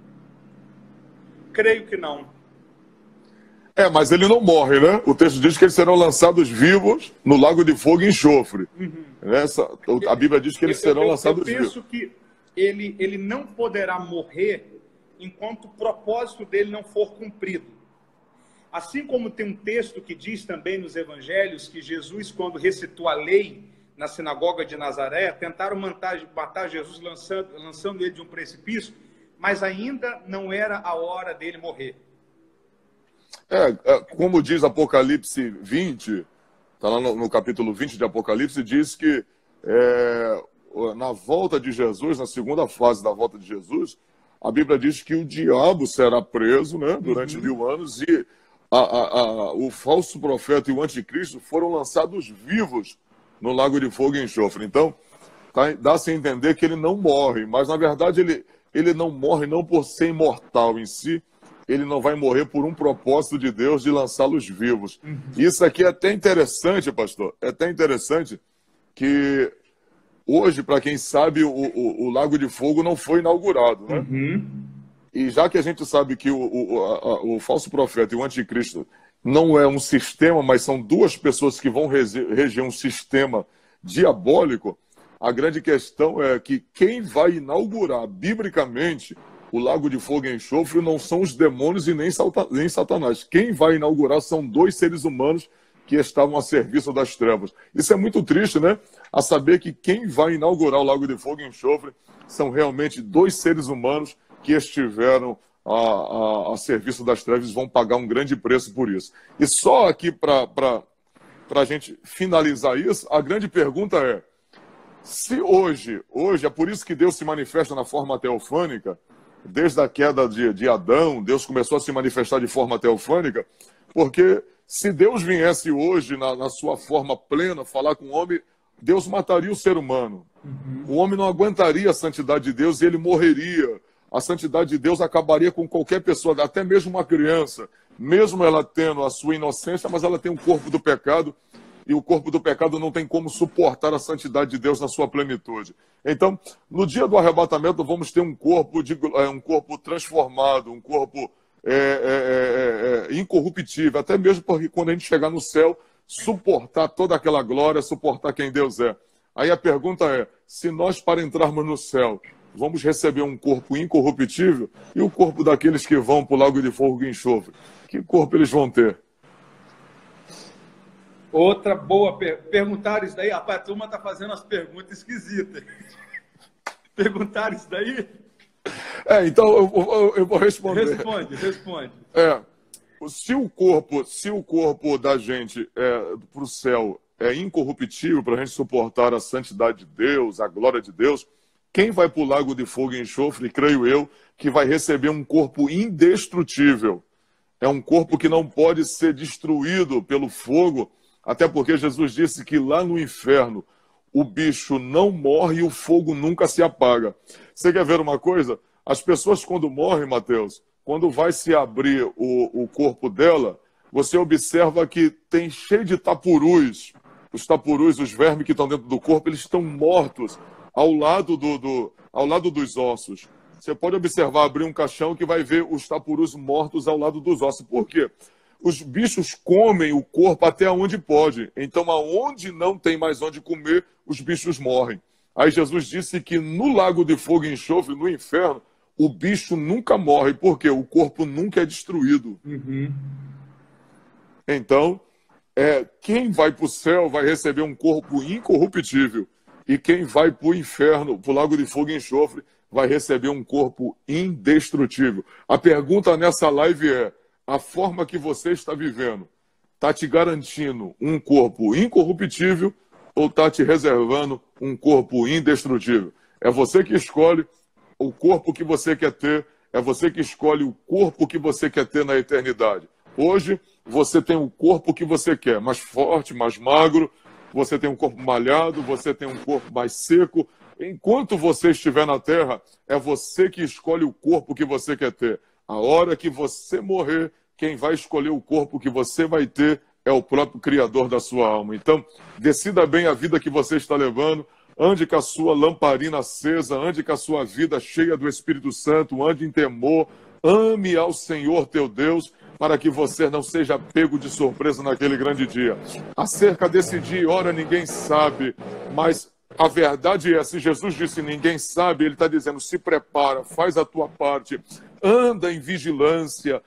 Creio que não. Mas ele não morre, né? O texto diz que eles serão lançados vivos no lago de fogo e enxofre. A Bíblia diz que eles serão lançados vivos. Eu penso que ele não poderá morrer enquanto o propósito dele não for cumprido. Assim como tem um texto que diz também nos evangelhos que Jesus, quando recitou a lei na sinagoga de Nazaré, tentaram matar Jesus lançando ele de um precipício, mas ainda não era a hora dele morrer. Como diz Apocalipse 20, está lá no capítulo 20 de Apocalipse, diz que na volta de Jesus, na segunda fase da volta de Jesus, a Bíblia diz que o diabo será preso, né, durante 1000 anos, e o falso profeta e o anticristo foram lançados vivos no lago de fogo e enxofre. Então, dá-se a entender que ele não morre, mas na verdade ele não morre não por ser imortal em si, ele não vai morrer por um propósito de Deus de lançá-los vivos. Isso aqui é até interessante, pastor, é até interessante que hoje, para quem sabe, o Lago de Fogo não foi inaugurado, né? E já que a gente sabe que o falso profeta e o anticristo não é um sistema, mas são duas pessoas que vão reger um sistema diabólico, a grande questão é que quem vai inaugurar biblicamente o Lago de Fogo e Enxofre não são os demônios e nem Satanás. Quem vai inaugurar são dois seres humanos que estavam a serviço das trevas. Isso é muito triste, né? A saber que quem vai inaugurar o Lago de Fogo e Enxofre são realmente dois seres humanos que estiveram a serviço das trevas e vão pagar um grande preço por isso. E só aqui para a gente finalizar isso, a grande pergunta é: se hoje é por isso que Deus se manifesta na forma teofânica, desde a queda de Adão, Deus começou a se manifestar de forma teofânica, porque se Deus viesse hoje na sua forma plena falar com o homem, Deus mataria o ser humano. O homem não aguentaria a santidade de Deus e ele morreria a santidade de Deus acabaria com qualquer pessoa, até mesmo uma criança, mesmo ela tendo a sua inocência, mas ela tem um corpo do pecado, e o corpo do pecado não tem como suportar a santidade de Deus na sua plenitude. Então, no dia do arrebatamento, vamos ter um corpo transformado, um corpo incorruptível, até mesmo porque quando a gente chegar no céu, suportar toda aquela glória, suportar quem Deus é. Aí a pergunta é, se nós, para entrarmos no céu, vamos receber um corpo incorruptível, e o corpo daqueles que vão para o lago de fogo e enxofre, que corpo eles vão ter? Outra boa perguntaram isso daí. Rapaz, a turma está fazendo as perguntas esquisitas. Perguntaram isso daí? Então eu vou responder. Responde. Se o corpo da gente para o céu é incorruptível, para a gente suportar a santidade de Deus, a glória de Deus, quem vai para o lago de fogo e enxofre, creio eu, que vai receber um corpo indestrutível. É um corpo que não pode ser destruído pelo fogo, até porque Jesus disse que lá no inferno o bicho não morre e o fogo nunca se apaga. Você quer ver uma coisa? As pessoas quando morrem, Mateus, quando vai se abrir o corpo dela, você observa que tem cheio de tapurus. Os tapurus, os vermes que estão dentro do corpo, eles estão mortos ao lado dos ossos. Você pode observar, abrir um caixão que vai ver os tapurus mortos ao lado dos ossos. Por quê? Os bichos comem o corpo até onde pode. Então, aonde não tem mais onde comer, os bichos morrem. Aí Jesus disse que no lago de fogo e enxofre, no inferno, o bicho nunca morre, porque o corpo nunca é destruído. Uhum. Então, quem vai para o céu vai receber um corpo incorruptível. E quem vai para o inferno, para o lago de fogo e enxofre, vai receber um corpo indestrutível. A pergunta nessa live é, a forma que você está vivendo está te garantindo um corpo incorruptível ou está te reservando um corpo indestrutível? É você que escolhe o corpo que você quer ter, é você que escolhe o corpo que você quer ter na eternidade. Hoje, você tem o corpo que você quer, mais forte, mais magro, você tem um corpo malhado, você tem um corpo mais seco. Enquanto você estiver na terra, é você que escolhe o corpo que você quer ter. A hora que você morrer, quem vai escolher o corpo que você vai ter é o próprio Criador da sua alma. Então, decida bem a vida que você está levando, ande com a sua lamparina acesa, ande com a sua vida cheia do Espírito Santo, ande em temor, ame ao Senhor teu Deus, para que você não seja pego de surpresa naquele grande dia. Acerca desse dia, ora, ninguém sabe, mas a verdade é, se Jesus disse ninguém sabe, ele está dizendo, se prepara, faz a tua parte, anda em vigilância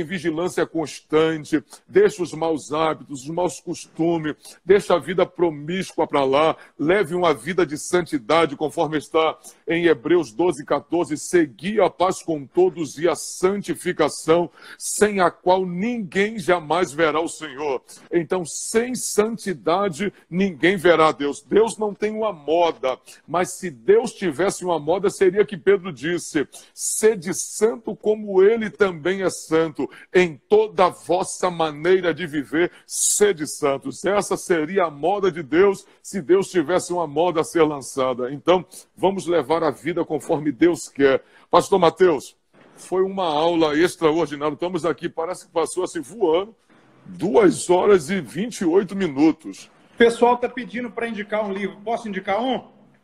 constante, deixa os maus hábitos, os maus costumes, deixa a vida promíscua para lá, leve uma vida de santidade, conforme está em Hebreus 12:14, segui a paz com todos e a santificação, sem a qual ninguém jamais verá o Senhor. Então, sem santidade, ninguém verá Deus. Deus não tem uma moda, mas se Deus tivesse uma moda, seria que Pedro disse, sede santo como ele também é santo, em toda a vossa maneira de viver, sede santos. Essa seria a moda de Deus, se Deus tivesse uma moda a ser lançada. Então, vamos levar a vida conforme Deus quer. Pastor Mateus, foi uma aula extraordinária. Estamos aqui, parece que passou assim voando, 2 horas e 28 minutos. O pessoal está pedindo para indicar um livro. Posso indicar um?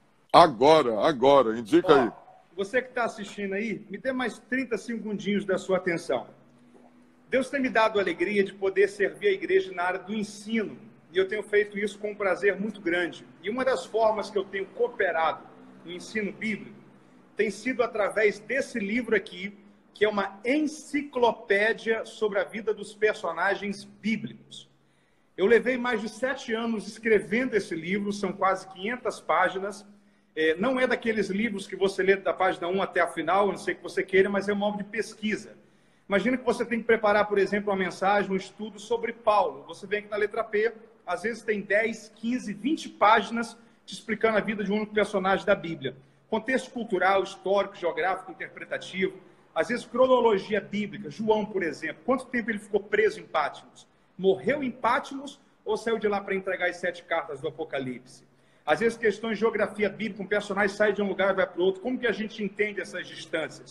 Agora, indica aí. Você que está assistindo aí, me dê mais 30 segundinhos da sua atenção. Deus tem me dado a alegria de poder servir a igreja na área do ensino, e eu tenho feito isso com um prazer muito grande. E uma das formas que eu tenho cooperado no ensino bíblico tem sido através desse livro aqui, que é uma enciclopédia sobre a vida dos personagens bíblicos. Eu levei mais de 7 anos escrevendo esse livro, são quase 500 páginas. Não é daqueles livros que você lê da página 1 até a final, não sei o que você queira, mas é um modo de pesquisa. Imagina que você tem que preparar, por exemplo, uma mensagem, um estudo sobre Paulo. Você vem aqui na letra P, às vezes tem 10, 15, 20 páginas te explicando a vida de um único personagem da Bíblia. Contexto cultural, histórico, geográfico, interpretativo, às vezes cronologia bíblica. João, por exemplo, quanto tempo ele ficou preso em Patmos? Morreu em Patmos ou saiu de lá para entregar as 7 cartas do Apocalipse? Às vezes, questões de geografia bíblica, um personagem sai de um lugar e vai para o outro. Como que a gente entende essas distâncias?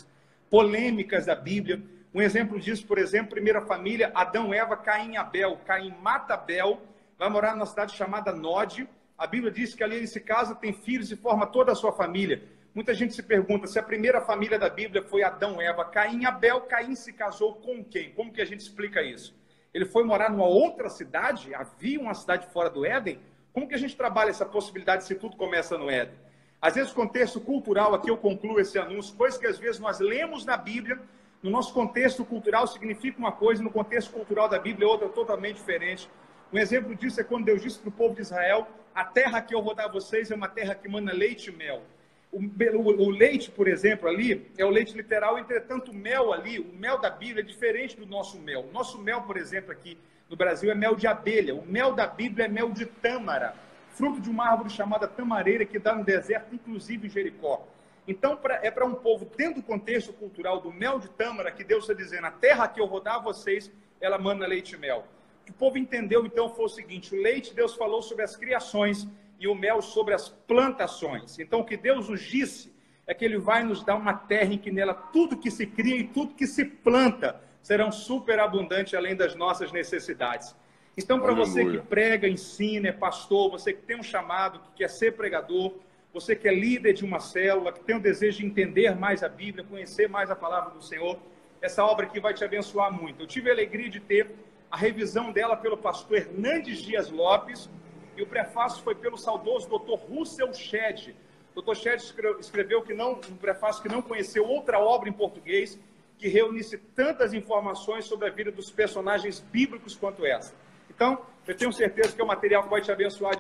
polêmicas da Bíblia. Um exemplo disso, por exemplo, primeira família, Adão, Eva, Caim e Abel. Caim mata Abel, vai morar numa cidade chamada Nod. A Bíblia diz que ali ele se casa, tem filhos e forma toda a sua família. Muita gente se pergunta se a primeira família da Bíblia foi Adão, Eva, Caim e Abel. Caim se casou com quem? Como que a gente explica isso? Ele foi morar numa outra cidade? Havia uma cidade fora do Éden? Como que a gente trabalha essa possibilidade se tudo começa no Éden? Às vezes o contexto cultural, aqui eu concluo esse anúncio, coisas que às vezes nós lemos na Bíblia, no nosso contexto cultural significa uma coisa, no contexto cultural da Bíblia outra totalmente diferente. Um exemplo disso é quando Deus disse para o povo de Israel, a terra que eu vou dar a vocês é uma terra que mana leite e mel. O leite, por exemplo, ali, é o leite literal, entretanto o mel ali, o mel da Bíblia é diferente do nosso mel. O nosso mel, por exemplo, aqui no Brasil é mel de abelha. O mel da Bíblia é mel de tâmara, fruto de uma árvore chamada tamareira que dá no deserto, inclusive em Jericó. Então, é para um povo, dentro do contexto cultural do mel de tâmara, que Deus está dizendo, a terra que eu vou dar a vocês, ela mana leite e mel. O que o povo entendeu, então, foi o seguinte, o leite, Deus falou sobre as criações, e o mel sobre as plantações. Então, o que Deus nos disse é que Ele vai nos dar uma terra em que nela tudo que se cria e tudo que se planta serão superabundantes além das nossas necessidades. Então, para você que prega, ensina, é pastor, você que tem um chamado, que quer ser pregador, você que é líder de uma célula, que tem o desejo de entender mais a Bíblia, conhecer mais a palavra do Senhor, essa obra aqui vai te abençoar muito. Eu tive a alegria de ter a revisão dela pelo pastor Hernandes Dias Lopes, e o prefácio foi pelo saudoso Dr. Russell Shedd. Dr. Shedd escreveu um prefácio que não conheceu outra obra em português que reunisse tantas informações sobre a vida dos personagens bíblicos quanto essa. Então, eu tenho certeza que é um material que vai te abençoar.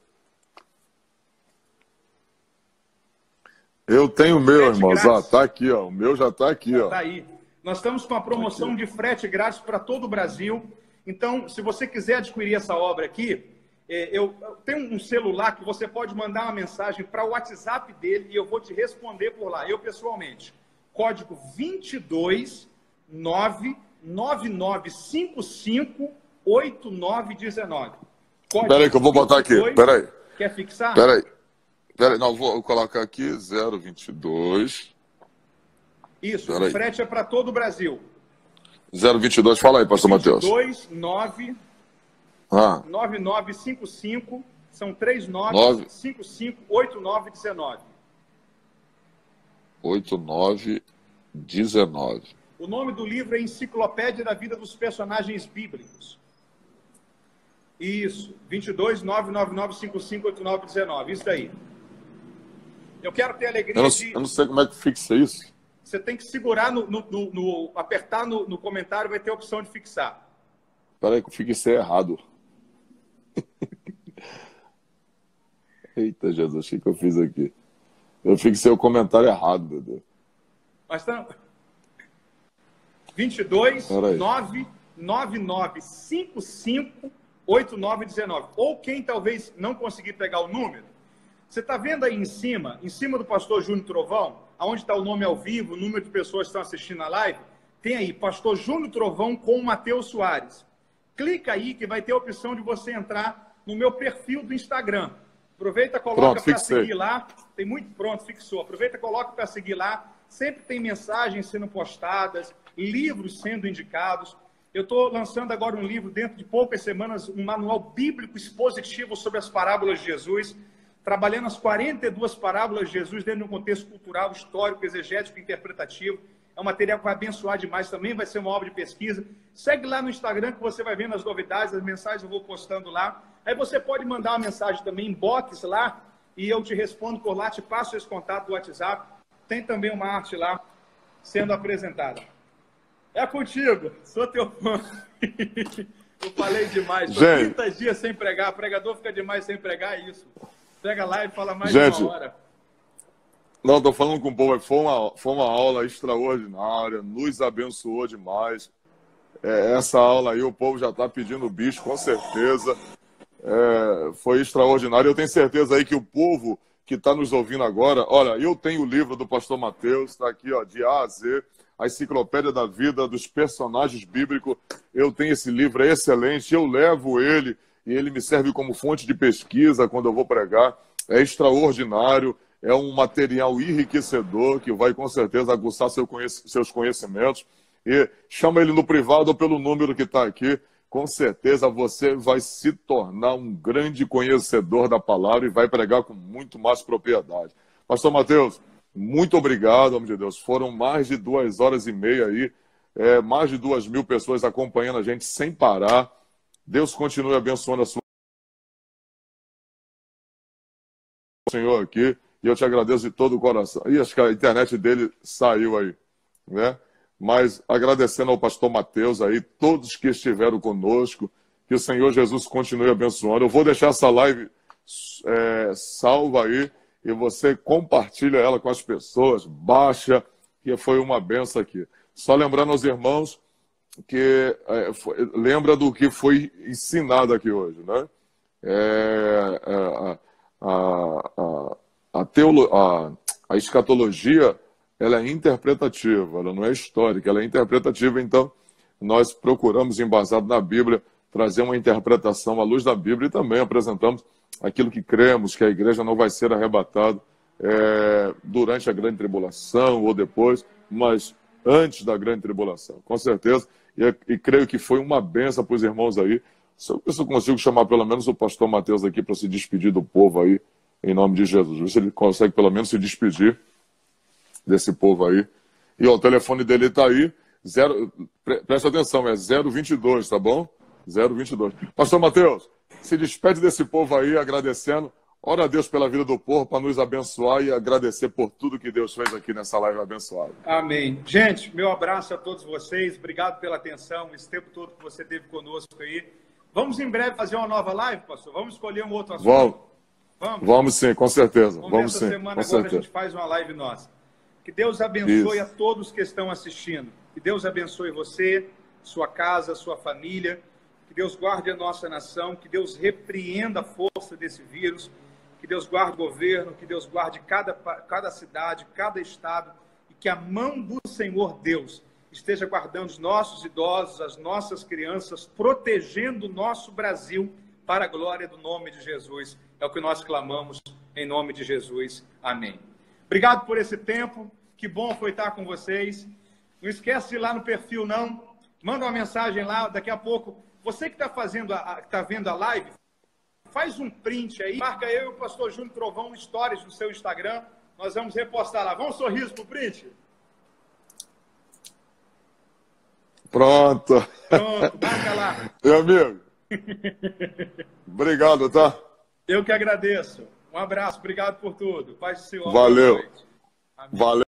Eu tenho o meu, irmão. Tá aqui, ó. O meu já está aqui, ó. Tá aí. Nós estamos com a promoção de frete grátis para todo o Brasil. Então, se você quiser adquirir essa obra aqui, eu tenho um celular que você pode mandar uma mensagem para o WhatsApp dele e eu vou te responder por lá, eu pessoalmente. Código 22999558919. Espera aí que eu vou botar aqui. Espera aí. Quer fixar? Espera aí. Não, vou colocar aqui 022. Isso, o frete é para todo o Brasil. 022, fala aí, pastor Mateus. 9955, são 39558919. 8919. O nome do livro é Enciclopédia da Vida dos Personagens Bíblicos. Isso, 22999558919, isso aí. Eu quero ter a alegria Eu não sei como é que fixa isso. Você tem que segurar, apertar no comentário, vai ter a opção de fixar. Espera aí que eu fixei errado. Eita, Jesus, o que eu fiz aqui? Eu fixei o comentário errado, meu Deus. Mas tá... 22999558919. Ou quem talvez não conseguir pegar o número, você está vendo aí em cima do pastor Júnior Trovão, onde está o nome ao vivo, o número de pessoas que estão assistindo a live, tem aí, pastor Júnior Trovão com o Mateus Soares. Clica aí que vai ter a opção de você entrar no meu perfil do Instagram. Aproveita, coloca para seguir lá. Tem muito pronto, fixou. Aproveita, coloca para seguir lá. Sempre tem mensagens sendo postadas, livros sendo indicados. Eu estou lançando agora um livro, dentro de poucas semanas, um manual bíblico expositivo sobre as parábolas de Jesus, trabalhando as 42 parábolas de Jesus dentro de um contexto cultural, histórico, exegético e interpretativo. É um material que vai abençoar demais, também vai ser uma obra de pesquisa. Segue lá no Instagram que você vai vendo as novidades, as mensagens eu vou postando lá. Aí você pode mandar uma mensagem também, inbox lá, e eu te respondo por lá, te passo esse contato do WhatsApp. Tem também uma arte lá sendo apresentada. É contigo, sou teu fã. Eu falei demais, estou 30 dias sem pregar, pregador fica demais sem pregar, é isso. Pega lá e fala mais de uma hora. Não, estou falando com o povo, foi uma aula extraordinária, nos abençoou demais. Essa aula aí, o povo já está pedindo o bicho, com certeza. Foi extraordinário. Eu tenho certeza aí que o povo que está nos ouvindo agora, olha, eu tenho o livro do pastor Mateus, está aqui, ó, de A a Z, a Enciclopédia da Vida dos Personagens Bíblicos. Eu tenho esse livro, é excelente, eu levo ele e ele me serve como fonte de pesquisa quando eu vou pregar. É extraordinário. É um material enriquecedor que vai, com certeza, aguçar seus conhecimentos. E chama ele no privado ou pelo número que está aqui. Com certeza você vai se tornar um grande conhecedor da palavra e vai pregar com muito mais propriedade. Pastor Mateus, muito obrigado, homem de Deus. Foram mais de 2 horas e meia aí, mais de 2.000 pessoas acompanhando a gente sem parar. Deus continue abençoando a sua Senhor aqui, e eu te agradeço de todo o coração. E acho que a internet dele saiu aí, né? Mas agradecendo ao pastor Mateus aí, todos que estiveram conosco, que o Senhor Jesus continue abençoando. Eu vou deixar essa live salva aí, e você compartilha ela com as pessoas, baixa, que foi uma benção aqui. Só lembrando aos irmãos que lembra do que foi ensinado aqui hoje, né? A escatologia, ela é interpretativa, ela não é histórica, ela é interpretativa. Então nós procuramos, embasado na Bíblia, trazer uma interpretação à luz da Bíblia, e também apresentamos aquilo que cremos, que a igreja não vai ser arrebatada durante a grande tribulação ou depois, mas antes da grande tribulação, com certeza. E creio que foi uma benção para os irmãos aí. Se eu consigo chamar pelo menos o pastor Mateus aqui para se despedir do povo aí, em nome de Jesus. Ver se ele consegue pelo menos se despedir desse povo aí. E ó, o telefone dele está aí, presta atenção, é 022, tá bom? 022. Pastor Mateus, se despede desse povo aí, agradecendo. Ora a Deus pela vida do povo, para nos abençoar e agradecer por tudo que Deus fez aqui nessa live abençoada. Amém. Gente, meu abraço a todos vocês. Obrigado pela atenção, esse tempo todo que você teve conosco aí. Vamos em breve fazer uma nova live, pastor? Vamos escolher um outro assunto? Vamos sim, com certeza. Vamos sim. Semana agora a gente faz uma live nossa. Que Deus abençoe a todos que estão assistindo. Que Deus abençoe você, sua casa, sua família. Que Deus guarde a nossa nação. Que Deus repreenda a força desse vírus. Que Deus guarde o governo. Que Deus guarde cada cidade, cada estado. E que a mão do Senhor Deus esteja guardando os nossos idosos, as nossas crianças, protegendo o nosso Brasil para a glória do nome de Jesus. É o que nós clamamos em nome de Jesus. Amém. Obrigado por esse tempo. Que bom foi estar com vocês. Não esquece de ir lá no perfil, não. Manda uma mensagem lá. Daqui a pouco, você que está vendo a live, faz um print aí. Marca eu e o pastor Júnior Trovão stories no seu Instagram. Nós vamos repostar lá. Vamos um sorriso pro print? Pronto. Marca lá. Meu amigo. Obrigado, tá? Eu que agradeço. Um abraço, obrigado por tudo. Paz do Senhor. Valeu. Valeu.